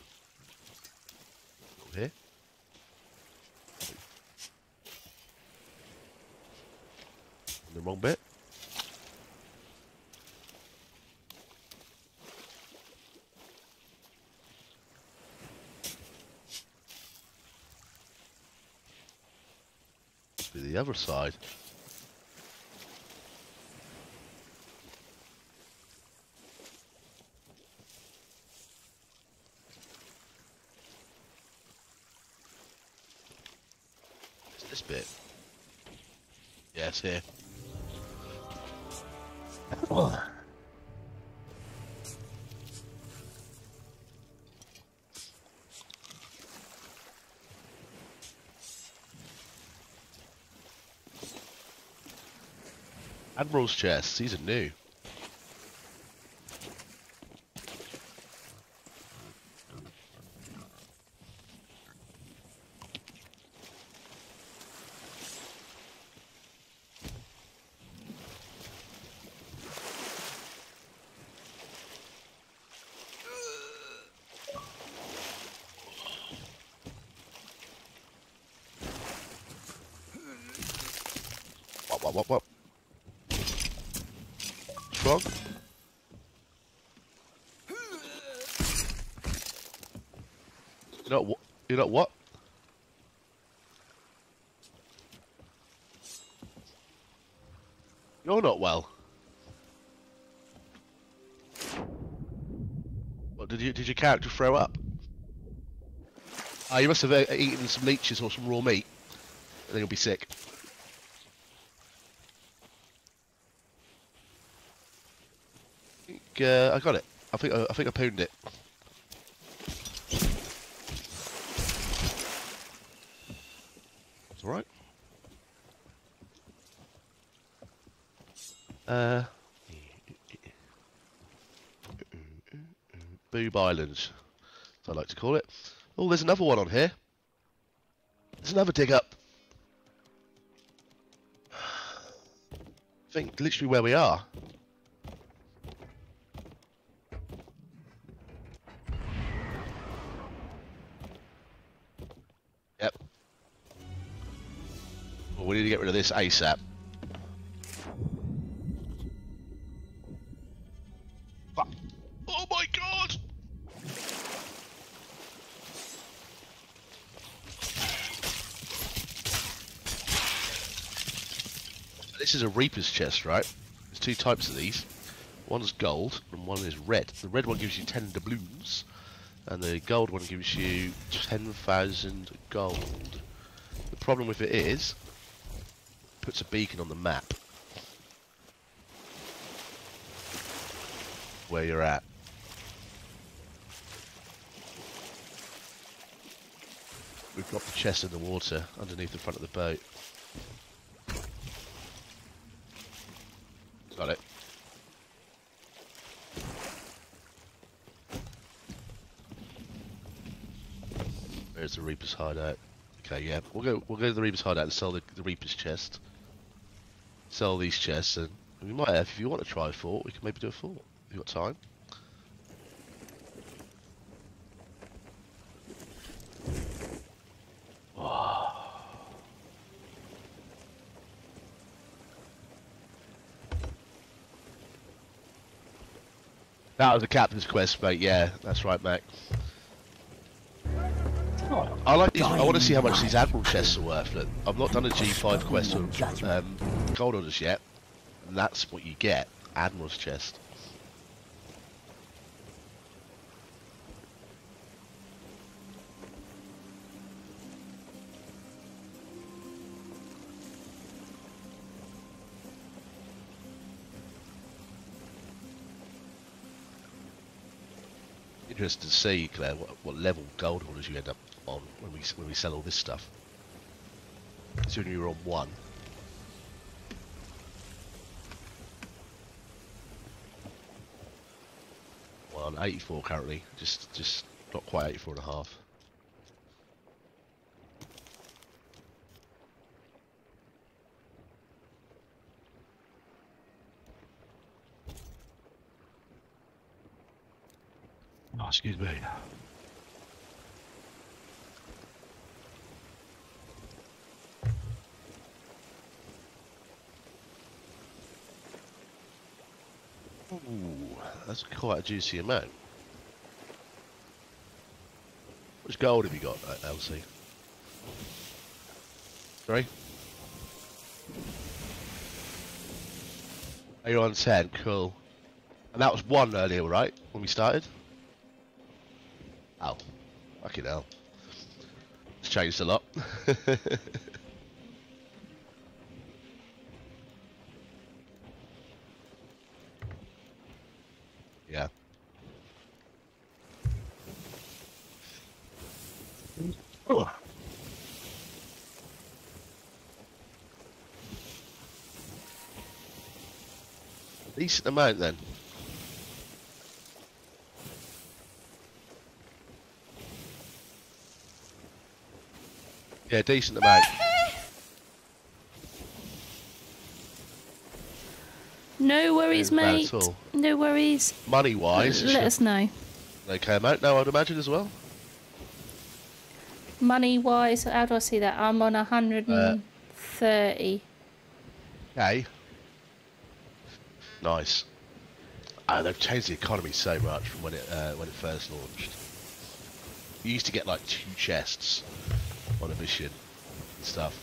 Here. The wrong bit. To the other side. Is this bit? Yes, here. Admiral's chests, these are new. What, what, what, what? Wrong? You know what? You know what? You're not well. What did you? Did your character throw up? Ah, you must have uh, eaten some leeches or some raw meat, and then you'll be sick. Uh, I got it. I think I, I think I pooned it. It's all right. Uh, Boob Islands, as I like to call it. Oh, there's another one on here. There's another dig up. I think literally where we are. Yep. Well, we need to get rid of this ASAP. Oh my god! This is a Reaper's chest, right? There's two types of these. One's gold and one is red. The red one gives you ten doubloons, and the gold one gives you ten thousand gold. The problem with it is, it puts a beacon on the map where you're at. We've got the chest in the water underneath the front of the boat. Got it. There's the Reaper's hideout. Okay, yeah, we'll go. We'll go to the Reaper's hideout and sell the, the Reaper's chest. Sell these chests, and we might have. If you want to try a fort, we can maybe do a fort. If you've got time. That was the captain's quest, mate. Yeah, that's right, Mac. I like these. I want to see how much these admiral chests are worth. Look, I've not done a G five quest on um, gold orders yet, and that's what you get: admiral's chest. Interested to see, Claire, what, what level gold orders you end up on when we when we sell all this stuff. Assuming you're on one. Well, on eighty-four currently, just just not quite eighty-four and a half. Oh, excuse me. Ooh, that's quite a juicy amount. Which gold have you got, uh, Elsie? Sorry? Are you on ten? Cool. And that was one earlier, right? When we started? Oh. Fucking hell. It's changed a lot. Yeah. Oh. Decent amount then. Yeah, decent amount. No worries, Not bad mate. at all. No worries. Money wise, Let us know. okay amount now, I'd imagine as well. Money wise, how do I see that? I'm on one hundred thirty. Uh, okay. Nice. Oh, they've changed the economy so much from when it uh, when it first launched. You used to get like two chests on a mission and stuff.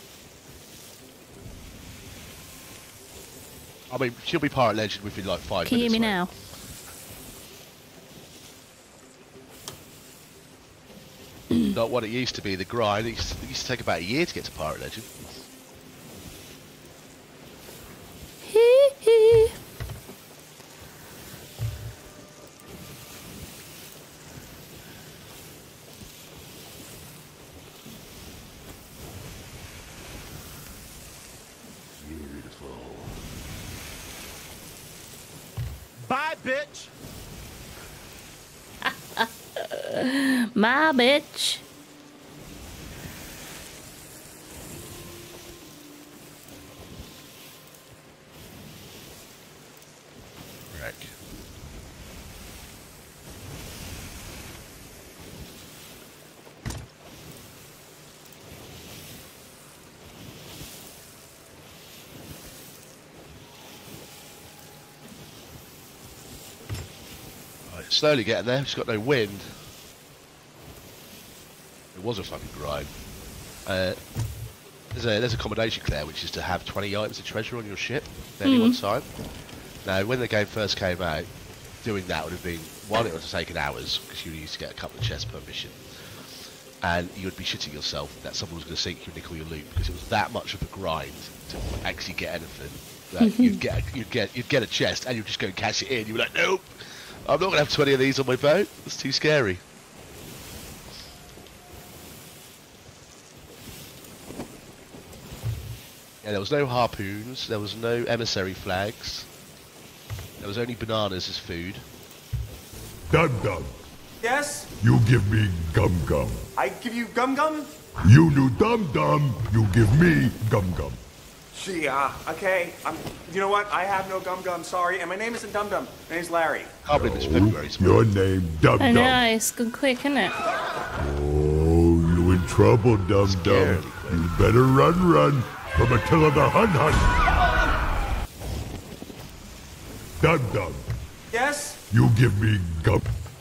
I mean, she'll be Pirate Legend within like five Can you hear minutes. me right? now? Not what it used to be, the grind. It used to, it used to take about a year to get to Pirate Legend. Hee hee. Beautiful. Bye, bitch. My bitch. Wreck. Right, slowly getting there. Just got no wind. It was a fucking grind. Uh, there's a there's a combination, Claire, which is to have twenty items of treasure on your ship at any one time. Now, when the game first came out, doing that would have been, one, it would have taken hours, because you used to get a couple of chests per mission. And you would be shitting yourself that someone was going to sink you and nick all your loot, because it was that much of a grind to actually get anything. That you'd get you'd get you'd get a chest and you'd just go and cash it in. You'd be like, nope, I'm not going to have twenty of these on my boat. It's too scary. Yeah, there was no harpoons, there was no emissary flags, there was only bananas as food. Dum Dum, Yes? you give me Gum Gum. I give you gum gum? You do Dum Dum, you give me Gum Gum. Gee, uh, okay. Um, you know what? I have no gum gum, sorry. And my name isn't Dum Dum. My name's Larry. Can't believe it's February. It's Your name Dum I Dum. know, it's gone quick, isn't it? Oh, you in trouble, Dum Scary, Dum. You better run, run from Attila the Hun Hun. Dum Dum, Yes? you give me Gum.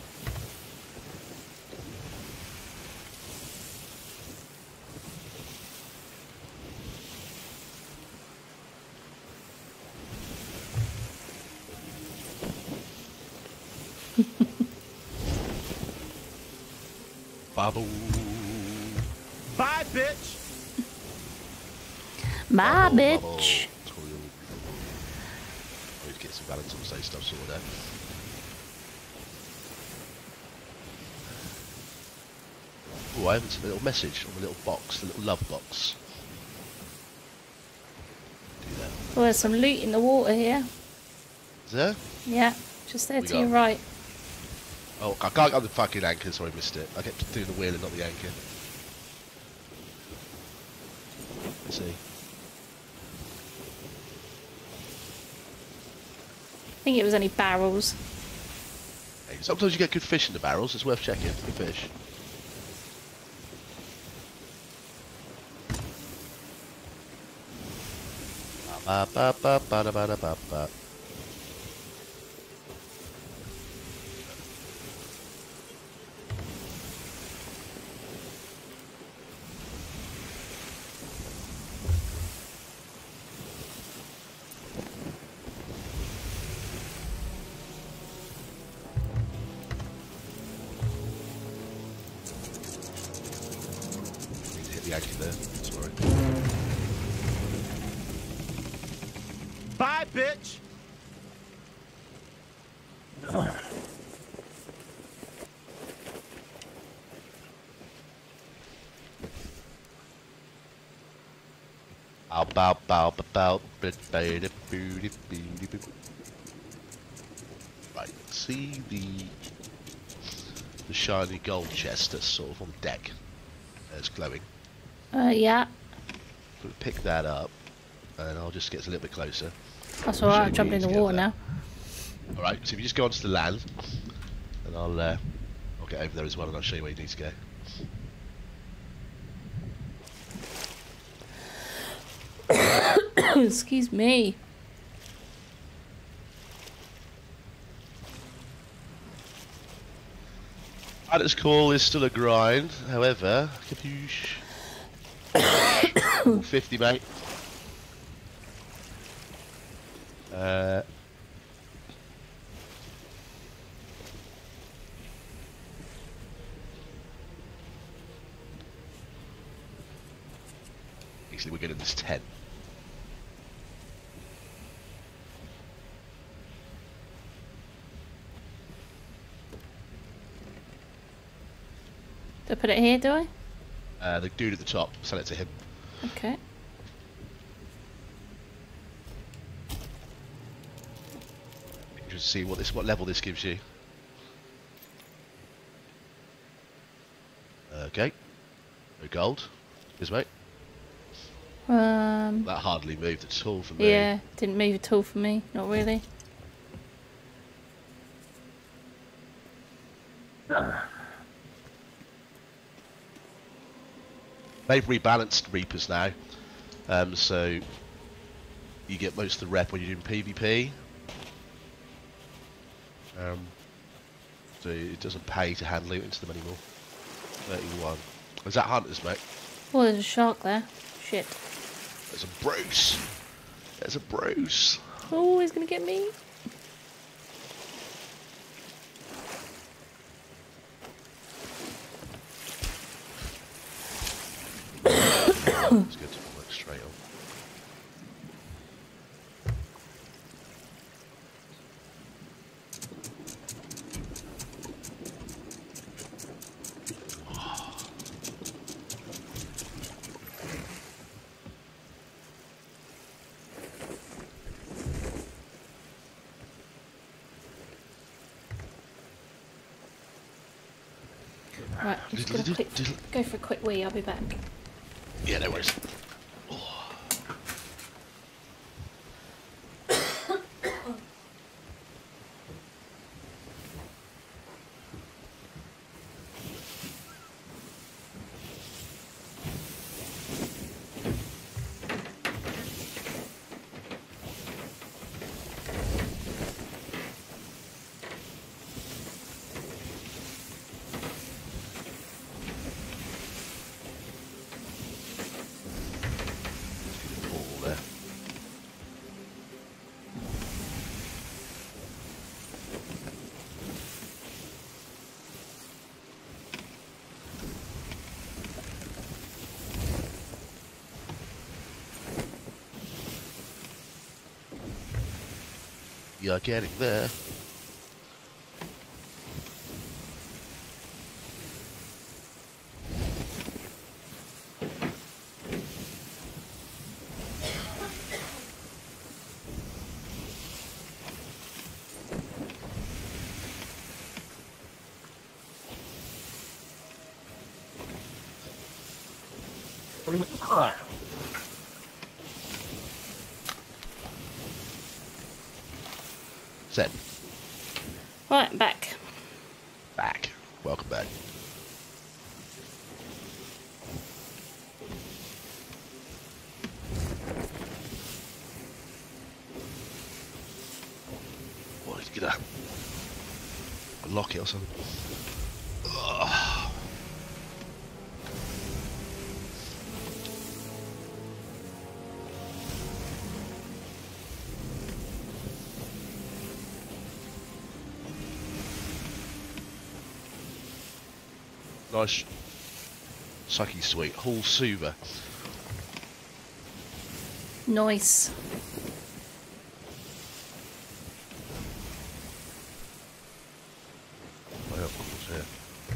Bubble. Bye, bitch. My Bubble, bubble. bitch. That's what we all- Always get some Valentine's Day stuff sorted out. Oh, I haven't seen a little message on the little box, the little love box. Do that. Oh, there's some loot in the water here. Is there? Yeah, just there We to got- your right. Oh, I can't get the fucking anchor, so I missed it. I kept doing the wheel and not the anchor. Let's see. I think it was only barrels. Hey, sometimes you get good fish in the barrels. It's worth checking. Good fish. Ba ba ba ba ba ba ba ba. get the anchor there. Sorry. Bye, bitch! Bow, bow, bow, bow, bow, right, see the the shiny gold chest that's sort of on deck. It's glowing. Uh, yeah. So we pick that up, and I'll just get a little bit closer. That's alright, I'm jumping in the water now. Alright, so if you just go onto the land, and I'll uh, I'll get over there as well, and I'll show you where you need to go. Excuse me. Pilot's call is still a grind, however, capiche. fifty, mate. Uh, actually, we're getting this ten. Do I put it here, do I? Uh, the dude at the top, sell it to him. Okay. Just see what this, what level this gives you. Okay. No gold. Cheers, mate. Um. That hardly moved at all for me. Yeah, didn't move at all for me. Not really. They've rebalanced Reapers now, um, so you get most of the rep when you're doing PvP. Um, so it doesn't pay to hand loot into them anymore. thirty-one. Is that hunters, mate? Oh, there's a shark there. Shit. There's a Bruce. There's a Bruce. Oh, he's gonna get me. It's good to work straight on. Right, I'm just gonna quick, go for a quick wee. I'll be back. Yeah, no worries. You're getting there. Set. Right, I'm back. Back. Welcome back. What did you get that? Lock it or something. Ugh. Nice Sucky sweet. Hall Suva. Nice. What else was here?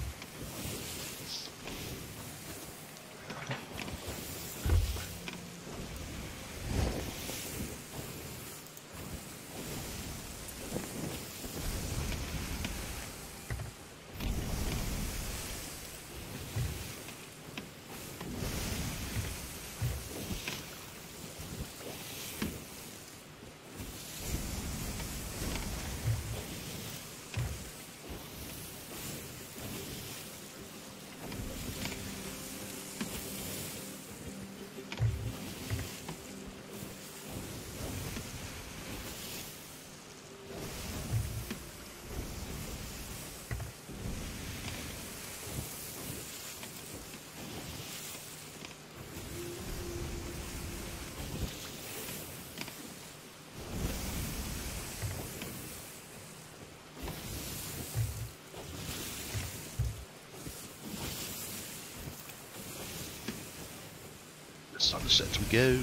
Sunset we go.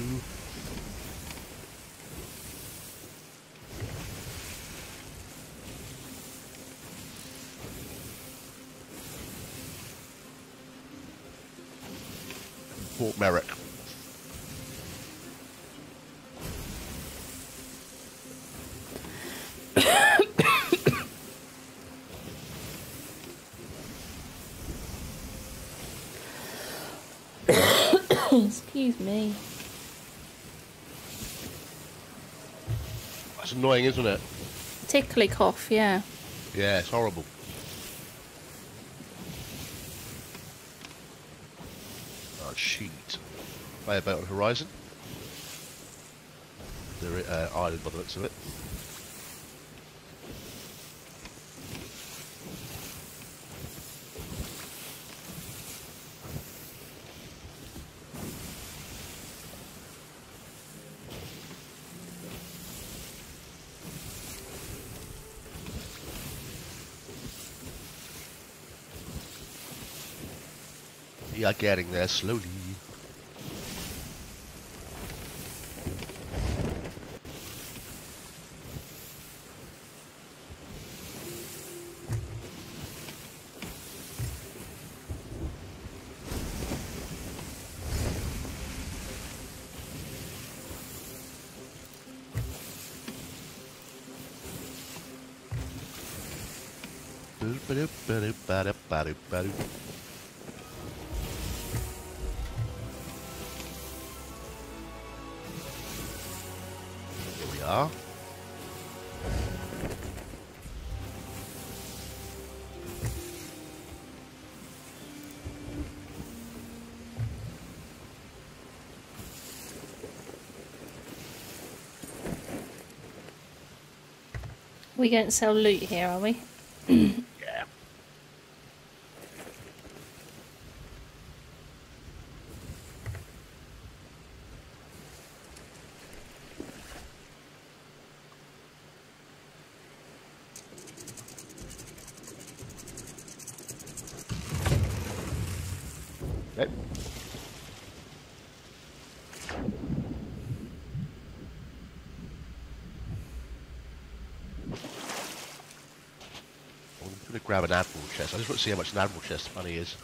Fort Merrick. Excuse me. That's annoying, isn't it? Tickly cough, yeah. Yeah, it's horrible. Oh, sheet. Play about on the horizon. The uh, island by the looks of it. We are getting there slowly. Ba-do-ba-do-ba-do-ba-do. Here we are. We don't sell loot here, are we? Yeah. Okay. I'm going to grab an admiral chest. I just want to see how much an admiral chest money is.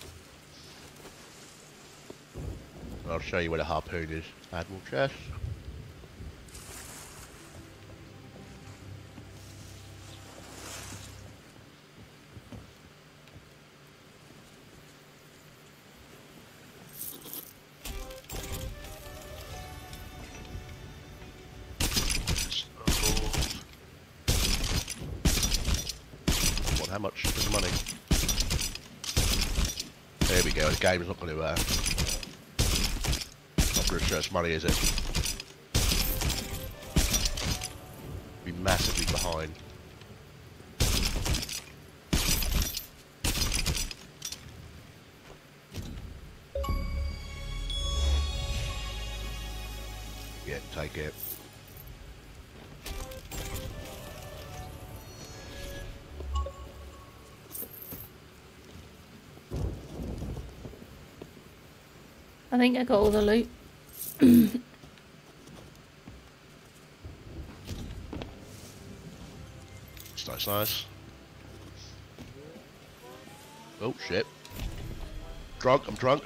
I'll show you where the harpoon is. Admiral chest. How much is the money? There we go, the game is not going to, uh, not going to show us money, is it? Be massively behind. Yeah, take it. I think I got all the loot. It's nice, nice. Oh shit. Drunk, I'm drunk.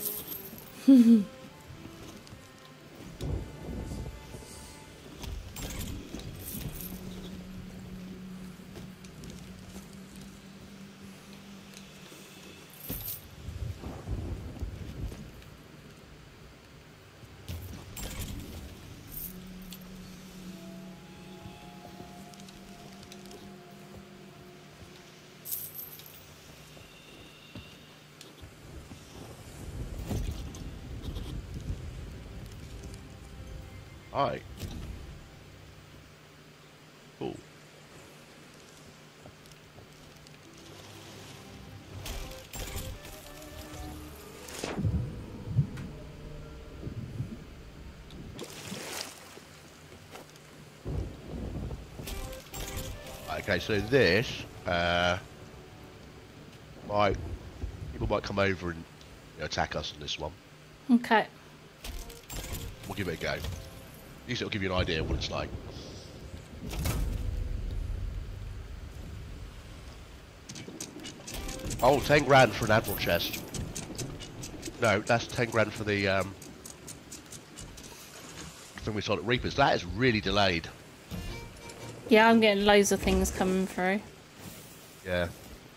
Alright. Cool. Okay, so this, uh, might, people might come over and you know, attack us on this one. Okay. We'll give it a go. At least it'll give you an idea of what it's like. Oh, ten grand for an Admiral chest. No, that's ten grand for the um, thing we saw at Reapers. That is really delayed. Yeah, I'm getting loads of things coming through. Yeah.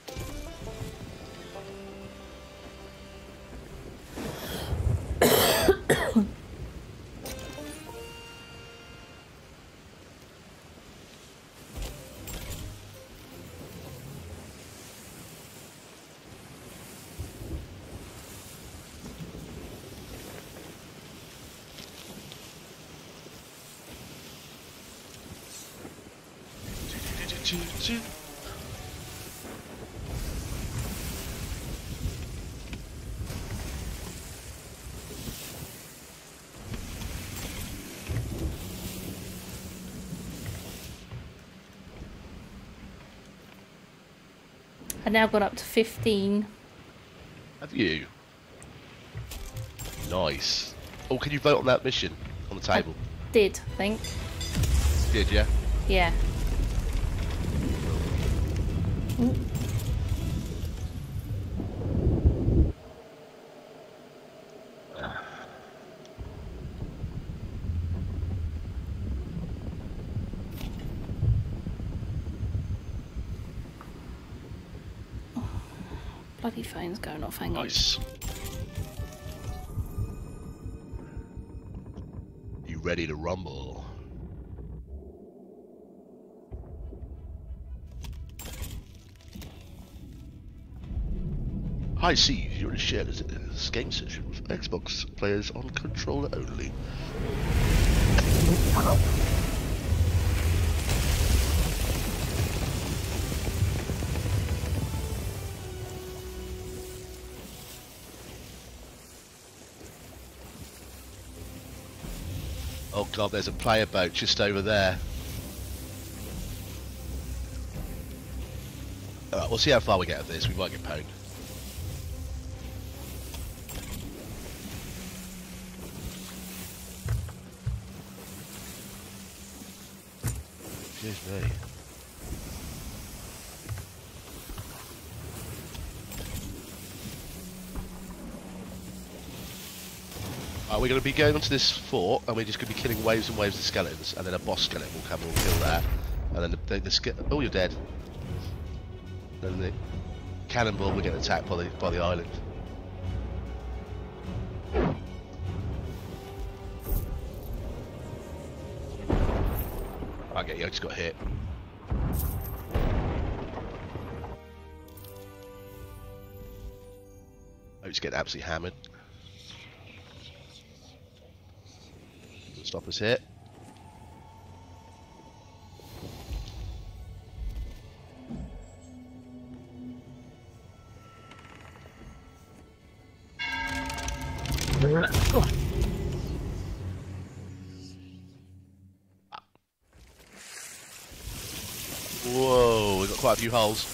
I now got up to fifteen. Have you? Nice. Oh, can you vote on that mission on the table? I did, I think. Did yeah? Yeah. Ooh. Bloody phone's going off, hang on. Nice. You ready to rumble? I see you're in shared as a game session with Xbox players on controller only. Oh god, there's a player boat just over there. Alright, we'll see how far we get of this. We might get pwned. Excuse me. Uh, we're going to be going onto this fort, and we're just going to be killing waves and waves of skeletons, and then a boss skeleton will come and we'll kill that, and then the, the, the ske oh, you're dead. Then the cannonball will get attacked by the by the island. I get you. I just got hit. I just get absolutely hammered. Stop us here. Whoa, we've got quite a few holes.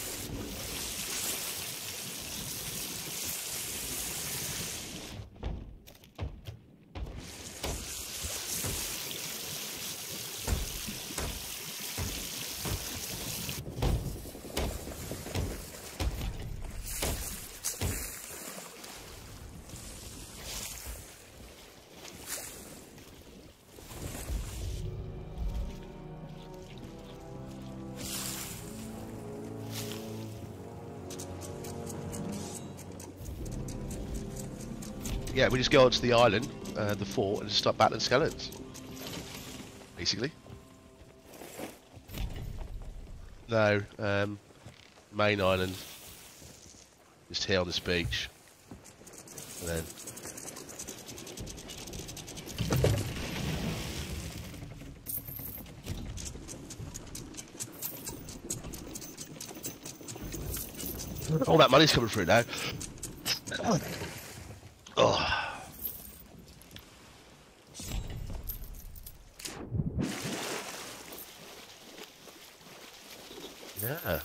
Yeah, we just go onto the island, uh, the fort, and just start battling skeletons. Basically. No, um, main island. Just here on this beach. And then... all that money's coming through now. Oh. Yeah.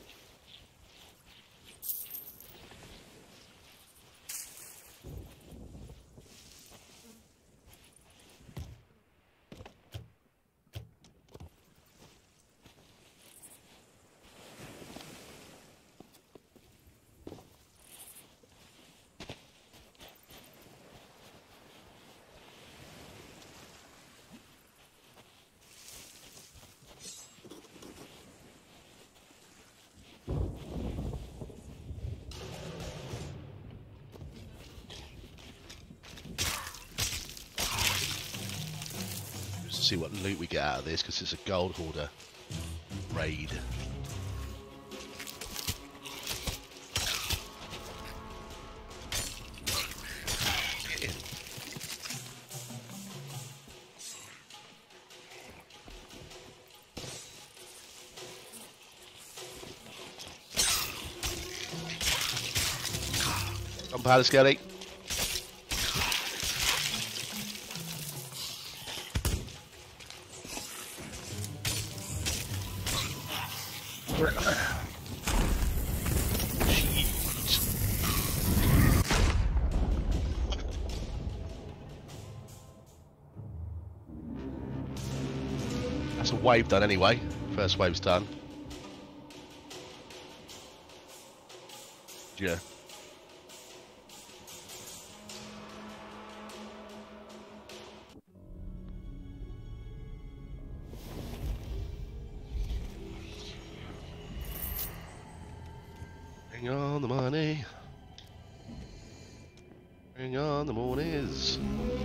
See what loot we get out of this, because it's a gold hoarder raid. Get in. Gunpowder skelly. That's a wave done anyway. First wave's done. Yeah. Bring on the money. Bring on the monies.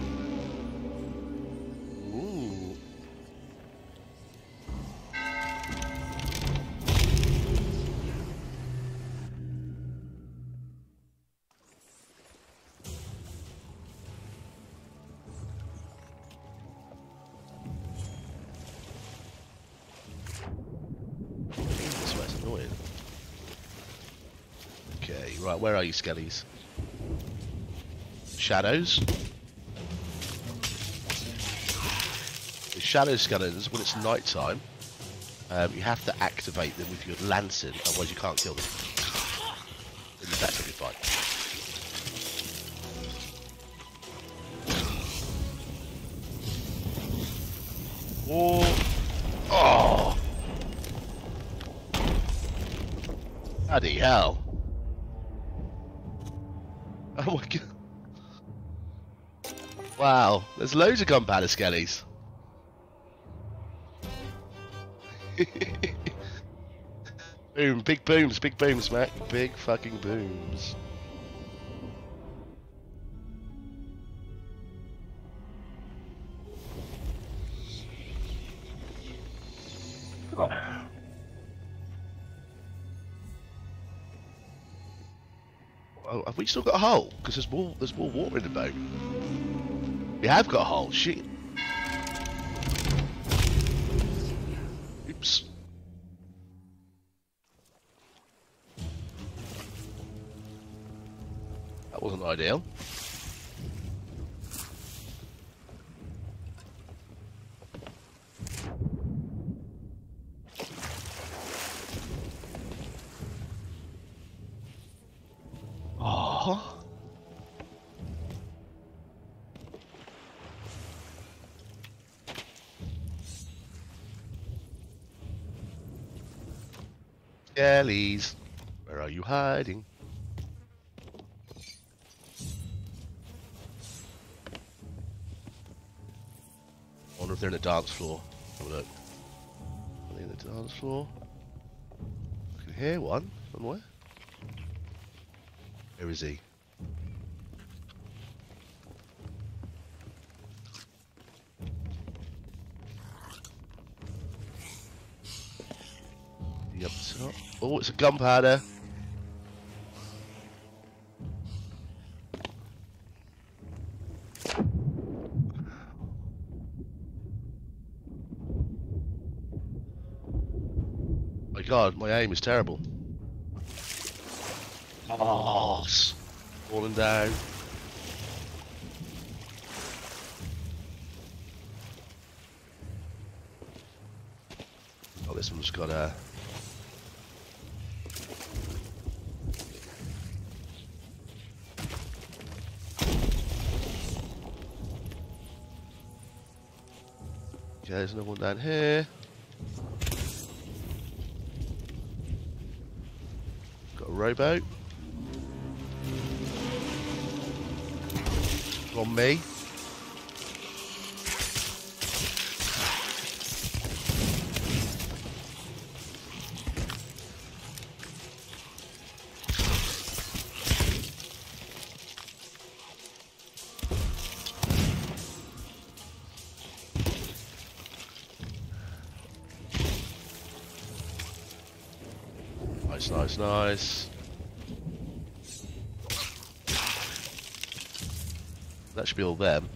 Ooh. This way's annoying. Okay, right, where are you, skellies? Shadows. The shadow skeletons, when it's night time, um, you have to activate them with your lantern, otherwise you can't kill them. And that's gonna be fine. Oh! Oh! Bloody hell! Oh my god! Wow, there's loads of gunpowder skellies. Boom, big booms, big booms, Mac. Big fucking booms. Oh, have we still got a hole? Because there's more, there's more water in the boat. We have got a hole. Shit. Oops. That wasn't ideal. Oh. Skellies, where are you hiding? I wonder if they're in the dance floor. Have a look. Are they in the dance floor? I can hear one somewhere. Where is he? Oh, it's a gunpowder. My God, my aim is terrible. Oh, falling down. Oh, this one's got a. Okay, there's another one down here. Got a rowboat. On me. Nice, nice, nice. That should be all them.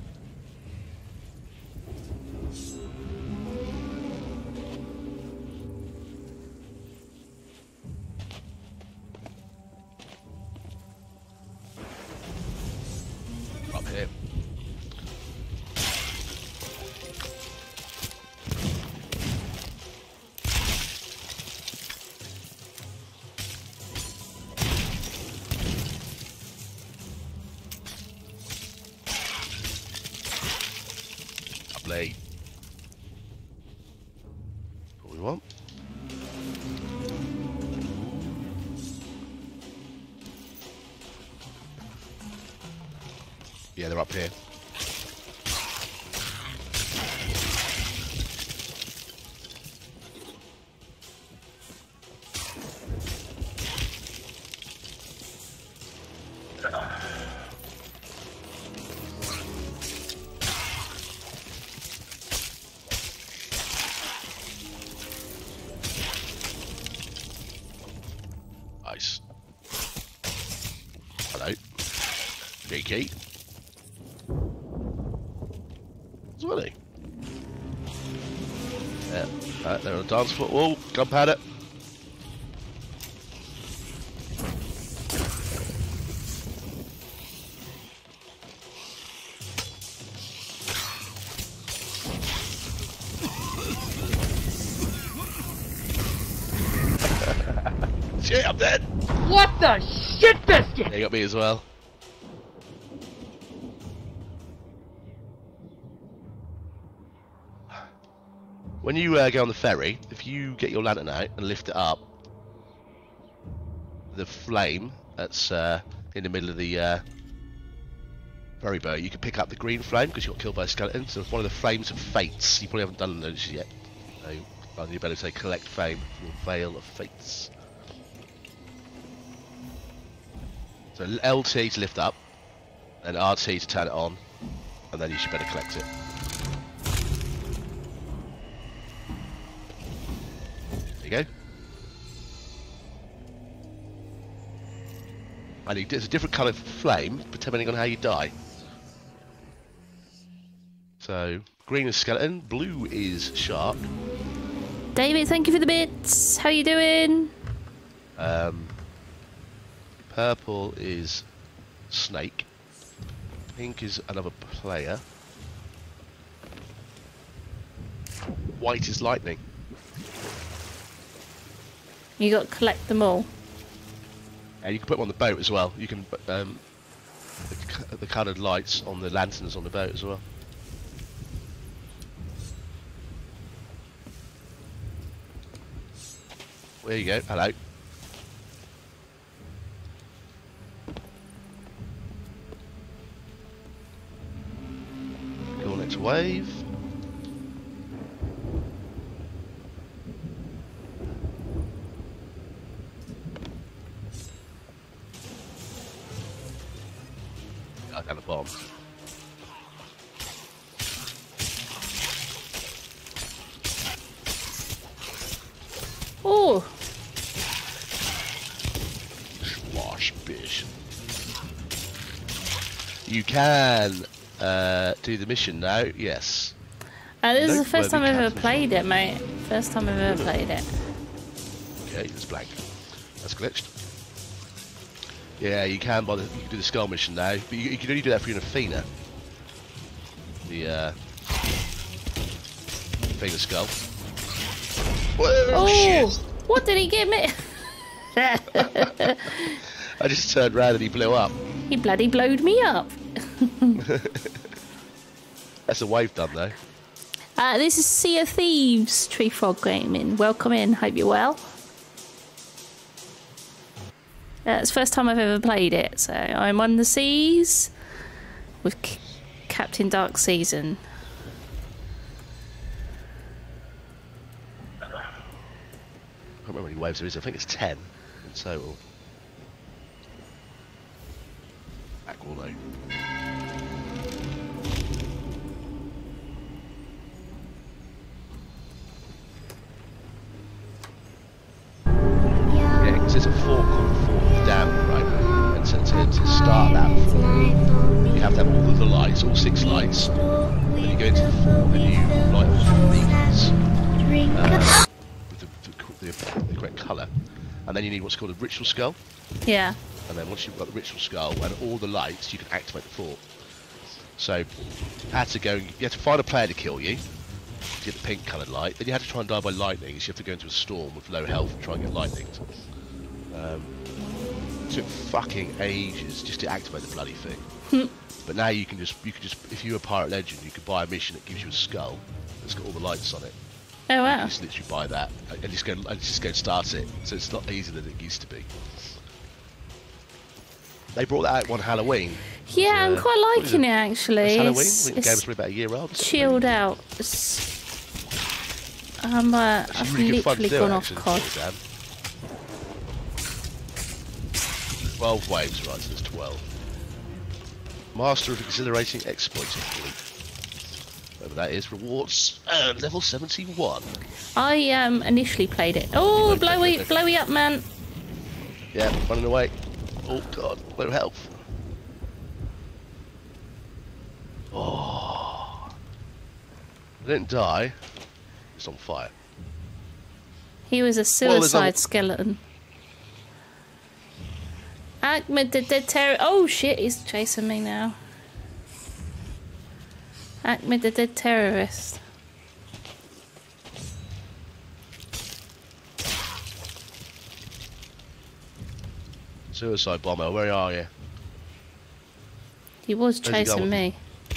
Up here. Lovely. What we want. Yeah, they're up here. Nice. Hello. Cheeky. Swilly. Yeah. Right, they're on the dance floor. Whoa, gunpowder. Shit, I'm dead. What the shit biscuit? They got me as well. When you uh, go on the ferry, if you get your lantern out and lift it up, the flame that's uh, in the middle of the uh, ferry boat, you can pick up the green flame because you got killed by a skeleton. So it's one of the flames of fates. You probably haven't done those yet. So rather you better say collect fame from the Veil of Fates. So L T to lift up, and R T to turn it on, and then you should better collect it. There you go. And it's a different colour of flame, depending on how you die. So, green is skeleton, blue is shark. David, thank you for the bits. How you doing? Um, purple is snake. Pink is another player. White is lightning. You got to collect them all. And you can put them on the boat as well. You can um, the, the coloured lights on the lanterns on the boat as well. There you go. Hello. Go on, next wave. I got a bomb. Oh, You can uh, do the mission now, yes. Uh, this is the Noteworthy first time I've ever captain's played log. it, mate. First time I've ever played it. Okay, it's blank. That's glitched. Yeah, you can by the, you can do the skull mission now, but you, you can only do that for your Athena. The uh, Athena skull. Whoa, Oh, shit! what did he give me? I just turned round and he blew up. He bloody blowed me up. That's a wave done though. Uh, this is Sea of Thieves, SWEARVogue Gaming. Welcome in, hope you're well. Uh, it's the first time I've ever played it, so I'm on the seas with C Captain Dark Season. I can't remember how many waves there is, I think it's ten in total. Aqualo. Yeah, because there's a fork called the Fork of Damned, right? And to, to, to start that fork, you have to have all of the lights, all six lights. Then you go into the fork and you light all the beacons uh, with the, the, the, the correct colour. And then you need what's called a ritual skull. Yeah. And then once you've got the ritual skull and all the lights, you can activate the fort. So you had to go, you had to find a player to kill you, to get the pink coloured light. Then you had to try and die by lightning, so you have to go into a storm with low health and try and get lightning. Um, it took fucking ages just to activate the bloody thing. But now you can just, you can just, if you're a pirate legend, you could buy a mission that gives you a skull that's got all the lights on it. Oh You wow. can just literally buy that and just go, and just go and start it. So it's not easier than it used to be. They brought that out one Halloween. Yeah, Uh, I'm quite what is liking it? it actually. It's Halloween? It's, I think the it's game's probably about a year old. or something. chilled out. It's, um, uh, It's I've really good fun to literally do, gone off actually, C O D. Sam. twelve waves, right, so there's twelve. Master of Exhilarating Exploits complete. Whatever that is, rewards, and level seventy-one. I um initially played it. Oh, Okay, blowy, okay. blowy up, man. Yeah, running away. Oh god, low health. Oh. I didn't die. It's on fire. He was a Well, there's suicide no- skeleton. Ahmed the dead terror. Oh shit, he's chasing me now. Ahmed the dead terrorist. Suicide bomber, where are you? He was Where's he chasing going? me.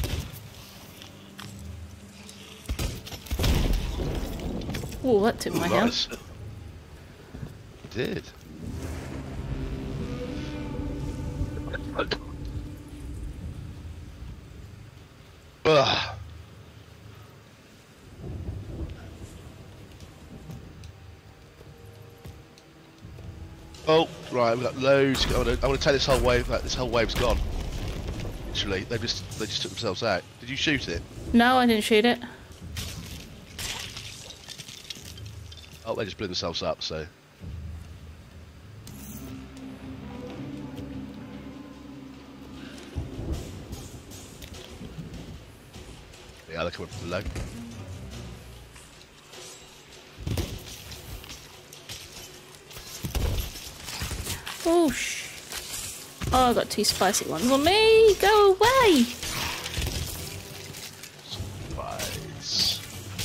Oh, that took my health. Nice. Did. Ugh. Oh, right, we've got loads. I want to, I want to take this whole wave. Like, this whole wave's gone. Literally, they just, they just took themselves out. Did you shoot it? No, I didn't shoot it. Oh, they just blew themselves up. So. Yeah, they're coming from below. Oh, sh. Oh, I got two spicy ones on me. Go away. Surprise.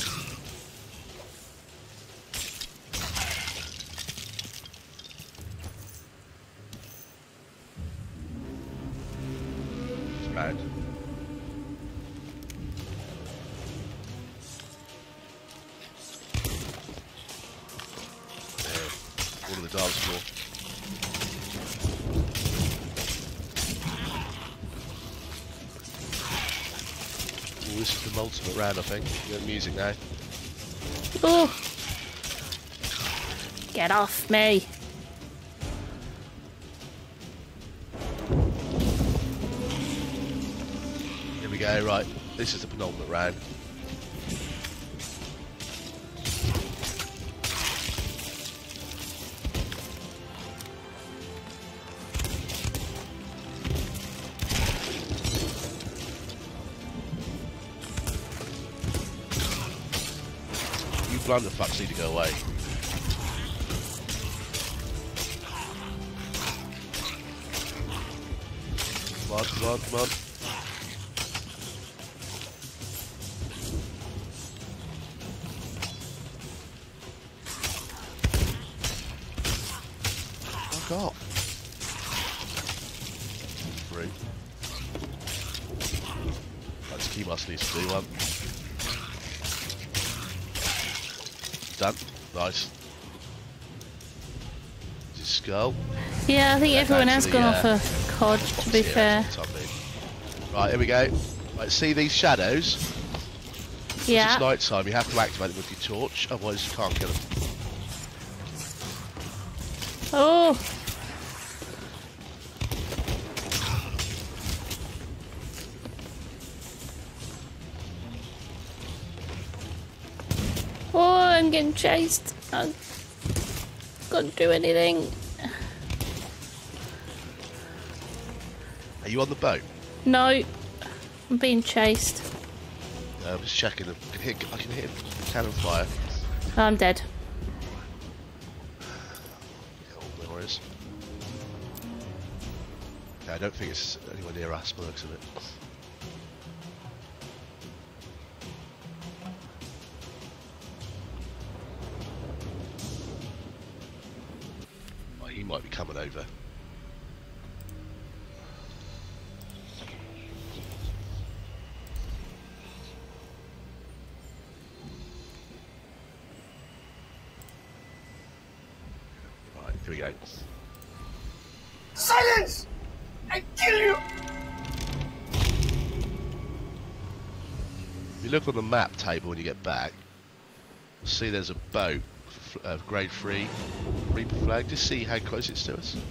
It's mad. There. All of the dance floor. Oh, this is the ultimate round, I think. You got music now. Oh. Get off me. Here we go, right. This is the penultimate round. blunderfucks need to go away. Come on, come on, come on. Fuck off. Three. That's key must need to do one. Done. Nice. Is it skull? Yeah, I think Yeah, everyone has actually, gone yeah. off a cod, to be Yeah, fair. right, here we go. Right, see these shadows? Yeah. It's night time, you have to activate them with your torch, otherwise you can't kill them. Oh! Oh, I'm getting chased. I can't do anything. Are you on the boat? No, I'm being chased. No, I'm just checking them. I can hit, I can hit cannon fire. I'm dead. Oh, there it is. Yeah, I don't think it's anywhere near us, by the looks of it. Oh, he might be coming over. Right, here we go. Silence! I kill you! If you look on the map table when you get back, you'll see there's a boat, uh, grade three, Reaper flag. Just see how close it's to us.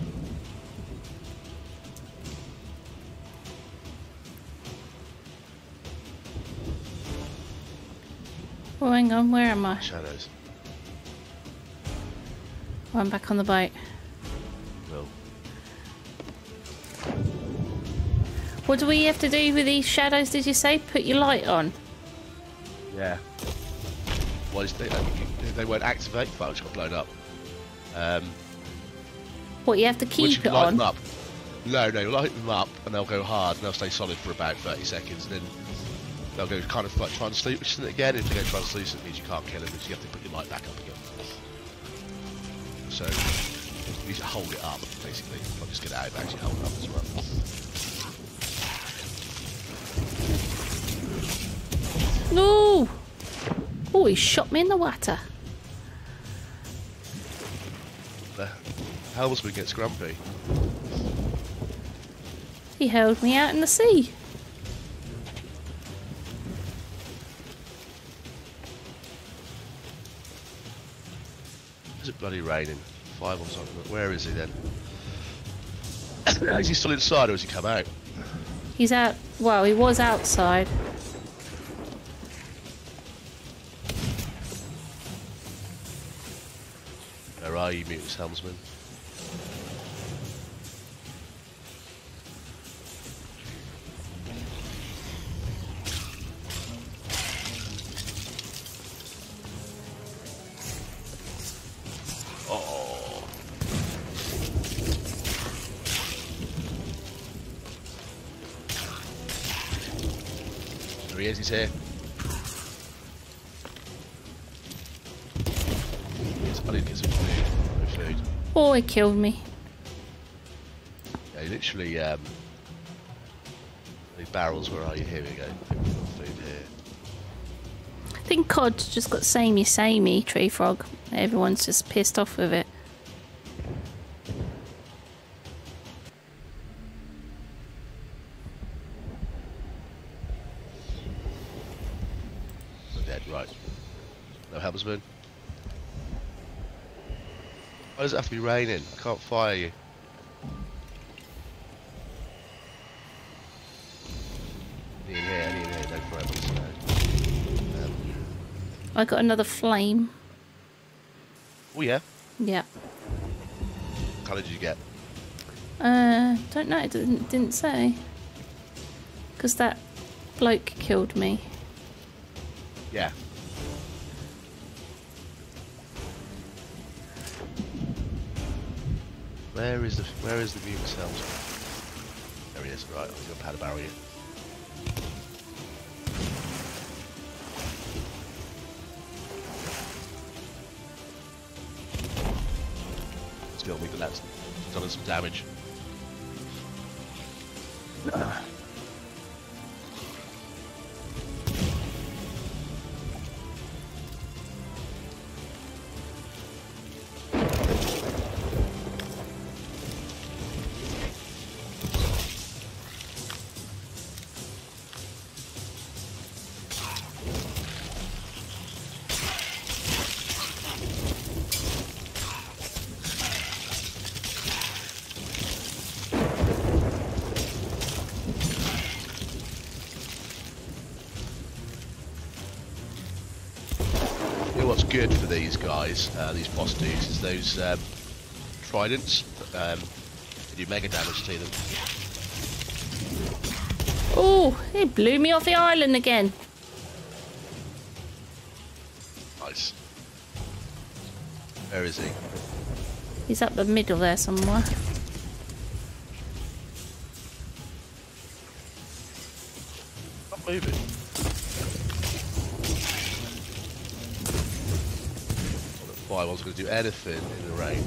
Oh, hang on, where am I? Shadows. Oh, I'm back on the boat. Well, What do we have to do with these shadows, did you say? Put your light on? yeah. Why is they, they won't activate? Fuck, it's got blown up. Um, What, you have to once you keep it light on? them up. No, no, light them up and they'll go hard and they'll stay solid for about thirty seconds and then they'll go kind of like translucent again. If they go translucent, it means you can't kill them, because you have to put your light back up again. So, you need to hold it up, basically. I'll just get it out and actually hold it up as well. No! Oh, he shot me in the water. The helmsman gets grumpy. He held me out in the sea. Is it bloody raining? Five on something. Where is he then? Is he still inside or has he come out? He's out. Well, he was outside. Where are you, Mutant's helmsman? Oh. There he is, he's here. I need to get some food. No food. Oh, he killed me. Yeah, literally, um... the barrels, where are you? Here we go. I think we've got food here. I think C O D's just got samey samey, Tree Frog. Everyone's just pissed off with it. I'm dead, right. No helmsman. Why does it have to be raining? I can't fire you. Any in here, any in here, no forever, no. Um, I got another flame. oh yeah, Yeah. what colour did you get? Uh, don't know. It didn't didn't say. Because that bloke killed me. Yeah. Where is the where is the mutant salesman? There he is. Right, I'm gonna pad a barrel here. Still, we that's done us some damage. Uh. What's good for these guys, uh, these boss dudes, is those um, tridents. Um, they do mega damage to them. Oh, he blew me off the island again. Nice. Where is he? He's up the middle there somewhere. Not moving. I wasn't going to do anything in the rain.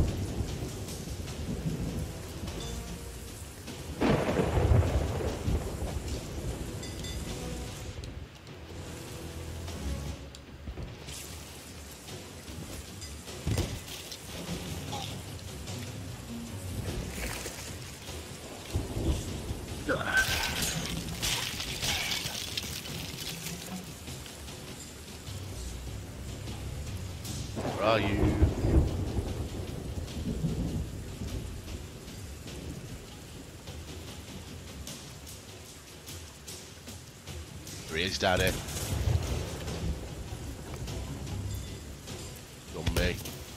Where are you? There he is down here. On me.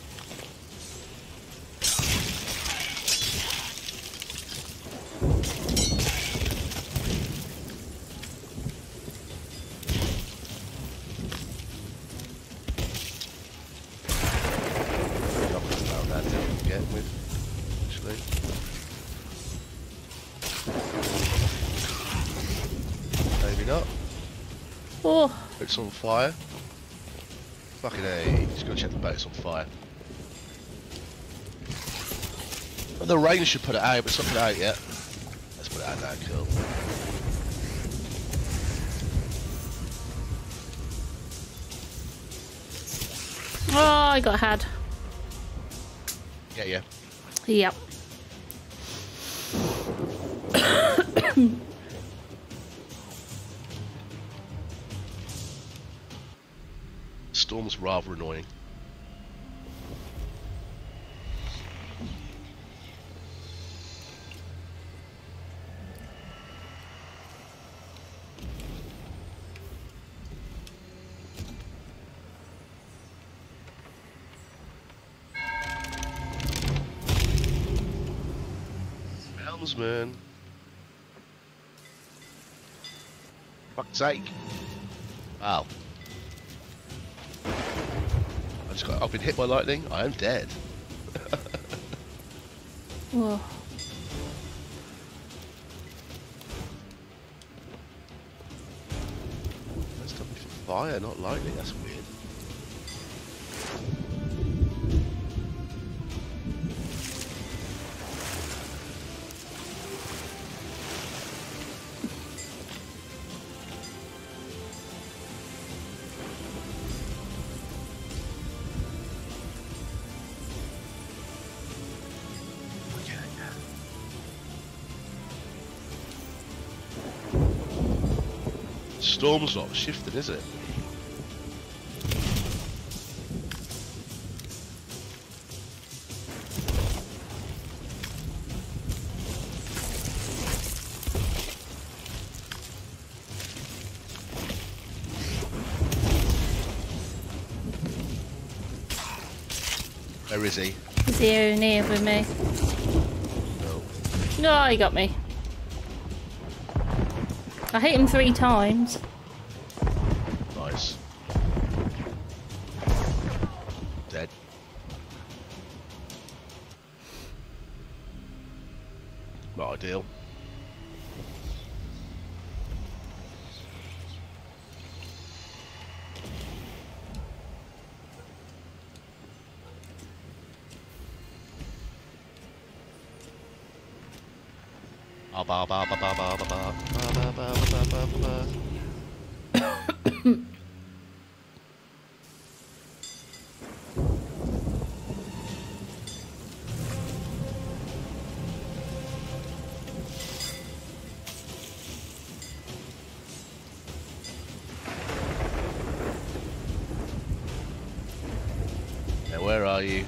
Maybe not. Oh. Boat's on fire. Fucking A. Just gotta check the boat's on fire. Well, the rain should put it out, but it's not put it out yet. Let's put it out now, cool. Oh, I got had. Yeah, yeah. Yep. Storm's rather annoying. Helmsman. Fuck's sake. Wow. I just got, I've been hit by lightning. I am dead. Whoa. That's coming from fire, not lightning. That's weird. Storm's not shifted, is it? Where is he? He's here near with me. No. No, he got me. I hit him three times. Nice. Dead. ideal. Ba ba ba ba ba ba ba ba ba ba ba ba ba ba. Now, where are you?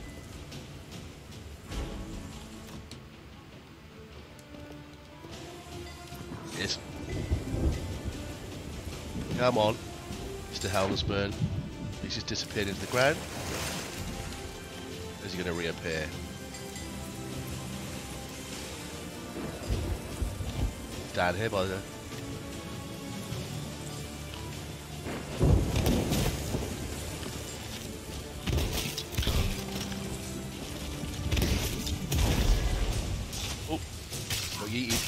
Yes. Come on, Mister Helmersburn. He's just disappeared into the ground. Is he going to reappear? He's down here by the... Oh, no yeeted.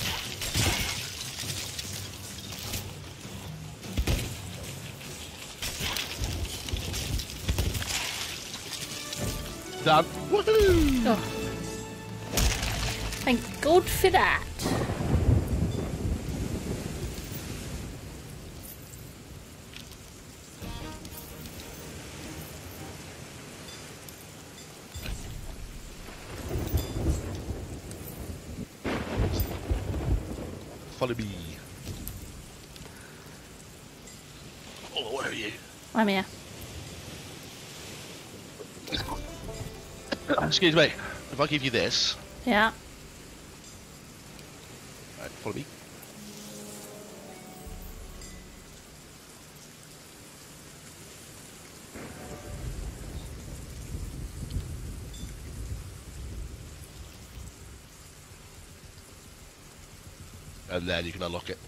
Done. Woohoo! Oh. Thank God for that. Follow me. Oh, where are you? I'm here. Excuse me. If I give you this, Yeah. right, follow me. And then you can unlock it.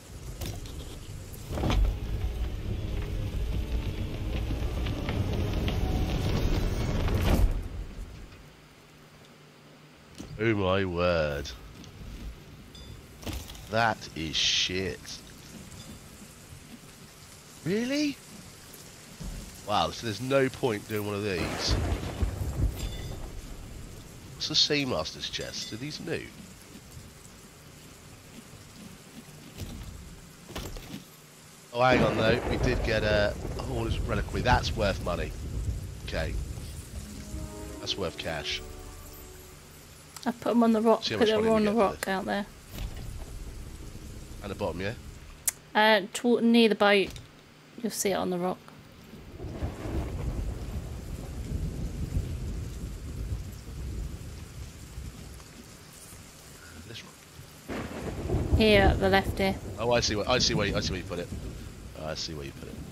Oh my word. That is shit. Really? Wow, so there's no point doing one of these. What's the Seamaster's chest? Are these new? Oh, hang on though. We did get a Horus Reliquary. That's worth money. Okay. That's worth cash. I put them on the rock See how because much they money were on we the get for rock out there. And the bottom, yeah? Uh, to, near the boat. You'll see it on the rock. This rock. Here at the left here. Oh, I see. What I see. Where you, I see where you put it. Oh, I see where you put it.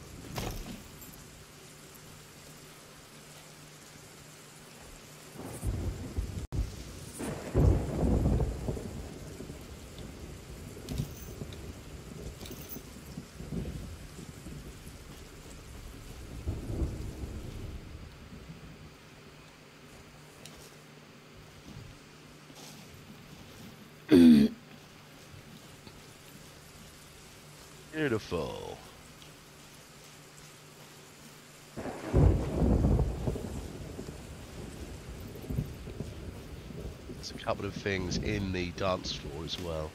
Beautiful. There's a couple of things in the dance floor as well.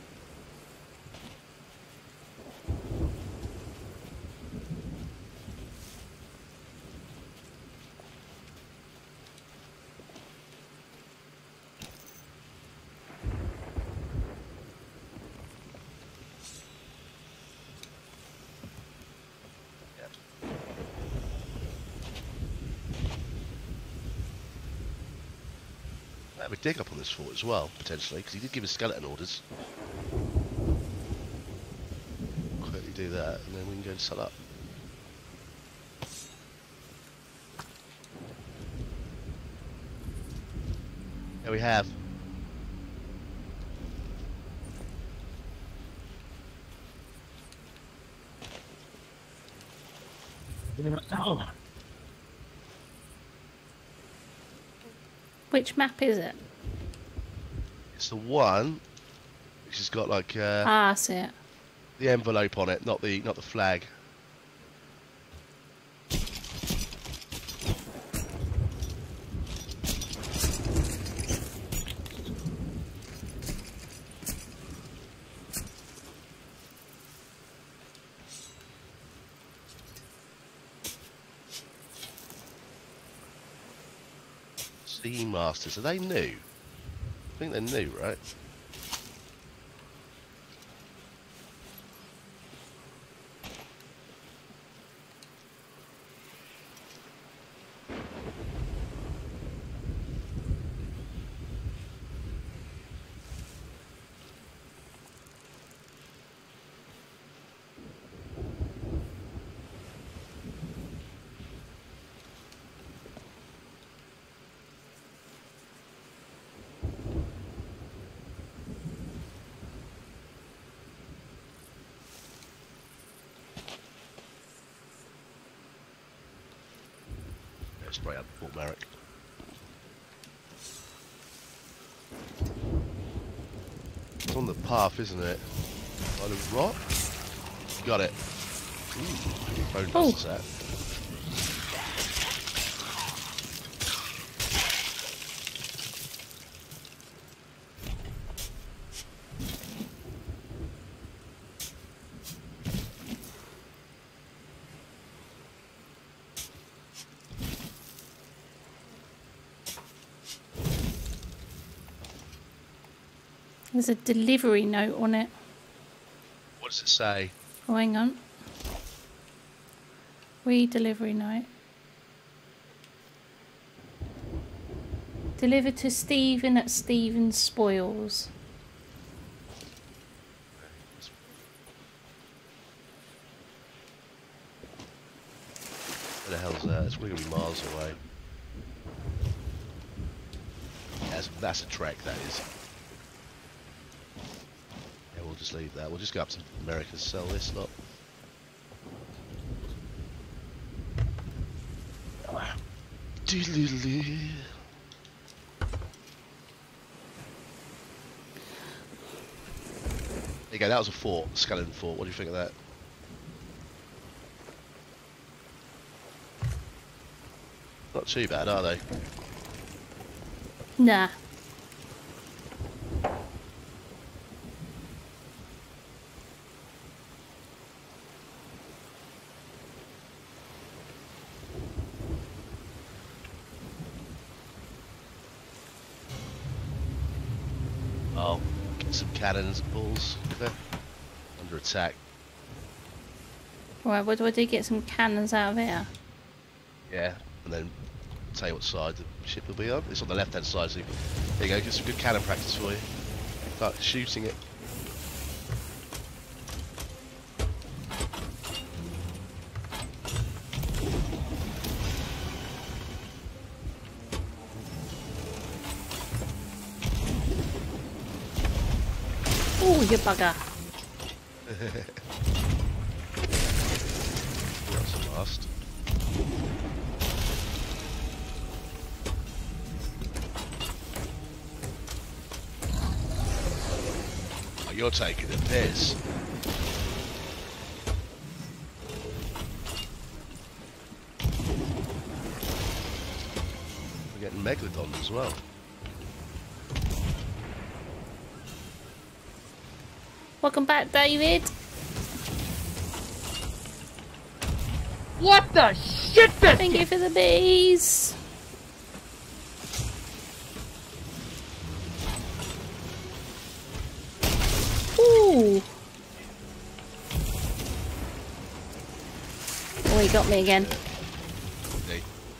Have a dig up on this fort as well, potentially, because he did give us skeleton orders. Quickly do that, and then we can go and set up. There we have. Oh. Which map is it? It's the one because it's got like uh, Ah, I see it. the envelope on it, not the not the flag. Steam Masters, are they new? I think they're new, right? Spray up Fort Merrick. It's on the path, isn't it? On the rock? Got it. Ooh, bone Oh. dust set. There's a delivery note on it. What does it say? Oh, hang on. Read delivery note. Delivered to Stephen at Stephen's Spoils. Where the hell's that? It's really gonna be miles away. That's, that's a trek, that is. Yeah, we'll just leave that. We'll just go up to America and sell this lot. Doodle-doodle-doo. There you go, that was a fort, a skeleton fort. What do you think of that? Not too bad, are they? Nah. Oh, get some cannons and balls. They're under attack. Right, what do I do? Get some cannons out of here. Yeah, and then tell you what side the ship will be on. It's on the left hand side, so you, there you go, get some good cannon practice for you. Start shooting it. Oh, you bugger. That's the last. Oh, you're taking a piss. We're getting megalodons as well. Welcome back, David. What the shit? Thank you for the bees. Ooh. Oh, he got me again. Okay.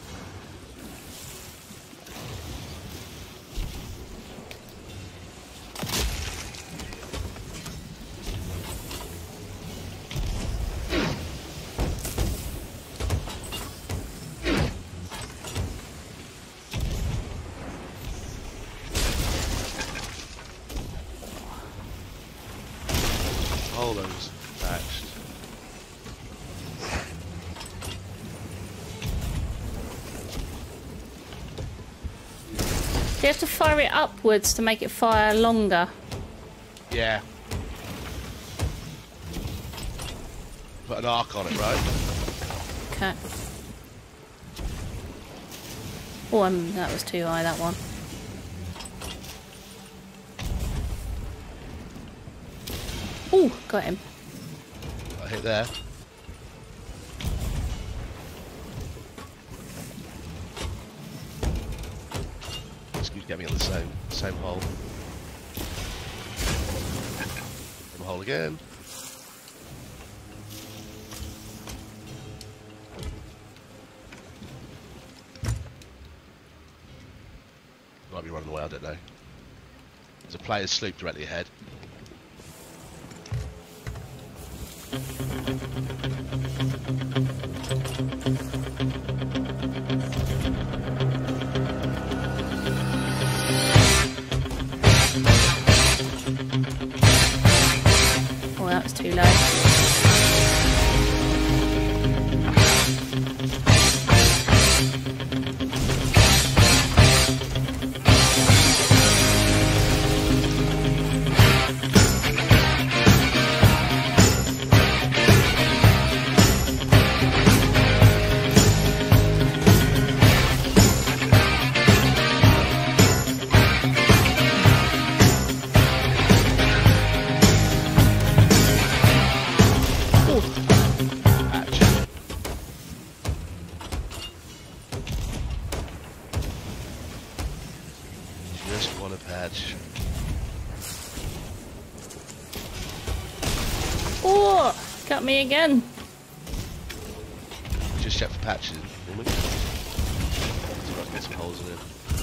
All those attached. Do you have to fire it upwards to make it fire longer? Yeah. Put an arc on it, right? Okay. Oh, um, that was too high, that one. Oh, got him. I hit there. Excuse me, get me on the same same hole. Same hole again. Might be running away, I don't know. There's a player's sloop directly ahead. Oh, that was too low. Just want a patch. Oh, got me again. Just check for patches. Normally. See if I can get some holes in it.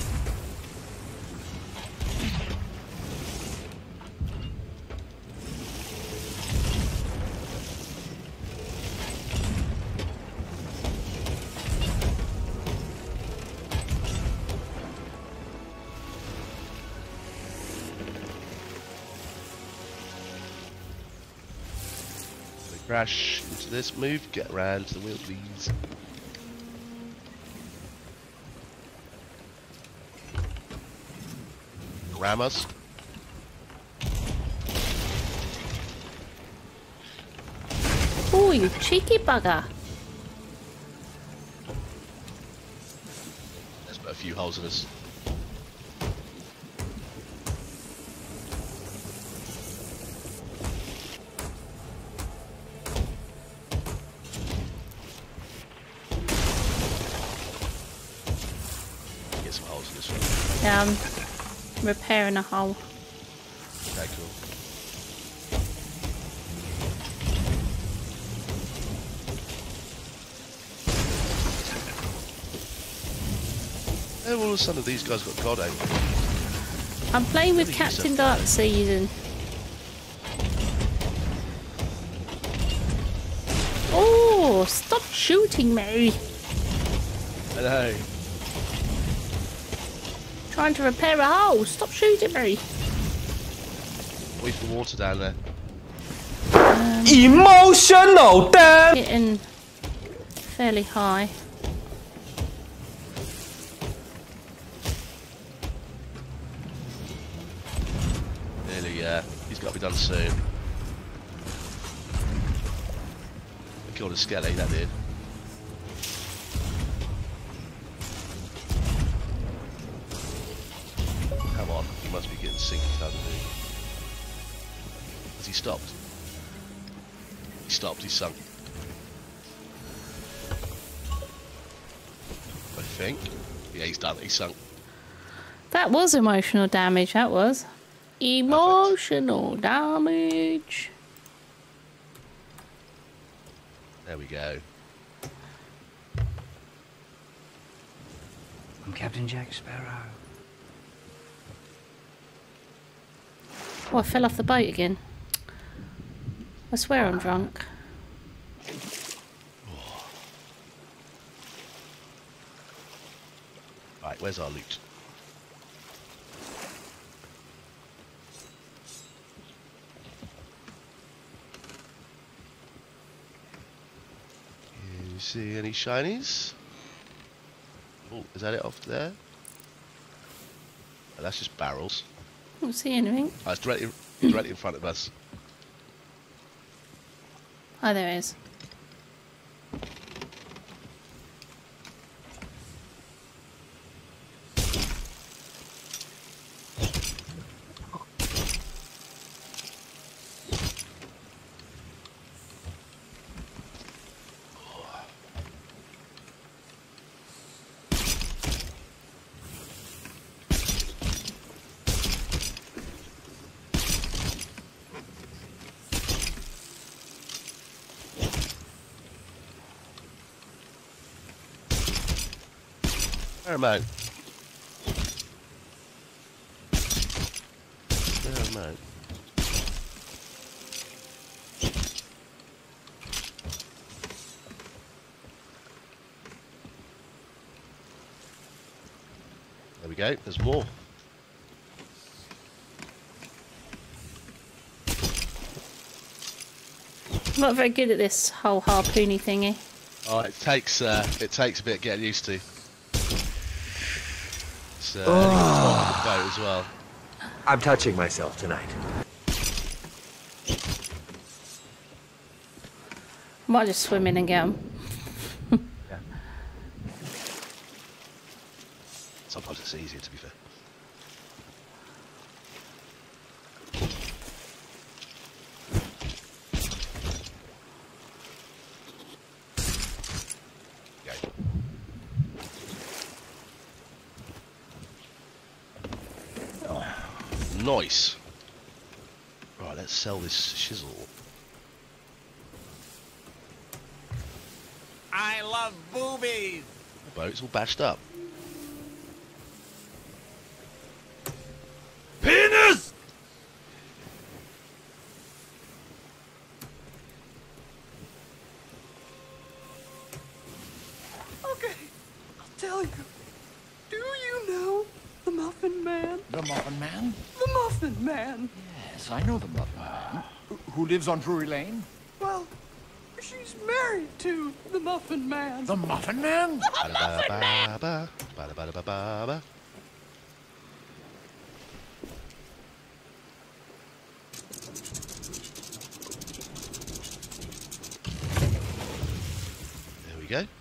Crash into this, move, get around to the wheel, please. Ram us. Oh, you cheeky bugger. There's put a few holes in us. Yeah, I'm repairing a hole. Okay, cool. And all of a sudden these guys got God over. I'm playing with Captain Dark Season. Oh, stop shooting me! I know. Trying to repair a hole. Stop shooting me. Wait for water down there. Um, Emotional damn. Getting fairly high. Nearly, yeah. He's got to be done soon. I killed a skelly, that did. Come on, he must be getting sinky, hasn't he? Has he stopped? He stopped, he's sunk. I think. Yeah, he's done, he's sunk. That was emotional damage, that was. Emotional damage. There we go. I'm Captain Jack Sparrow. Oh, I fell off the boat again. I swear I'm drunk. Right, where's our loot? You see any shinies? Oh, is that it off there? Oh, that's just barrels. I don't see anything. Oh, it's directly, directly in front of us. Oh, there it is. Fair amount. Fair amount. There we go, there's more. I'm not very good at this whole harpoony thingy. Oh, it takes uh, it takes a bit getting used to. It's uh, Oh. the boat as well. I'm touching myself tonight. Might just swim in and get 'em. Yeah. Sometimes it's easier, to be fair. Nice. Right, let's sell this shizzle. I love boobies. The boat's all bashed up. Penis! Okay, I'll tell you. Do you know the Muffin Man? The Muffin Man? The Muffin Man. Yes, I know the Muffin Man. Who lives on Drury Lane? Well, she's married to the Muffin Man. The Muffin Man? Ba-da-ba-ba-ba, ba-da-ba-da-ba-ba. There we go.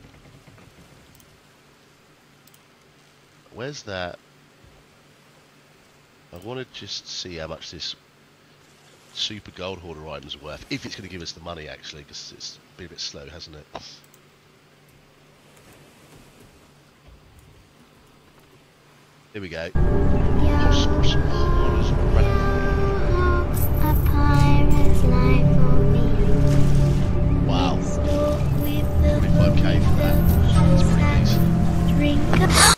Where's that? I want to just see how much this super gold hoarder item's worth, if it's going to give us the money actually, because it's been a bit slow, hasn't it? Here we go. Wow. forty-five K for that. That's pretty decent. Drink.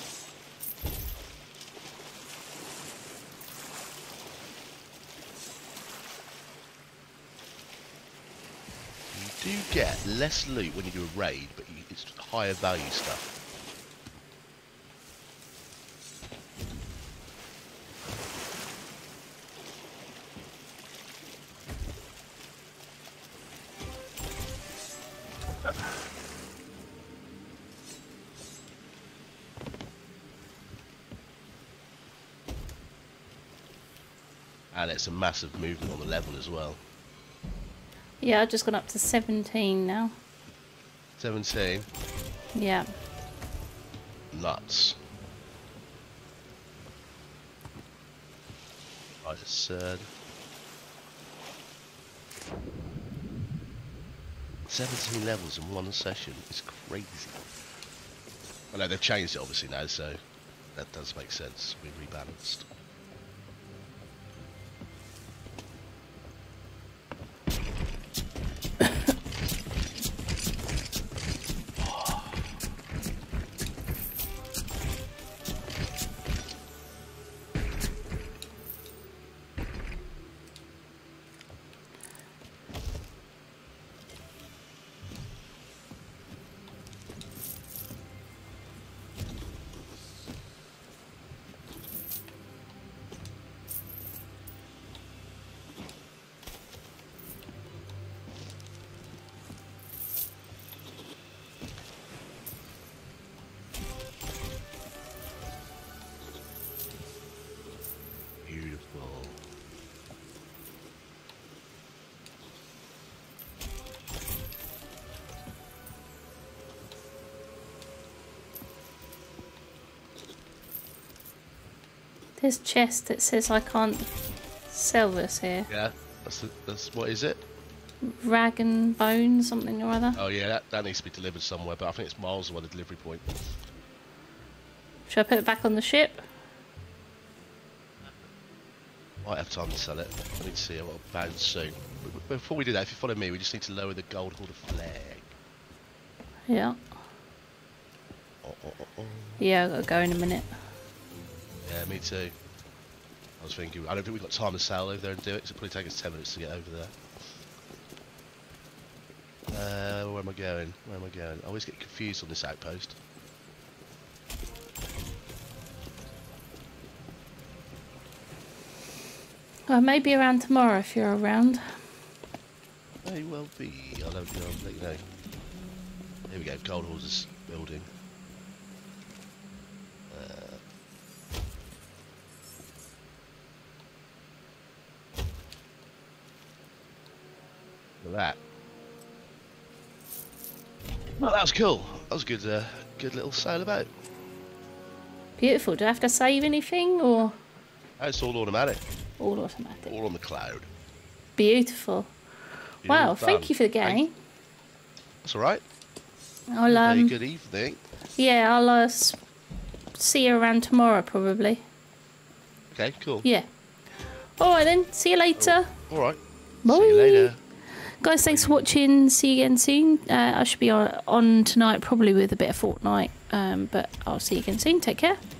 You do get less loot when you do a raid, but you, it's higher value stuff. And it's a massive movement on the level as well. Yeah, I've just gone up to seventeen now. seventeen. Yeah. Nuts. I just said. seventeen levels in one session is crazy. I know they've changed it obviously now, so that does make sense. We've rebalanced. There's a chest that says I can't sell this here. Yeah, that's, the, that's what is it? Rag and bone, something or other. Oh yeah, that, that needs to be delivered somewhere, but I think it's miles away the delivery point. Should I put it back on the ship? Might have time to sell it. I need to see what I'll bounce soon. But before we do that, if you follow me, we just need to lower the gold hoarder flag. Yeah. Oh, oh, oh, oh. Yeah, I've got to go in a minute. Yeah, me too. I was thinking, I don't think we've got time to sail over there and do it, because it'll probably take us ten minutes to get over there. Uh, where am I going? Where am I going? I always get confused on this outpost. Well, maybe around tomorrow if you're around. May well be. I'll let you know. I'll let you know. Here we go. Gold Hoarders building. Uh, look at that. Well, that was cool. That was a good, uh, good little sail about. Beautiful. Do I have to save anything or? It's all automatic. All automatic. All on the cloud. Beautiful. You're Wow, all thank done. you for the game. Thank- That's alright. I'll, Very um, good evening. yeah, I'll uh, s- see you around tomorrow probably. Okay, cool. Yeah. Alright then, see you later. Alright. Bye. See you later. Guys, thanks for watching. See you again soon. Uh, I should be on, on tonight probably with a bit of Fortnite, um, but I'll see you again soon. Take care.